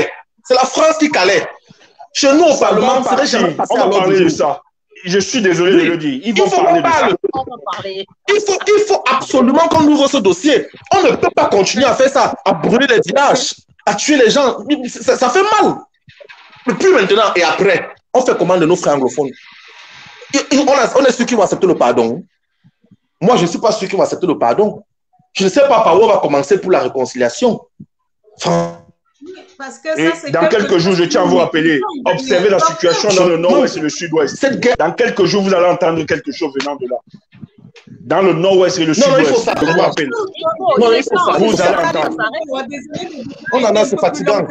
C'est la France qui calait. Chez nous, au Parlement, ça serait jamais passé. On va parler de ça. Je suis désolé oui. de le dire. Ils vont il faut parler de ça. On va parler. Il faut, il faut absolument qu'on ouvre ce dossier. On ne peut pas continuer à faire ça, à brûler les villages, à tuer les gens. Ça, ça fait mal. Et puis maintenant, et après, on fait comment de nos frères anglophones? On, a, on est ceux qui vont accepter le pardon. Moi, je ne suis pas ceux qui vont accepter le pardon. Je ne sais pas par où on va commencer pour la réconciliation. Enfin, Parce que et ça, dans quelques jours, je tiens à vous rappeler, observez la situation dans le nord-ouest et le sud-ouest. Dans quelques jours, vous allez entendre quelque chose venant de là. Dans le nord-ouest et le sud-ouest, je vous rappelle. Non, il faut ça. Vous allez entendre. On en a, c'est fatigant.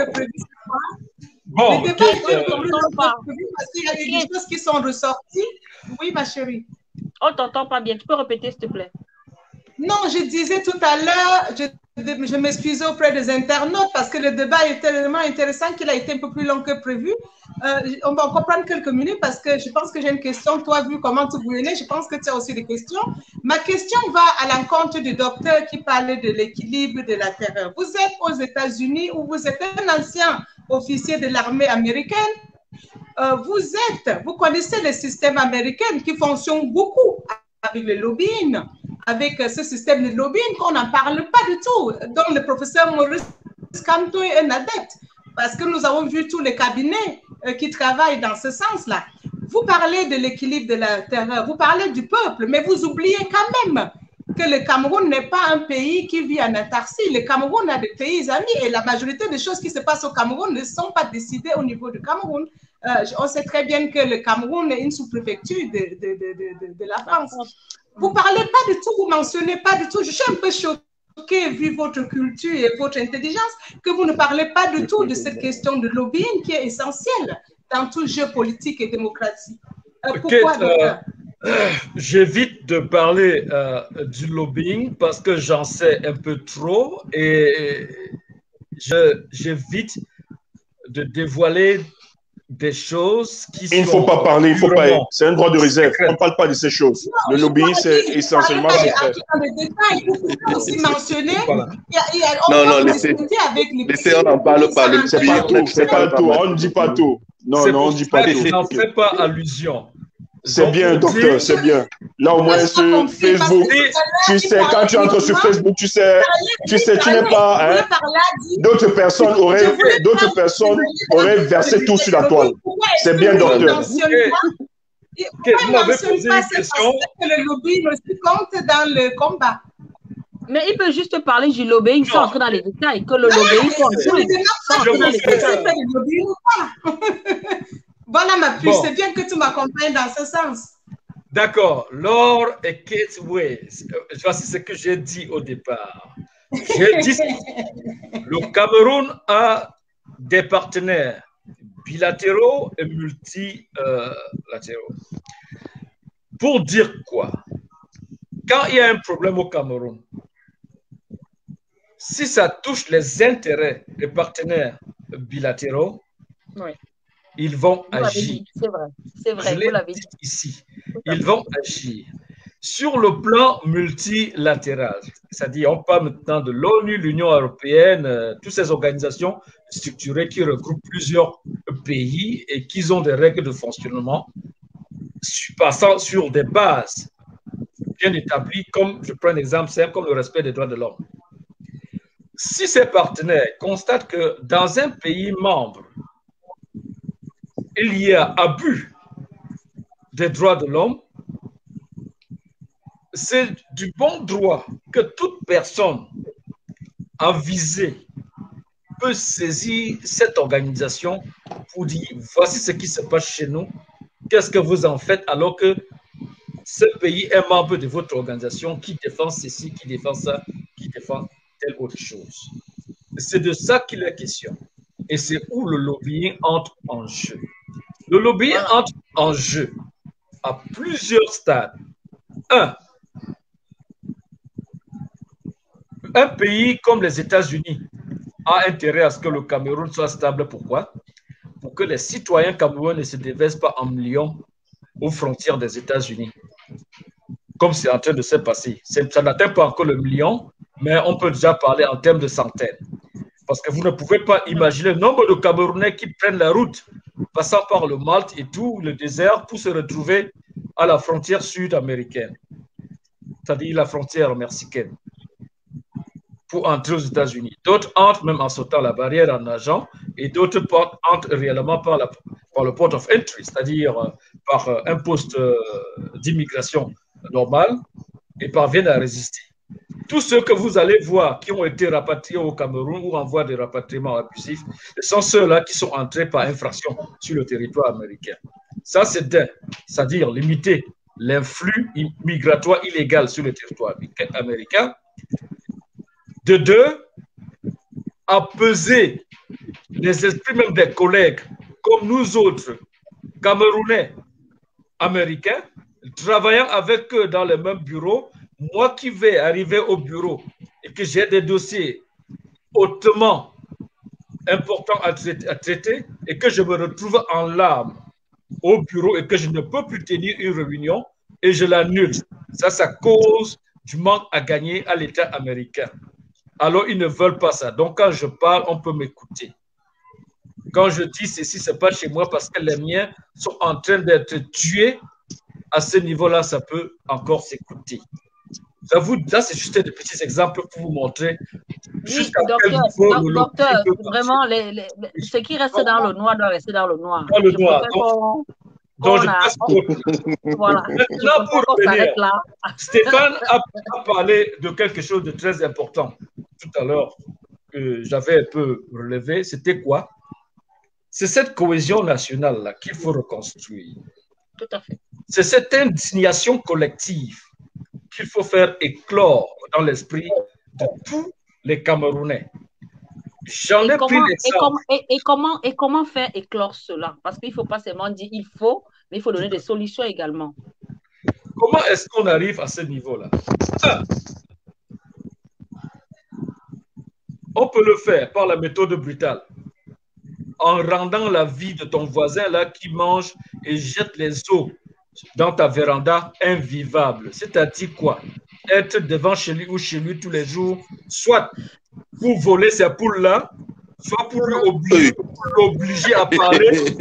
Bon, le débat est un peu plus parce qu'il y a des choses qui sont ressorties. Oui, ma chérie. On ne t'entend pas bien. Tu peux répéter, s'il te plaît? Non, je disais tout à l'heure, je, je m'excusais auprès des internautes parce que le débat est tellement intéressant qu'il a été un peu plus long que prévu. Euh, on va encore prendre quelques minutes parce que je pense que j'ai une question. Toi, vu comment tu voulais, je pense que tu as aussi des questions. Ma question va à l'encontre du docteur qui parlait de l'équilibre de la terreur. Vous êtes aux États-Unis ou vous êtes un ancien officier de l'armée américaine. Euh, vous êtes, vous connaissez le système américain qui fonctionne beaucoup avec le lobbying, avec ce système de lobbying qu'on n'en parle pas du tout, dont le professeur Maurice Kamto est un adepte, parce que nous avons vu tous les cabinets euh, qui travaillent dans ce sens-là. Vous parlez de l'équilibre de la terreur, vous parlez du peuple, mais vous oubliez quand même que le Cameroun n'est pas un pays qui vit en autarcie. Le Cameroun a des pays amis et la majorité des choses qui se passent au Cameroun ne sont pas décidées au niveau du Cameroun. Euh, on sait très bien que le Cameroun est une sous-préfecture de, de, de, de, de la France. Vous ne parlez pas du tout, vous ne mentionnez pas du tout. Je suis un peu choquée, vu votre culture et votre intelligence, que vous ne parlez pas du tout de cette question de lobbying qui est essentielle dans tout jeu politique et démocratique. Euh, pourquoi donc, euh, euh, J'évite de parler euh, du lobbying parce que j'en sais un peu trop et j'évite de dévoiler des choses qui il ne faut pas parler, il faut pas. C'est un droit de réserve. On ne parle pas de ces choses. Le lobbying, c'est essentiellement secret. aussi mentionné. Voilà. Non, non, laissez, laissez, on n'en parle pas. C'est pas tout, c'est pas tout. On ne dit pas tout. Non, non, on ne dit pas tout. N'en fais pas allusion. C'est bien, docteur, c'est bien. Là, au moins, sur Facebook, tu sais, quand tu entres sur Facebook, tu sais, tu sais, tu n'es pas, hein, d'autres personnes auraient, d'autres personnes auraient versé tout sur la toile. C'est bien, docteur. Okay, vous m'avez posé une question. Que le lobbying aussi compte dans le combat. Mais il peut juste parler du lobbying sans entrer dans les détails. Que le lobbying compte. Voilà ma puce, bon. C'est bien que tu m'accompagnes dans ce sens. D'accord. Laure et Kate Way, voici ce que j'ai dit au départ. J'ai dit le Cameroun a des partenaires bilatéraux et multilatéraux. Pour dire quoi? Quand il y a un problème au Cameroun, si ça touche les intérêts des partenaires bilatéraux, oui. Ils vont vous agir. C'est vrai, c'est vrai, je vous l'avez dit. Ici, ils vont agir. Sur le plan multilatéral, c'est-à-dire on parle maintenant de l'ONU, l'Union européenne, euh, toutes ces organisations structurées qui regroupent plusieurs pays et qui ont des règles de fonctionnement passant sur des bases bien établies, comme, je prends un exemple simple, comme le respect des droits de l'homme. Si ces partenaires constatent que dans un pays membre, il y a abus des droits de l'homme, c'est du bon droit que toute personne avisée peut saisir cette organisation pour dire voici ce qui se passe chez nous, qu'est-ce que vous en faites alors que ce pays est membre de votre organisation qui défend ceci, qui défend ça, qui défend telle autre chose. C'est de ça qu'il est question. Et c'est où le lobbying entre en jeu. Le lobbying entre en jeu à plusieurs stades. Un, un pays comme les États-Unis a intérêt à ce que le Cameroun soit stable. Pourquoi? Pour que les citoyens camerounais ne se déversent pas en millions aux frontières des États-Unis. Comme c'est en train de se passer. Ça n'atteint pas encore le million, mais on peut déjà parler en termes de centaines. Parce que vous ne pouvez pas imaginer le nombre de Camerounais qui prennent la route, passant par le Malte et tout le désert pour se retrouver à la frontière sud-américaine, c'est-à-dire la frontière mexicaine, pour entrer aux États-Unis. D'autres entrent même en sautant la barrière en nageant, et d'autres entrent réellement par, la, par le port of entry, c'est-à-dire euh, par euh, un poste euh, d'immigration normal, et parviennent à résister. Tous ceux que vous allez voir qui ont été rapatriés au Cameroun ou en voie de rapatriement abusif, ce sont ceux-là qui sont entrés par infraction sur le territoire américain. Ça, c'est d'un, c'est-à-dire limiter l'influx migratoire illégal sur le territoire américain. De deux, apaiser les esprits même des collègues comme nous autres, Camerounais, Américains, travaillant avec eux dans les mêmes bureaux. Moi qui vais arriver au bureau et que j'ai des dossiers hautement importants à traiter, à traiter et que je me retrouve en larmes au bureau et que je ne peux plus tenir une réunion et je l'annule. Ça, ça cause du manque à gagner à l'État américain. Alors, ils ne veulent pas ça. Donc, quand je parle, on peut m'écouter. Quand je dis ceci, ce n'est pas chez moi parce que les miens sont en train d'être tués. À ce niveau-là, ça peut encore s'écouter. J'avoue, là, c'est juste des petits exemples pour vous montrer. Oui, docteur, do docteur vraiment, les, les, ce qui reste dans le noir doit rester dans le noir. Dans le je noir. Donc, donc je passe pour... Voilà. Maintenant, pour revenir, Stéphane a, a parlé de quelque chose de très important tout à l'heure que j'avais un peu relevé. C'était quoi? C'est cette cohésion nationale-là qu'il faut reconstruire. Tout à fait. C'est cette indignation collective qu'il faut faire éclore dans l'esprit de tous les Camerounais. J'en ai pris l'exemple. Et, et, et, comment, et comment faire éclore cela? Parce qu'il ne faut pas seulement dire il faut, mais il faut donner des solutions également. Comment est-ce qu'on arrive à ce niveau-là? On peut le faire par la méthode brutale, en rendant la vie de ton voisin là qui mange et jette les os dans ta véranda invivable. C'est-à-dire quoi? Être devant chez lui ou chez lui tous les jours, soit pour voler ces poules-là, soit pour l'obliger, pour l'obliger à parler.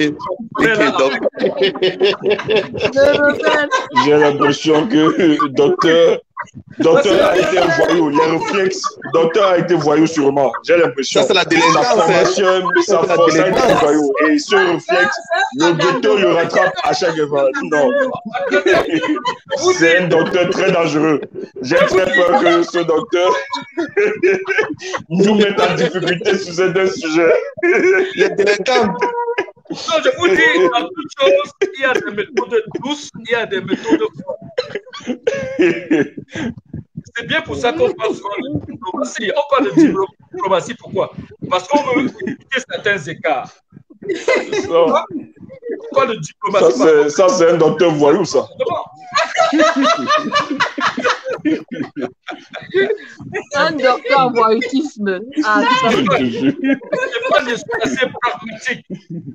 J'ai l'impression que docteur, docteur a été voyou, les réflexes, docteur a été voyou sûrement. J'ai l'impression. Ça, c'est la délinquance. Sa formation, sa force a été voyou. Et ce réflexe, le ghetto le rattrape à chaque fois. Non. C'est un docteur très dangereux. J'ai très peur que ce docteur nous mette en difficulté sur ces deux sujets. Les délinquants. Non, je vous dis, dans toute chose, il y a des méthodes douces, il y a des méthodes fortes. C'est bien pour ça qu'on parle de diplomatie. On parle de diplomatie, pourquoi? Parce qu'on veut éviter certains écarts. Ça, pourquoi de diplomatie? Ça, c'est un docteur voyou, ça. Un docteur voyoutisme. Ah, je suis assez pragmatique.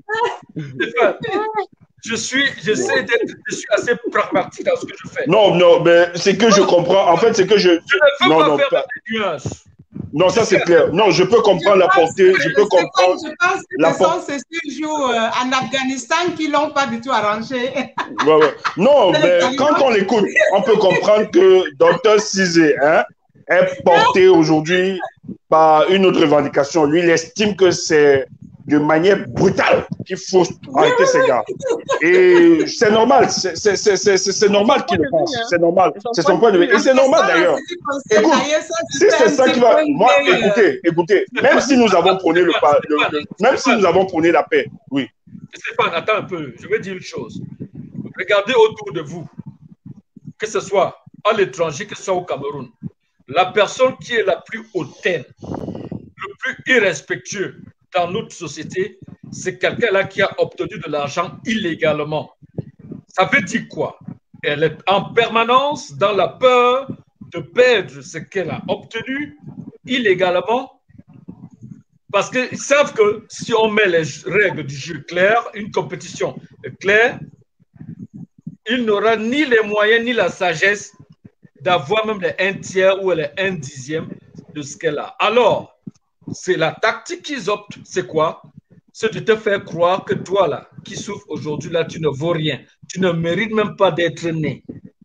Je suis, j'essaie d'être, je suis assez pragmatique dans ce que je fais. Non, non, mais c'est que je comprends. En fait, c'est que je. Je ne veux non, pas non, faire pas... des nuances. Non, ça c'est clair. Non, je peux comprendre la portée. Je peux comprendre. Je pense que la ce sont ces six jours euh, en Afghanistan qui ne l'ont pas du tout arrangé. Ouais, ouais. Non, mais quand on l'écoute, on peut comprendre que docteur Cizé hein, est porté aujourd'hui par une autre revendication. Lui, il estime que c'est de manière brutale qu'il faut arrêter ces gars. Et c'est normal, c'est normal qu'il le pense. C'est normal. C'est son point de vue. Et c'est normal d'ailleurs. Écoute, si c'est ça qui va. Moi, écoutez, écoutez, même si nous avons prôné le, le, le même si nous avons prôné la paix, oui. Stéphane, attends un peu, je vais dire une chose. Regardez autour de vous, que ce soit à l'étranger, que ce soit au Cameroun, la personne qui est la plus hautaine, le plus irrespectueux dans notre société, c'est quelqu'un là qui a obtenu de l'argent illégalement. Ça veut dire quoi? Elle est en permanence dans la peur de perdre ce qu'elle a obtenu illégalement parce qu'ils savent que si on met les règles du jeu claires, une compétition claire, il n'aura ni les moyens ni la sagesse d'avoir même les un tiers ou les un dixième de ce qu'elle a. Alors, c'est la tactique qu'ils optent. C'est quoi? C'est de te faire croire que toi, là, qui souffres aujourd'hui, là, tu ne vaux rien. Tu ne mérites même pas d'être né.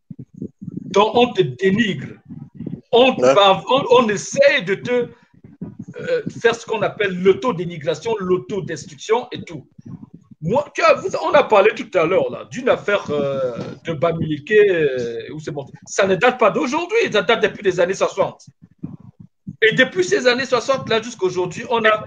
Donc, on te dénigre. On, ouais. on, on essaie de te euh, faire ce qu'on appelle l'autodénigration, l'autodestruction et tout. Moi, tu as, on a parlé tout à l'heure d'une affaire euh, de Bamileke, euh, où c'est bon. Ça ne date pas d'aujourd'hui, ça date depuis les années soixante. Et depuis ces années soixante, là, jusqu'à aujourd'hui, on a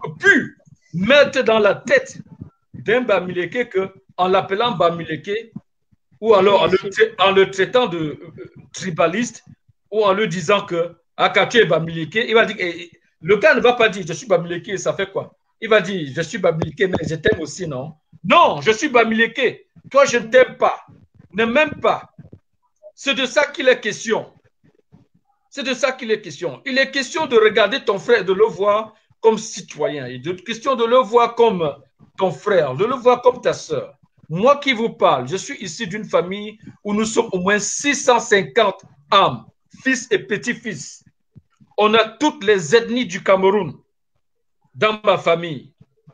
pu mettre dans la tête d'un Bamileke qu'en l'appelant Bamileke, ou alors en le, en le traitant de euh, tribaliste, ou en lui disant que Akaké est Bamileke, il va dire, et, le gars ne va pas dire je suis Bamileke, ça fait quoi? Il va dire je suis Bamileke, mais je t'aime aussi, non? Non, je suis Bamileke, toi je ne t'aime pas, ne m'aime pas. C'est de ça qu'il est question. C'est de ça qu'il est question. Il est question de regarder ton frère, de le voir comme citoyen, il est question de le voir comme ton frère, de le voir comme ta soeur. Moi qui vous parle, je suis ici d'une famille où nous sommes au moins six cent cinquante âmes, fils et petits-fils. On a toutes les ethnies du Cameroun dans ma famille.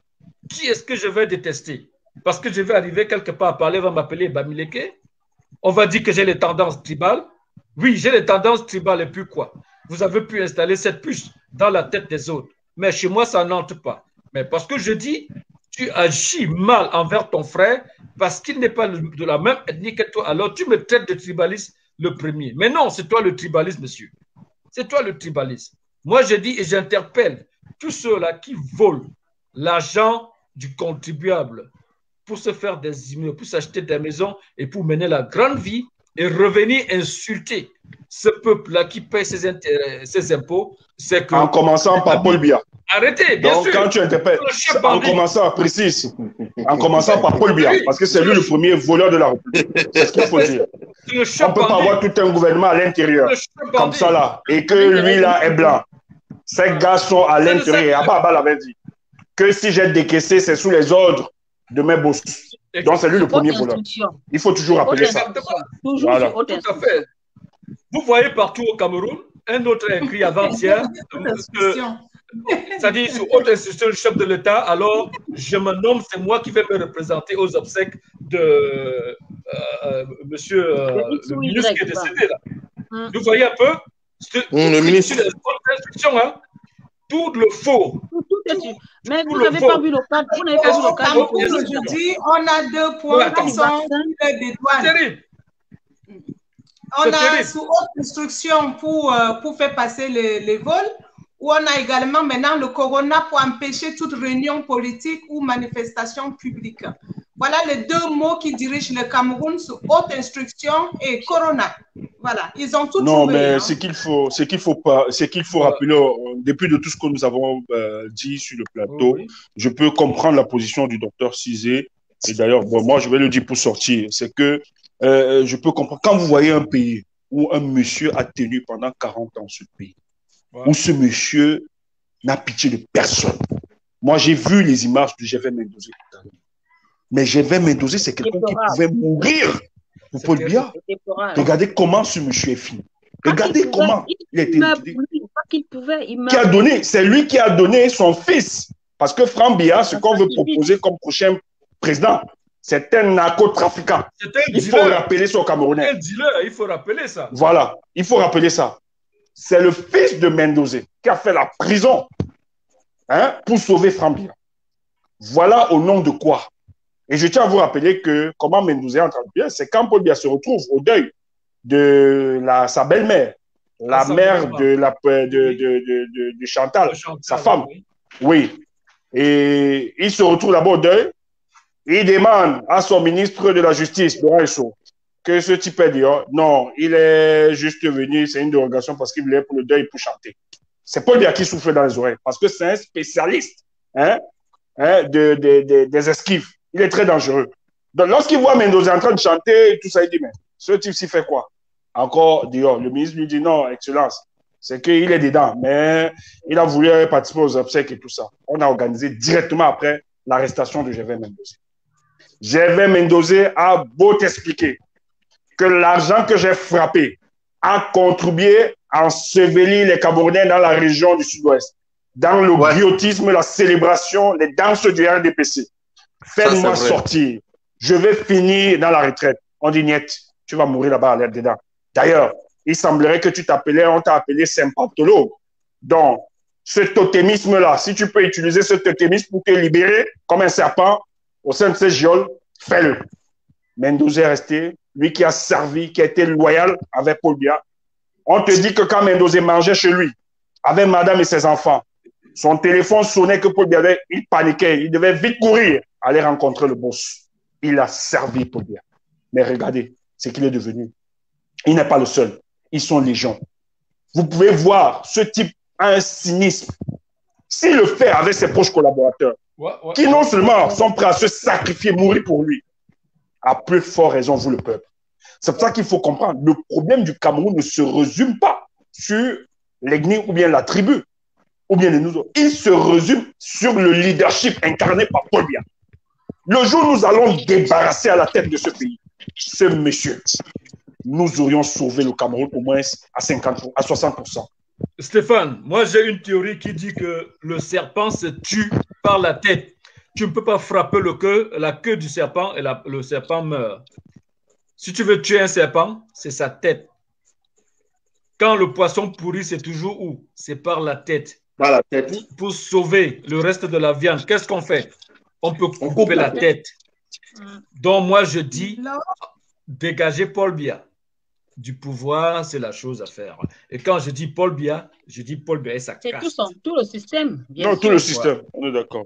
Qui est-ce que je vais détester? Parce que je vais arriver quelque part à parler, on va m'appeler Bamileke. On va dire que j'ai les tendances tribales. Oui, j'ai les tendances tribales et puis quoi? Vous avez pu installer cette puce dans la tête des autres. Mais chez moi, ça n'entre pas. Mais parce que je dis, tu agis mal envers ton frère parce qu'il n'est pas de la même ethnie que toi. Alors, tu me traites de tribaliste le premier. Mais non, c'est toi le tribaliste, monsieur. C'est toi le tribaliste. Moi, je dis et j'interpelle tous ceux-là qui volent l'argent du contribuable pour se faire des immeubles, pour s'acheter des maisons et pour mener la grande vie et revenir insulter ce peuple-là qui paye ses, intérêts, ses impôts. C'est que, en commençant par Paul Biya. Arrêtez, bien Donc, sûr. quand tu interpelles, en commençant, précise, en commençant par Paul Biya, parce que c'est lui le premier voleur de la République. C'est ce qu'il faut dire. On ne peut pas avoir tout un gouvernement à l'intérieur, comme ça là, et que lui là est blanc. Ces gars sont à l'intérieur. Abba l'avait dit que si j'ai décaissé, c'est sous les ordres de mes boss. Donc, c'est lui le premier voleur. Il faut toujours rappeler ça. Toujours voilà. Tout à fait. Vous voyez partout au Cameroun, un autre a écrit avant-hier, c'est-à-dire sur haute institution du chef de l'État, alors je me nomme, c'est moi qui vais me représenter aux obsèques de euh, euh, monsieur euh, le ministre qui est décédé là. Hum. Vous voyez un peu? Hum, le ministre. Sur les hautes institutions, hein? Tout le faux. Tout, tout est tout, mais vous n'avez pas vu le cadre. Vous n'avez pas vu le cadre. Aujourd'hui, on a deux points qui sont des douanes. Terrible. On a sous haute instruction pour, euh, pour faire passer les, les vols, où on a également maintenant le corona pour empêcher toute réunion politique ou manifestation publique. Voilà les deux mots qui dirigent le Cameroun sous haute instruction et corona. Voilà, ils ont tout Non, trouvé, mais hein. ce qu'il faut, ce qu'il faut pas, ce qu'il faut rappeler, depuis de tout ce que nous avons euh, dit sur le plateau, oui. Je peux comprendre la position du docteur Cizé. Et d'ailleurs, bon, moi, je vais le dire pour sortir, c'est que euh, je peux comprendre. Quand vous voyez un pays où un monsieur a tenu pendant quarante ans ce pays, ouais. Où ce monsieur n'a pitié de personne. Moi, j'ai vu les images de Gervais Mendoza. Mais Gervais Mendoza, c'est quelqu'un qui pouvait mourir pour Paul Biya. Regardez comment ce monsieur est fini. Regardez il comment il, il a été utilisé. Qu'il pouvait, il qui a donné, c'est lui qui a donné son fils. Parce que Franck Biya, ce qu'on veut proposer comme prochain président, c'est un narcotrafiquant. Il faut rappeler ça aux Camerounais. Il faut rappeler ça. Voilà, il faut rappeler ça. C'est le fils de Mendoza qui a fait la prison, hein, pour sauver Franck Biya. Voilà au nom de quoi. Et je tiens à vous rappeler que comment Mendoza est en train de bien, c'est quand Paul Biya se retrouve au deuil de la, sa belle-mère, la ah, mère de, la, de, de, de, de, de Chantal, Chantal, sa femme. Oui. oui. Et il se retrouve là-bas au deuil. Il demande à son ministre de la Justice, Laurent Esso, que ce type est dit, non, il est juste venu, c'est une dérogation parce qu'il voulait pour le deuil pour chanter. C'est Paul Biya qui souffle dans les oreilles parce que c'est un spécialiste, hein, hein, de, de, de, des esquives. Il est très dangereux. Donc, lorsqu'il voit Mendoza en train de chanter, tout ça, il dit, mais ce type s'y fait quoi? Encore, dehors. Le ministre lui dit, non, Excellence, c'est qu'il est dedans, mais il a voulu participer aux obsèques et tout ça. On a organisé directement après l'arrestation de Gervais Mendoza. Gervais Mendoza a beau t'expliquer que l'argent que j'ai frappé a contribué à ensevelir les Camerounais dans la région du sud-ouest. dans le Ouais. griotisme, la célébration, les danses du R D P C. Faites-moi c'est vrai. sortir. Je vais finir dans la retraite. On dit, niet, tu vas mourir là-bas à l'air dedans. D'ailleurs, il semblerait que tu t'appelais, on t'a appelé Saint-Pantolo. Donc, ce totémisme-là, si tu peux utiliser ce totémisme pour te libérer comme un serpent au sein de ces geôles, fais-le. Mendoza est resté, lui qui a servi, qui a été loyal avec Paul Biya. On te dit que quand Mendoza mangeait chez lui, avec madame et ses enfants, son téléphone sonnait que Paul Biya avait, il paniquait, il devait vite courir, aller rencontrer le boss. Il a servi Paul Biya. Mais regardez ce qu'il est devenu. Il n'est pas le seul. Ils sont légion. Vous pouvez voir ce type a un cynisme. S'il le fait avec ses proches collaborateurs, Ouais, ouais. qui non seulement sont prêts à se sacrifier, mourir pour lui, à plus forte raison, vous le peuple. C'est pour ça qu'il faut comprendre. Le problème du Cameroun ne se résume pas sur l'ethnie ou bien la tribu, ou bien les nous autres. Il se résume sur le leadership incarné par Paul Biya. Le jour où nous allons débarrasser à la tête de ce pays, ce monsieur, nous aurions sauvé le Cameroun au moins à cinquante, à soixante pour cent. Stéphane, moi j'ai une théorie qui dit que le serpent se tue par la tête. Tu ne peux pas frapper le queue, la queue du serpent et la, le serpent meurt. Si tu veux tuer un serpent, c'est sa tête. Quand le poisson pourrit, c'est toujours où? C'est par la tête. Par la tête. Pour, pour sauver le reste de la viande, qu'est-ce qu'on fait? On peut couper On coupe la la tête. Donc moi je dis, Non. dégager Paul Biya du pouvoir, c'est la chose à faire. Et quand je dis Paul Biya, je dis Paul Biya et sa C'est tout, caste. son, tout le système. Bien Non, sûr. tout le système, on est d'accord.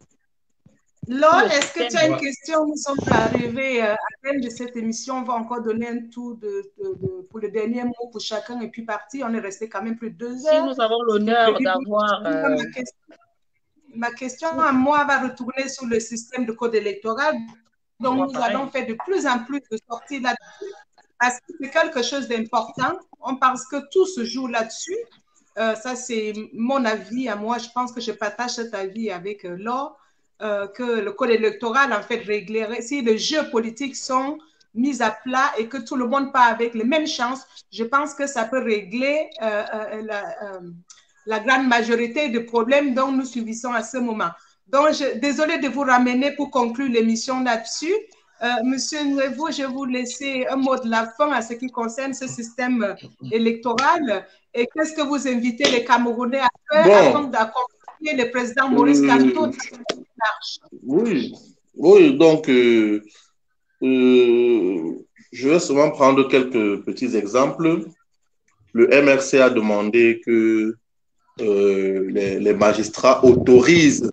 Laure, est-ce que tu as une Ouais. question? Nous sommes arrivés à la fin de cette émission. On va encore donner un tour de, de- de- pour le dernier mot pour chacun et puis partir. On est resté quand même plus de deux Si heures. nous avons l'honneur Et puis, d'avoir... Ma euh, question, ma question à moi va retourner sur le système de code électoral. Donc, Moi, nous pareil. allons faire de plus en plus de sorties là-dessus parce que c'est quelque chose d'important. On pense que tout se joue là-dessus. Euh, ça, c'est mon avis à moi. Je pense que je partage cet avis avec euh, Laure, euh, que le code électoral, en fait, réglerait. Si les jeux politiques sont mis à plat et que tout le monde part avec les mêmes chances, je pense que ça peut régler euh, euh, la, euh, la grande majorité des problèmes dont nous subissons à ce moment. Donc, je, désolé de vous ramener pour conclure l'émission là-dessus. Euh, Monsieur Nuevo, je vais vous laisser un mot de la fin à ce qui concerne ce système électoral. Et qu'est-ce que vous invitez les Camerounais à faire Bon. afin d'accompagner le président Maurice Kamto? Oui, oui, donc euh, euh, je vais seulement prendre quelques petits exemples. Le M R C a demandé que euh, les, les magistrats autorisent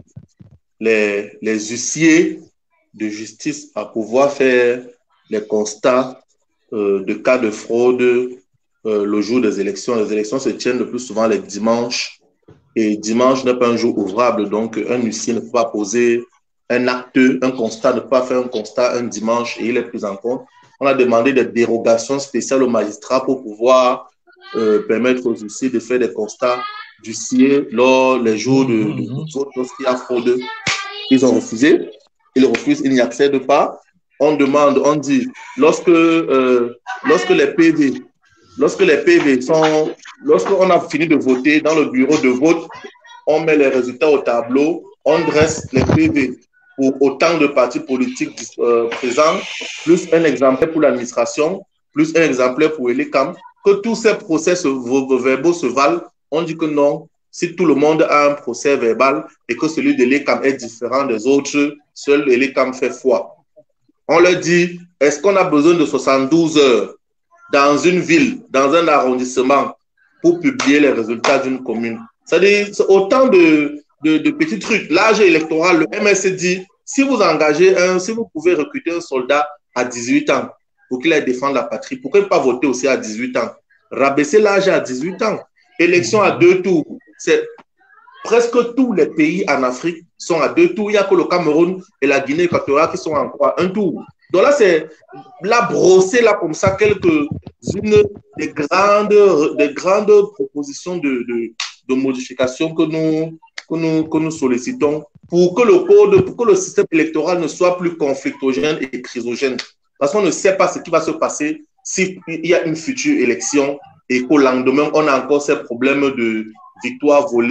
les, les huissiers de justice à pouvoir faire les constats euh, de cas de fraude euh, le jour des élections. Les élections se tiennent le plus souvent les dimanches. Et dimanche n'est pas un jour ouvrable, donc un huissier ne peut pas poser un acte, un constat, ne peut pas faire un constat un dimanche et il est pris en compte. On a demandé des dérogations spéciales aux magistrats pour pouvoir euh, permettre aux huissiers de faire des constats d'huissiers lors les jours de, de, de vote, lorsqu'il y a fraude. Ils ont refusé, ils refusent, ils n'y accèdent pas. On demande, on dit, lorsque, euh, lorsque les P V Lorsque les P V sont, lorsqu'on a fini de voter dans le bureau de vote, on met les résultats au tableau, on dresse les P V pour autant de partis politiques euh, présents, plus un exemplaire pour l'administration, plus un exemplaire pour l'E-C A M, que tous ces procès verbaux se valent. On dit que non, si tout le monde a un procès verbal et que celui de l'E-C A M est différent des autres, seul l'E-C A M fait foi. On leur dit, est-ce qu'on a besoin de soixante-douze heures dans une ville, dans un arrondissement, pour publier les résultats d'une commune? C'est-à-dire, c'est autant de, de, de petits trucs. L'âge électoral, le M S C dit, si vous engagez un, si vous pouvez recruter un soldat à dix-huit ans pour qu'il aille défendre la patrie, pourquoi ne pas voter aussi à dix-huit ans? Rabaisser l'âge à dix-huit ans. Élection à deux tours. C'est presque tous les pays en Afrique sont à deux tours. Il n'y a que le Cameroun et la Guinée équatoriale qui sont en quoi? Un tour. Donc là, c'est là brosser là comme ça quelques-unes des grandes, des grandes propositions de, de, de modification que nous, que, nous, que nous sollicitons pour que le code, pour que le système électoral ne soit plus conflictogène et chrysogène. Parce qu'on ne sait pas ce qui va se passer s'il y a une future élection et qu'au lendemain, on a encore ces problèmes de victoire volée,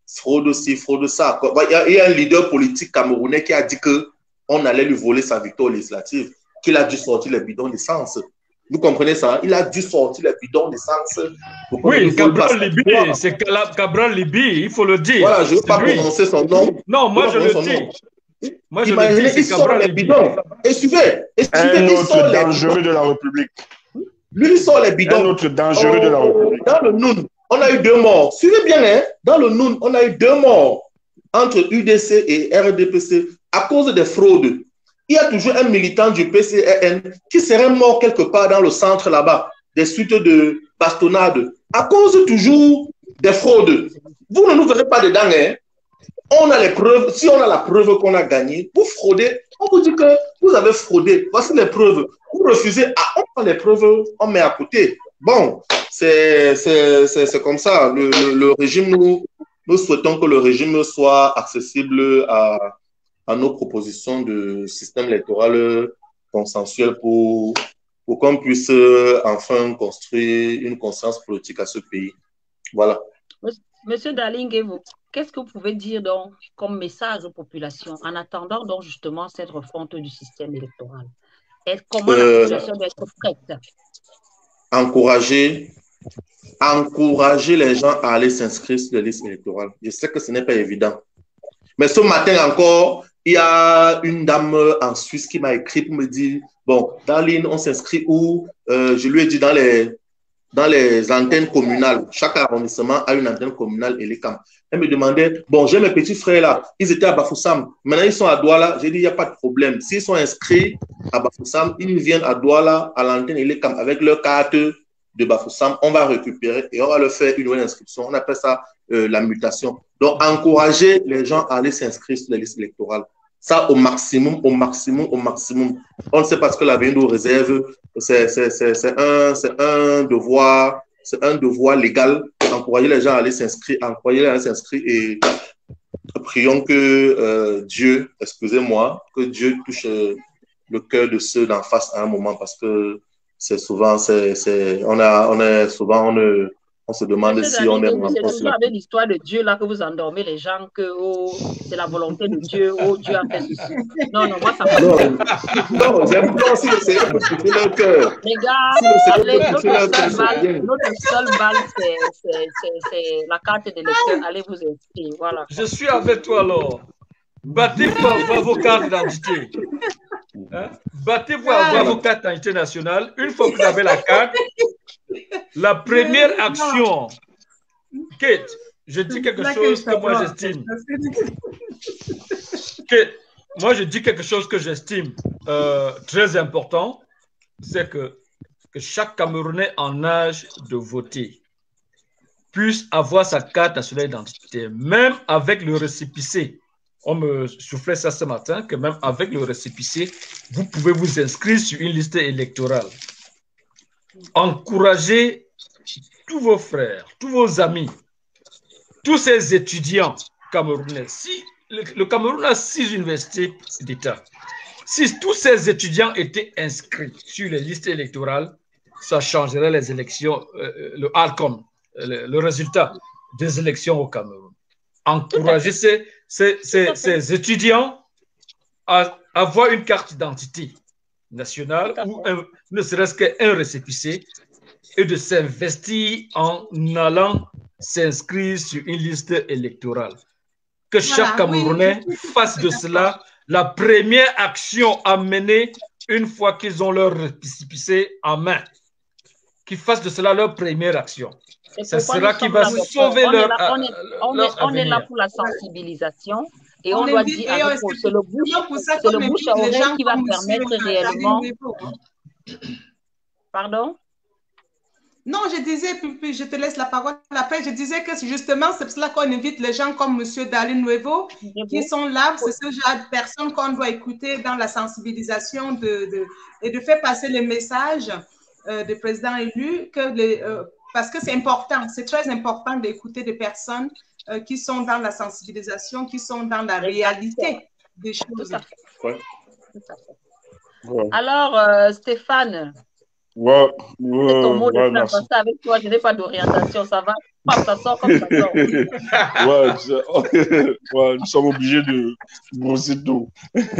fraude ci, fraude ça. Il y a, il y a un leader politique camerounais qui a dit qu'on allait lui voler sa victoire législative, qu'il a dû sortir les bidons d'essence. Vous comprenez ça? Il a dû sortir les bidons d'essence. Oui, Cabral Libi, c'est Cabral Libi, il faut le dire. Voilà, je ne veux pas lui. prononcer son nom. Non, moi je le dis. Moi je Imaginez, le dis, c'est Cabral Libi. Et suivez, et suivez, un il autre sort dangereux les de la République. Lui, il sort les bidons. Un autre dangereux oh, de la République. Dans le Noun, on a eu deux morts. Suivez bien, hein? Dans le Noun, on a eu deux morts entre U D C et R D P C à cause des fraudes. Il y a toujours un militant du P C R N qui serait mort quelque part dans le centre là-bas, des suites de bastonnades, à cause toujours des fraudes. Vous ne nous verrez pas dedans, hein? On a les preuves. Si on a la preuve qu'on a gagné, vous fraudez, on vous dit que vous avez fraudé. Voici les preuves. Vous refusez, ah, on prend les preuves, on met à côté. Bon, c'est comme ça. Le, le, le régime, nous, nous souhaitons que le régime soit accessible à, à nos propositions de système électoral consensuel pour, pour qu'on puisse enfin construire une conscience politique à ce pays. Voilà. Monsieur Dalingue, qu'est-ce que vous pouvez dire donc comme message aux populations en attendant donc justement cette refonte du système électoral? Et comment euh, la population doit être prête? Encourager, encourager les gens à aller s'inscrire sur les listes électorales. Je sais que ce n'est pas évident. Mais ce matin encore, il y a une dame en Suisse qui m'a écrit pour me dire, bon, Darline, on s'inscrit où? euh, Je lui ai dit dans les... dans les antennes communales. Chaque arrondissement a une antenne communale et les camps. Elle me demandait, bon, j'ai mes petits frères là, ils étaient à Bafoussam. Maintenant, ils sont à Douala. J'ai dit, il n'y a pas de problème. S'ils sont inscrits à Bafoussam, ils viennent à Douala, à l'antenne et les camps avec leur carte de Bafoussam. On va récupérer et on va leur faire une nouvelle inscription. On appelle ça euh, la mutation. Donc, encourager les gens à aller s'inscrire sur les listes électorales. Ça, au maximum, au maximum, au maximum. On ne sait pas ce que l'avenir nous réserve. C'est un, un devoir, c'est un devoir légal. Encourager les gens à aller s'inscrire, encourager les gens à s'inscrire et prions que euh, Dieu, excusez-moi, que Dieu touche euh, le cœur de ceux d'en face à un moment parce que c'est souvent, c'est, c'est, on a, on est souvent, on ne, On se demande si on est vraiment. C'est toujours avec l'histoire de Dieu là que vous endormez les gens que oh, c'est la volonté de Dieu, oh Dieu a fait ceci. Non, non, moi ça va. Non, non, j'aime bien si le Seigneur peut toucher leur cœur. Les gars, si allez, notre seule balle, notre seule balle, c'est la carte de lecteur. Allez vous inscrire, voilà. Je suis avec toi alors. Battez-vous à avoir vos cartes d'identité. Hein? Battez-vous à avoir vos cartes d'identité nationale. Une fois que vous avez la carte, la première action, Kate, je dis quelque chose que moi j'estime. Kate, moi je dis quelque chose que j'estime euh, très important, c'est que, que chaque Camerounais en âge de voter puisse avoir sa carte nationale d'identité, même avec le récépissé. On me soufflait ça ce matin, que même avec le récépissé, vous pouvez vous inscrire sur une liste électorale. Encouragez tous vos frères, tous vos amis, tous ces étudiants camerounais. Si le, le Cameroun a six universités d'État, si tous ces étudiants étaient inscrits sur les listes électorales, ça changerait les élections, euh, le outcome, le, le résultat des élections au Cameroun. Encouragez ces, ces, ces, ces étudiants à avoir une carte d'identité nationale ou un, ne serait-ce qu'un récépissé et de s'investir en allant s'inscrire sur une liste électorale. Que chaque voilà, Camerounais oui. fasse de cela la première action à mener une fois qu'ils ont leur récépissé en main. Qu'ils fassent de cela leur première action. Ce sera qui va sauver on leur, est là, on, est, on, leur est, on est là pour la sensibilisation. Et on, on doit dire, c'est le bouche, c'est le bouche à oreille qui va permettre réellement. Pardon? Non, je disais, puis je te laisse la parole après, je disais que justement, c'est pour cela qu'on invite les gens comme M. Darline Nuevo, qui sont là, c'est ce genre de personnes qu'on doit écouter dans la sensibilisation de, de, et de faire passer les messages euh, des présidents élus, que les, euh, parce que c'est important, c'est très important d'écouter des personnes Euh, qui sont dans la sensibilisation, qui sont dans la réalité des choses. Tout à fait. Ouais. Tout à fait. Ouais. Alors, euh, Stéphane, ouais. c'est ton mot de ouais, fin, parce qu'avec toi, je n'ai pas d'orientation, ça va? paf, ça sort comme ça sort. ouais, ouais, nous sommes obligés de brosser tout.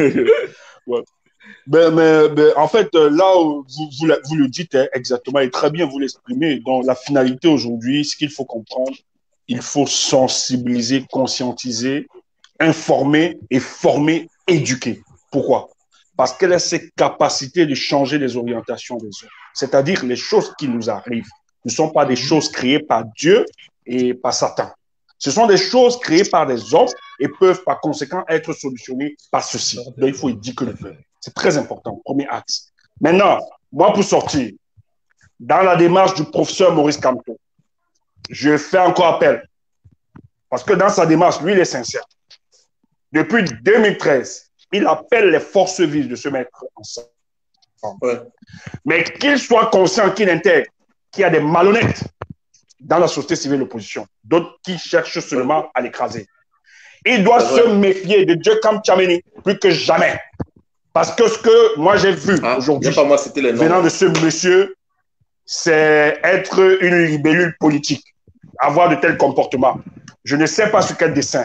ouais. Mais, mais, mais en fait, là, vous, vous, vous le dites hein, exactement et très bien, vous l'exprimez. Donc, la finalité aujourd'hui, ce qu'il faut comprendre, il faut sensibiliser, conscientiser, informer et former, éduquer. Pourquoi? Parce qu'elle a cette capacité de changer les orientations des autres. C'est-à-dire les choses qui nous arrivent ne sont pas des choses créées par Dieu et par Satan. Ce sont des choses créées par des hommes et peuvent par conséquent être solutionnées par ceci. Donc, il faut éduquer le peuple. C'est très important, premier axe. Maintenant, moi, pour sortir, dans la démarche du professeur Maurice Kamto, je fais encore appel. Parce que dans sa démarche, lui, il est sincère. Depuis deux mille treize, il appelle les forces vives de se mettre ensemble. Ouais. Mais qu'il soit conscient qu'il intègre qu'il y a des malhonnêtes dans la société civile de l'opposition, d'autres qui cherchent seulement à l'écraser. Il doit se méfier de Dieu comme Tchameni plus que jamais. Parce que ce que moi j'ai vu ah, aujourd'hui, venant de ce monsieur, c'est être une libellule politique, avoir de tels comportements. Je ne sais pas sur quel dessein.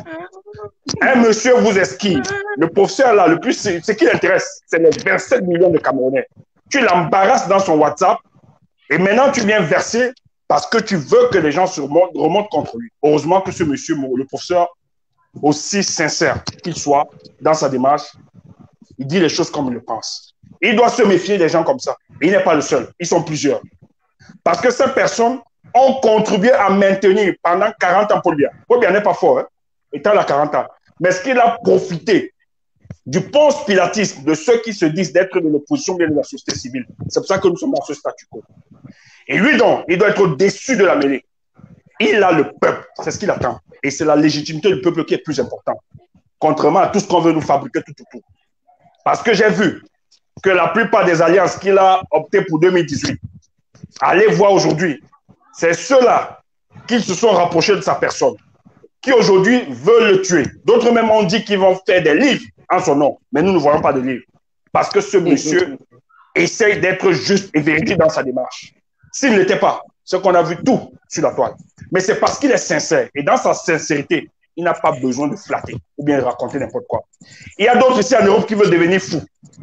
Un monsieur vous esquive. Le professeur là, le plus, ce qui l'intéresse, c'est les vingt-sept millions de Camerounais. Tu l'embarrasses dans son WhatsApp et maintenant tu viens verser parce que tu veux que les gens se remontent, remontent contre lui. Heureusement que ce monsieur, le professeur, aussi sincère qu'il soit dans sa démarche, il dit les choses comme il le pense. Il doit se méfier des gens comme ça. Et il n'est pas le seul. Ils sont plusieurs. Parce que ces personnes ont contribué à maintenir pendant quarante ans Paul Biya. Paul Biya n'est pas fort, hein, étant à quarante ans. Mais est-ce qu'il a profité du ponce pilatisme de ceux qui se disent d'être de l'opposition de la société civile? C'est pour ça que nous sommes dans ce statu quo. Et lui donc, il doit être au-dessus de la mêlée. Il a le peuple, c'est ce qu'il attend. Et c'est la légitimité du peuple qui est plus importante. Contrairement à tout ce qu'on veut nous fabriquer tout, tout, tout. Parce que j'ai vu que la plupart des alliances qu'il a opté pour deux mille dix-huit, allez voir aujourd'hui, c'est ceux-là qui se sont rapprochés de sa personne, qui aujourd'hui veulent le tuer. D'autres même ont dit qu'ils vont faire des livres en son nom, mais nous ne voyons pas de livres. Parce que ce monsieur essaye d'être juste et véridique dans sa démarche. S'il ne l'était pas, c'est qu'on a vu tout sur la toile. Mais c'est parce qu'il est sincère. Et dans sa sincérité, il n'a pas besoin de flatter ou bien de raconter n'importe quoi. Il y a d'autres ici en Europe qui veulent devenir fous,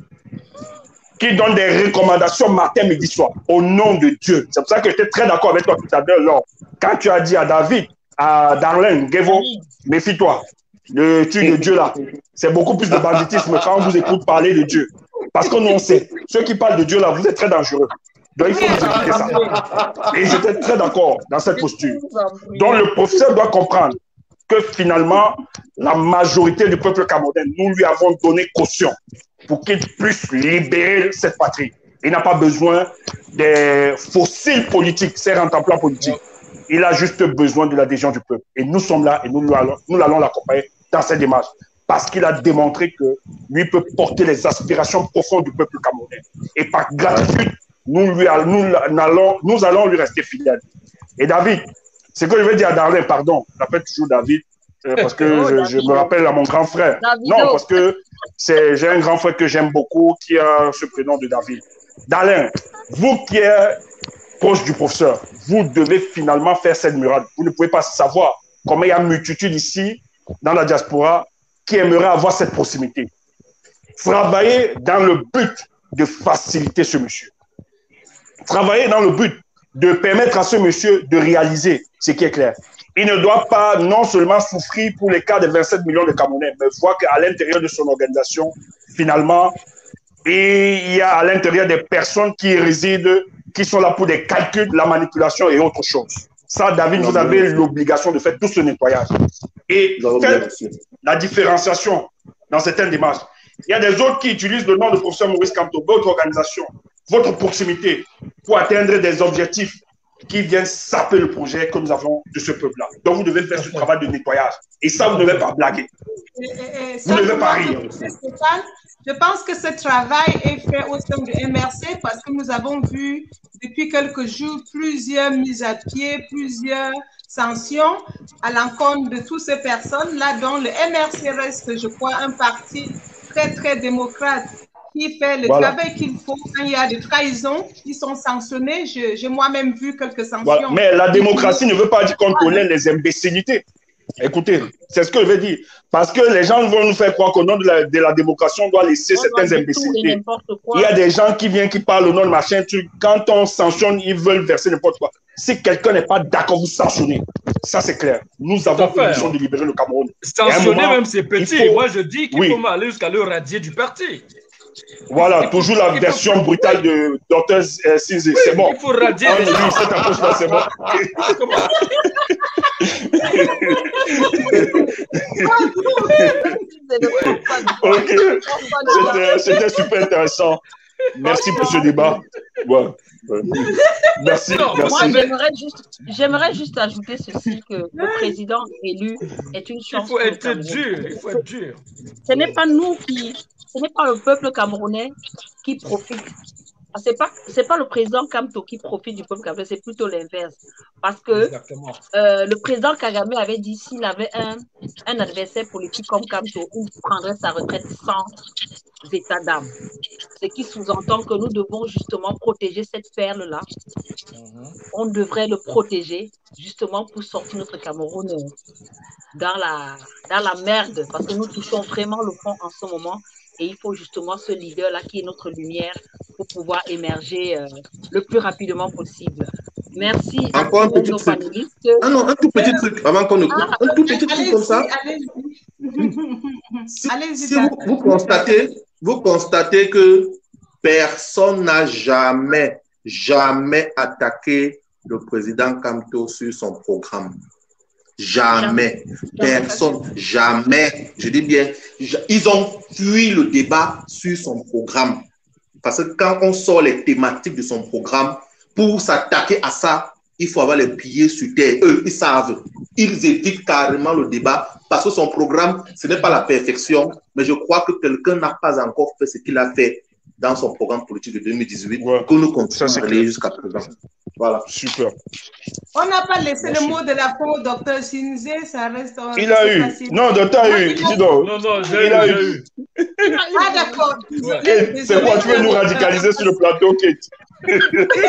qui donnent des recommandations matin, midi, soir, au nom de Dieu. C'est pour ça que j'étais très d'accord avec toi tout à l'heure. Quand tu as dit à David, à Darlene, Gevo, méfie-toi, le tu de Dieu là, c'est beaucoup plus de banditisme quand on vous écoute parler de Dieu. Parce que nous, on sait, ceux qui parlent de Dieu là, vous êtes très dangereux. Donc, il faut vous éviter ça. Et j'étais très d'accord dans cette posture. Donc, le professeur doit comprendre que finalement, la majorité du peuple camerounais, nous lui avons donné caution pour qu'il puisse libérer cette patrie. Il n'a pas besoin des fossiles politiques, c'est un emploi politique. Il a juste besoin de l'adhésion du peuple. Et nous sommes là et nous, nous allons, nous allons l'accompagner dans cette démarche. Parce qu'il a démontré que lui peut porter les aspirations profondes du peuple camerounais. Et par gratitude, nous, lui, nous, allons, nous allons lui rester fidèles. Et David, ce que je veux dire à Darlene, pardon, j'appelle toujours David, euh, parce que oh, je, David. je me rappelle à mon grand frère. David. Non, parce que j'ai un grand frère que j'aime beaucoup qui a ce prénom de David. Darlene, vous qui êtes proche du professeur, vous devez finalement faire cette murade. Vous ne pouvez pas savoir comment il y a une multitude ici, dans la diaspora, qui aimerait avoir cette proximité. Travailler dans le but de faciliter ce monsieur. Travailler dans le but de permettre à ce monsieur de réaliser ce qui est clair. Il ne doit pas non seulement souffrir pour les cas de vingt-sept millions de Camerounais, mais voir qu'à l'intérieur de son organisation, finalement, il y a à l'intérieur des personnes qui résident, qui sont là pour des calculs, la manipulation et autre chose. Ça, David, vous avez l'obligation de faire tout ce nettoyage. Et faites la différenciation dans certaines démarches. Il y a des autres qui utilisent le nom de professeur Maurice Kamto, votre organisation, votre proximité, pour atteindre des objectifs qui viennent saper le projet que nous avons de ce peuple-là. Donc, vous devez faire ce travail de nettoyage. Et ça, vous ne devez pas blaguer. Et, et, et, vous ne devez pas rire. Je pense que ce travail est fait au sein de M R C parce que nous avons vu depuis quelques jours plusieurs mises à pied, plusieurs sanctions à l'encontre de toutes ces personnes-là, dont le M R C reste, je crois, un parti très, très démocrate. qui fait le Voilà. travail qu'il faut. Quand il y a des trahisons, ils sont sanctionnés. J'ai moi-même vu quelques sanctions. Voilà. Mais la démocratie ne veut pas dire qu'on tolère les imbécilités. Écoutez, c'est ce que je veux dire. Parce que les gens vont nous faire croire qu'au nom de la, de la démocratie, on doit laisser on certaines doit imbécilités. Il y a des gens qui viennent, qui parlent au nom de machin, truc. Quand on sanctionne, ils veulent verser n'importe quoi. Si quelqu'un n'est pas d'accord, vous sanctionnez. Ça, c'est clair. Nous avons pour mission de libérer le Cameroun. Sanctionner même ces petits. Faut... Moi, je dis qu'il oui. faut aller jusqu'à le radier du parti. Voilà, il toujours faut, la version faut... brutale de docteur Cinzé. Oui, c'est bon. Il faut radier. Ah, oui, cette approche-là, c'est bon. Ok, c'était super intéressant. Merci pour ce débat. Ouais. Ouais. Merci. Non, merci. Moi, j'aimerais juste, j'aimerais juste ajouter ceci, que le président élu est une chance. Il faut être dur, il faut être dur. Ce n'est pas nous qui, ce n'est pas le peuple camerounais qui profite. C'est pas, c'est pas le président Kamto qui profite du peuple camerounais, c'est plutôt l'inverse. Parce que euh, le président Kagame avait dit s'il avait un, un adversaire politique comme Kamto, il prendrait sa retraite sans état d'âme. Ce qui sous-entend que nous devons justement protéger cette perle-là. Mm-hmm. On devrait le protéger justement pour sortir notre Cameroun dans la, dans la merde, parce que nous touchons vraiment le fond en ce moment. Et il faut justement ce leader-là qui est notre lumière pour pouvoir émerger euh, le plus rapidement possible. Merci à Encore tous un petit nos truc. panélistes. Ah non, un tout petit truc avant qu'on ne coupe. Ah, un tout petit truc comme ça. Si, si vous, vous, constatez, vous constatez que personne n'a jamais, jamais attaqué le président Kamto sur son programme. Jamais. Personne. Jamais. Je dis bien, ils ont fui le débat sur son programme. Parce que quand on sort les thématiques de son programme, pour s'attaquer à ça, il faut avoir les pieds sur terre. Eux, ils savent. Ils évitent carrément le débat parce que son programme, ce n'est pas la perfection, mais je crois que quelqu'un n'a pas encore fait ce qu'il a fait dans son programme politique de deux mille dix-huit, ouais. que nous continuons à aller jusqu'à présent. Voilà. Super. On n'a pas laissé Merci. le mot de la fin au docteur Cinzé, ça reste... Il a eu. Facile. Non, docteur a eu. Dis donc. Non, non, j'ai il a eu. eu. Ah, d'accord. Ouais. C'est quoi, tu veux nous radicaliser sur le plateau, Kate?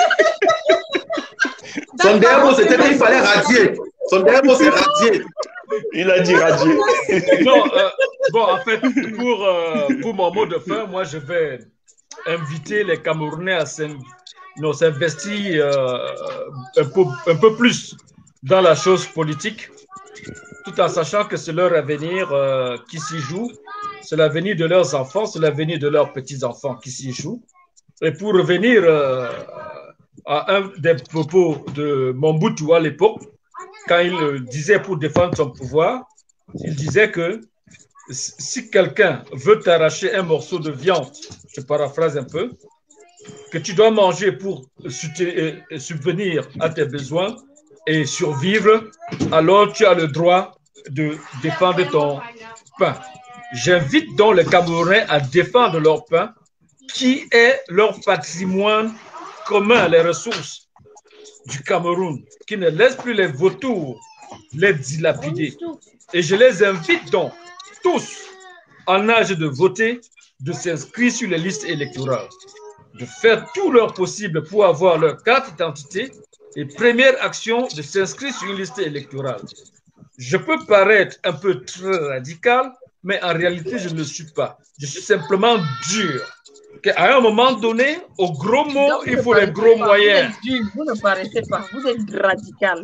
Son dernier mot, c'était qu'il fallait radier. Son dernier mot, c'est radier. Il a dit radier. Non, euh, bon, en fait, pour, euh, pour mon mot de fin, moi, je vais inviter les Camerounais à s'investir euh, un, peu, un peu plus dans la chose politique, tout en sachant que c'est leur avenir euh, qui s'y joue, c'est l'avenir de leurs enfants, c'est l'avenir de leurs petits-enfants qui s'y joue. Et pour revenir euh, à un des propos de Mobutu à l'époque, quand il disait pour défendre son pouvoir, il disait que si quelqu'un veut t'arracher un morceau de viande, je paraphrase un peu, que tu dois manger pour subvenir à tes besoins et survivre, alors tu as le droit de défendre ton pain. J'invite donc les Camerounais à défendre leur pain, qui est leur patrimoine commun, les ressources du Cameroun, qui ne laisse plus les vautours les dilapider. Et je les invite donc tous en âge de voter, de s'inscrire sur les listes électorales, de faire tout leur possible pour avoir leur carte d'identité et première action, de s'inscrire sur une liste électorale. Je peux paraître un peu très radical, mais en réalité, je ne le suis pas. Je suis simplement dur. À un moment donné, au gros mot, il faut les gros pas, moyens. Vous, êtes, vous ne paraissez pas, vous êtes radical.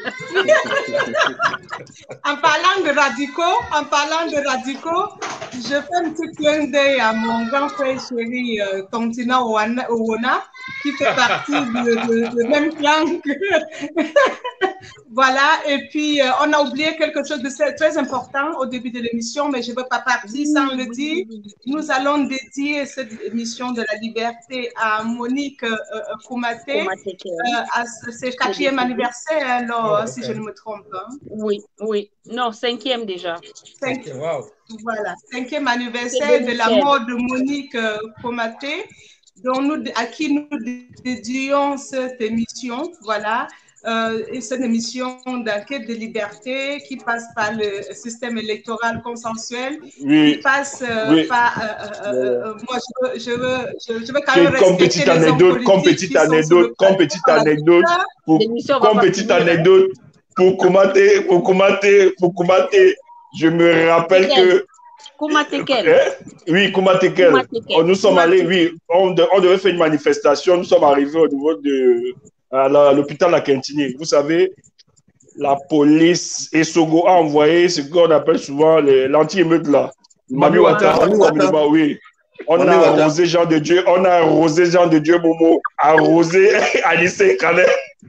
En parlant de radicaux, en parlant de radicaux, je fais un petit clin d'œil à mon grand frère chéri, euh, Continent Owona, qui fait partie du même clan que... Voilà, et puis euh, on a oublié quelque chose de très important au début de l'émission, mais je ne veux pas partir sans le dire. Nous allons dédier cette émission de la liberté à Monique euh, Koumaté, euh, à ce quatrième anniversaire, alors, okay. si je ne me trompe pas. Oui, oui, non, cinquième déjà. Cinq... Okay, wow. Voilà, cinquième anniversaire de la mort de Monique euh, Koumaté, dont nous, à qui nous dédions cette émission, voilà. Euh, et c'est une émission d'enquête de liberté qui passe par le système électoral consensuel, Oui, qui passe euh, oui. par... Euh, euh, euh, moi, je veux, je, veux, je, je veux quand Qui- même Comme respecter petite les hommes anecdote, comme politiques petite qui sont sur anecdote, le comme plateau petite à la anecdote, dix heures. pour, L'émission va comme pas petite finir, hein. anecdote, pour commenter, pour commenter, pour commenter, je me rappelle Tekel. que, Kuma Tekel. hein, oui, Kumatekel, Kuma Tekel. nous sommes allés, oui, on, de- on devait faire une manifestation, nous sommes arrivés au niveau de à la- à l'hôpital La Quintini. Vous savez, la police et Sogo a envoyé ce qu'on appelle souvent les- l'anti-émeute là. Mami Mami Wata, Wata. Mami Wata. communément, oui. On Mami a Wata. arrosé Jean de Dieu, on a arrosé Jean de Dieu Momo, arrosé Anissé Kané.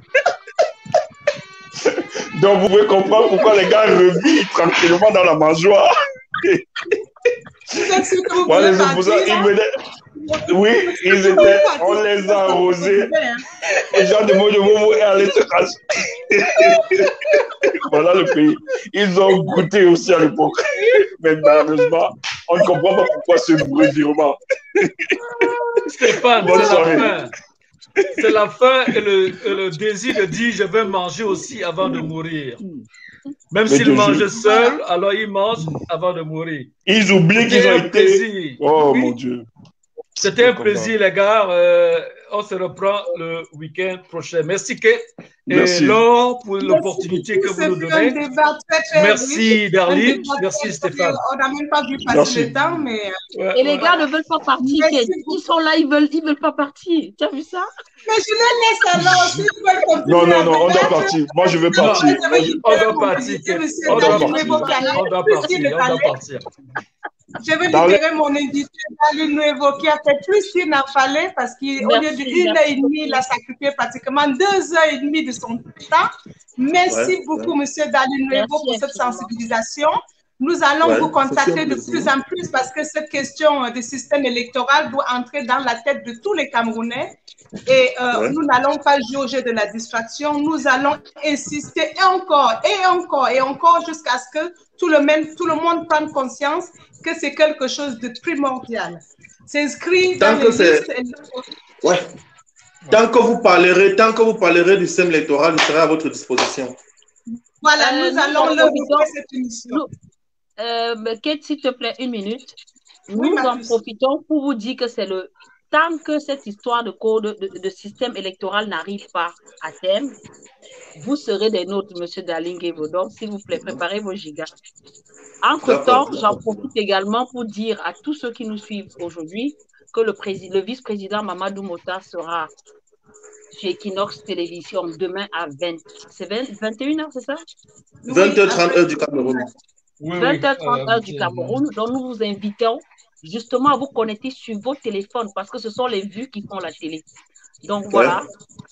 Donc vous pouvez comprendre pourquoi les gars revivent tranquillement dans la mangeoire. Vous êtes sûr que vous Voilà, voulez c'est pour ça, partir, ils hein? venaient. Oui, ils étaient, on les a arrosés. Et Jean de Momo est allé se cacher. Voilà le pays. Ils ont goûté aussi à l'époque. Mais malheureusement, on ne comprend pas pourquoi ce revirement. Stéphane, Bonne c'est la soirée. fin. C'est la fin et le, et le désir de dire je vais manger aussi avant de mourir. Même Mais s'il je mange jure. seul, alors il mange avant de mourir. Ils oublient qu'ils ont C'était un été. plaisir. Oh Oui, mon Dieu. c'était un plaisir, les gars. Euh, on se reprend le week-end prochain. Merci, Kate. Et Merci. Laure, pour Merci l'opportunité beaucoup, que vous ce nous fut un donnez. débat très, très Merci, riche. Un Darlene. débat Merci, très- Stéphane. On n'a même pas vu passer Merci. le temps, mais... Ouais, Et les ouais. gars ne veulent pas partir. Merci Kate. beaucoup. Ils sont là, ils veulent, ils veulent pas partir. Tu as vu ça? Mais je les laisse alors, s'ils veulent continuer Non, non, à non, on doit débattre. partir. Moi, je veux Sinon, partir. je vais Moi, je- libérer On doit mon partir, invité, Kate. monsieur On doit Daline partir. Nuevo, qui a On doit plus partir. qu'il ne On doit fallait. partir. Je vais Dans libérer mon invité Daline Nuevo, qui a fait plus qu'il n'en fallait, parce qu'au lieu Merci, d'une heure et merci demie, il a sacrifié pratiquement deux heures et demie de son temps. Merci Ouais, beaucoup, ouais. monsieur Daline Nuevo, Merci pour cette infiniment. sensibilisation. Nous allons Ouais, vous c'est contacter un de plaisir. plus en plus parce que cette question euh, du système électoral doit entrer dans la tête de tous les Camerounais. Et euh, Ouais. nous n'allons pas jouer au jeu de la distraction. Nous allons insister encore et encore et encore jusqu'à ce que tout le, même, tout le monde prenne conscience que c'est quelque chose de primordial. C'est inscrit Tant dans que les c'est- listes. Ouais. Tant que vous parlerez, tant que vous parlerez du système électoral, je serai à votre disposition. Voilà, Euh, nous nous allons en leur profitons. offrir cette émission. Nous- Euh, mais Kate, s'il te plaît, une minute. Oui, Nous ma en puce. profitons pour vous dire que c'est le tant que cette histoire de code de, de système électoral n'arrive pas à terme, vous serez des nôtres, monsieur Dalinguevo. Donc, s'il vous plaît, préparez vos gigas. Entre-temps, D'accord, j'en d'accord. profite également pour dire à tous ceux qui nous suivent aujourd'hui que le, le vice-président Mamadou Mota sera chez Equinox Télévision demain à vingt, c'est vingt, vingt et une heures, c'est ça? vingt heures trente après- heures du Cameroun. Oui, oui. vingt heures trente euh, heures du Cameroun. Donc, nous vous invitons justement à vous connecter sur vos téléphones parce que ce sont les vues qui font la télé. Donc, voilà.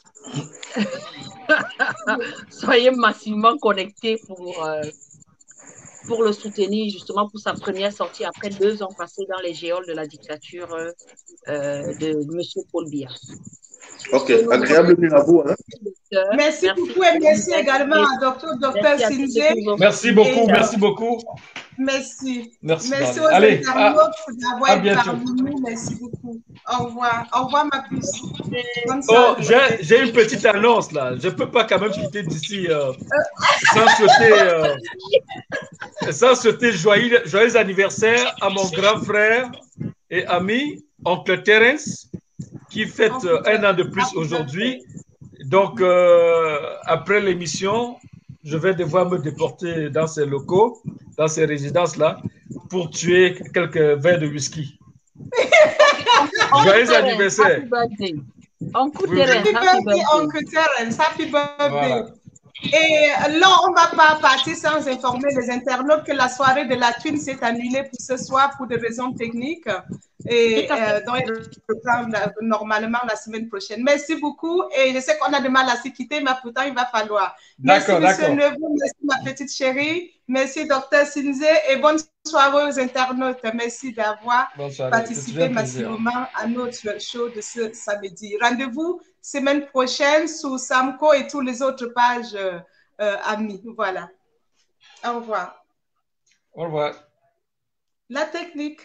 Soyez massivement connectés pour, euh, pour le soutenir, justement, pour sa première sortie après deux ans passés dans les géoles de la dictature euh, de M. Paul Biya. Ok, agréable nuit à vous. Hein. Merci, merci beaucoup et merci également à docteur Docteur Sinzé. Merci beaucoup, merci beaucoup. Merci. Merci, merci aux Allez, internautes d'avoir été bientôt. parmi nous. Merci beaucoup. Au revoir. Au revoir, ma puce. Bonne Oh, soirée. j'ai une petite annonce là. Je ne peux pas quand même quitter d'ici euh, sans souhaiter, euh, sans souhaiter joyeux, joyeux anniversaire à mon grand frère et ami, oncle Terence, qui fête euh, un an de plus aujourd'hui. Donc, euh, après l'émission, je vais devoir me déporter dans ces locaux, dans ces résidences-là, pour tuer quelques verres de whisky. Joyeux anniversaire. Uncle Terence, happy birthday, Uncle Terence. Happy birthday. Voilà. Et là, on ne va pas partir sans informer les internautes que la soirée de la Twin s'est annulée pour ce soir pour des raisons techniques. Et euh, donc, il reprend normalement la semaine prochaine. Merci beaucoup. Et je sais qu'on a du mal à se quitter, mais pourtant, il va falloir. Merci, monsieur Neveu. Merci, ma petite chérie. Merci, docteur Sinzé. Et bonne soirée aux internautes. Merci d'avoir participé massivement à notre show de ce samedi. Rendez-vous semaine prochaine sous Samco et toutes les autres pages euh, euh, amis. Voilà. Au revoir. Au revoir. La technique.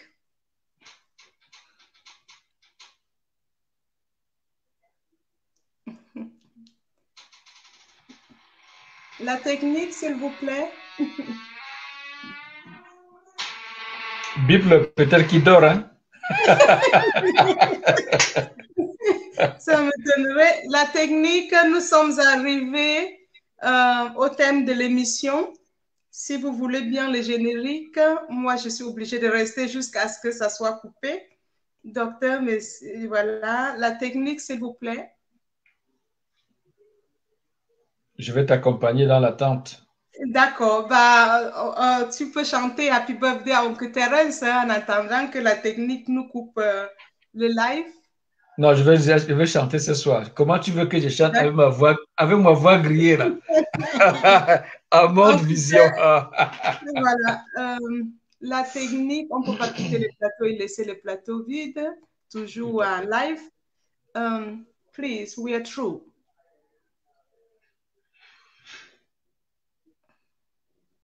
La technique, s'il vous plaît. Bible, peut-être qu'il dort, hein? Ça me donnerait. La technique, nous sommes arrivés euh, au thème de l'émission. Si vous voulez bien le générique, moi, je suis obligée de rester jusqu'à ce que ça soit coupé. Docteur, mais voilà, la technique, s'il vous plaît. Je vais t'accompagner dans l'attente. D'accord. Bah, euh, euh, tu peux chanter Happy Birthday à Oncle Terence hein, en attendant que la technique nous coupe euh, le live. Non, je vais, je vais chanter ce soir. Comment tu veux que je chante avec ma voix, avec ma voix grillée là? À mode vision. Voilà. Euh, la technique, on ne peut pas quitter le plateau et laisser le plateau vide. Toujours en live. Um, please, we are through.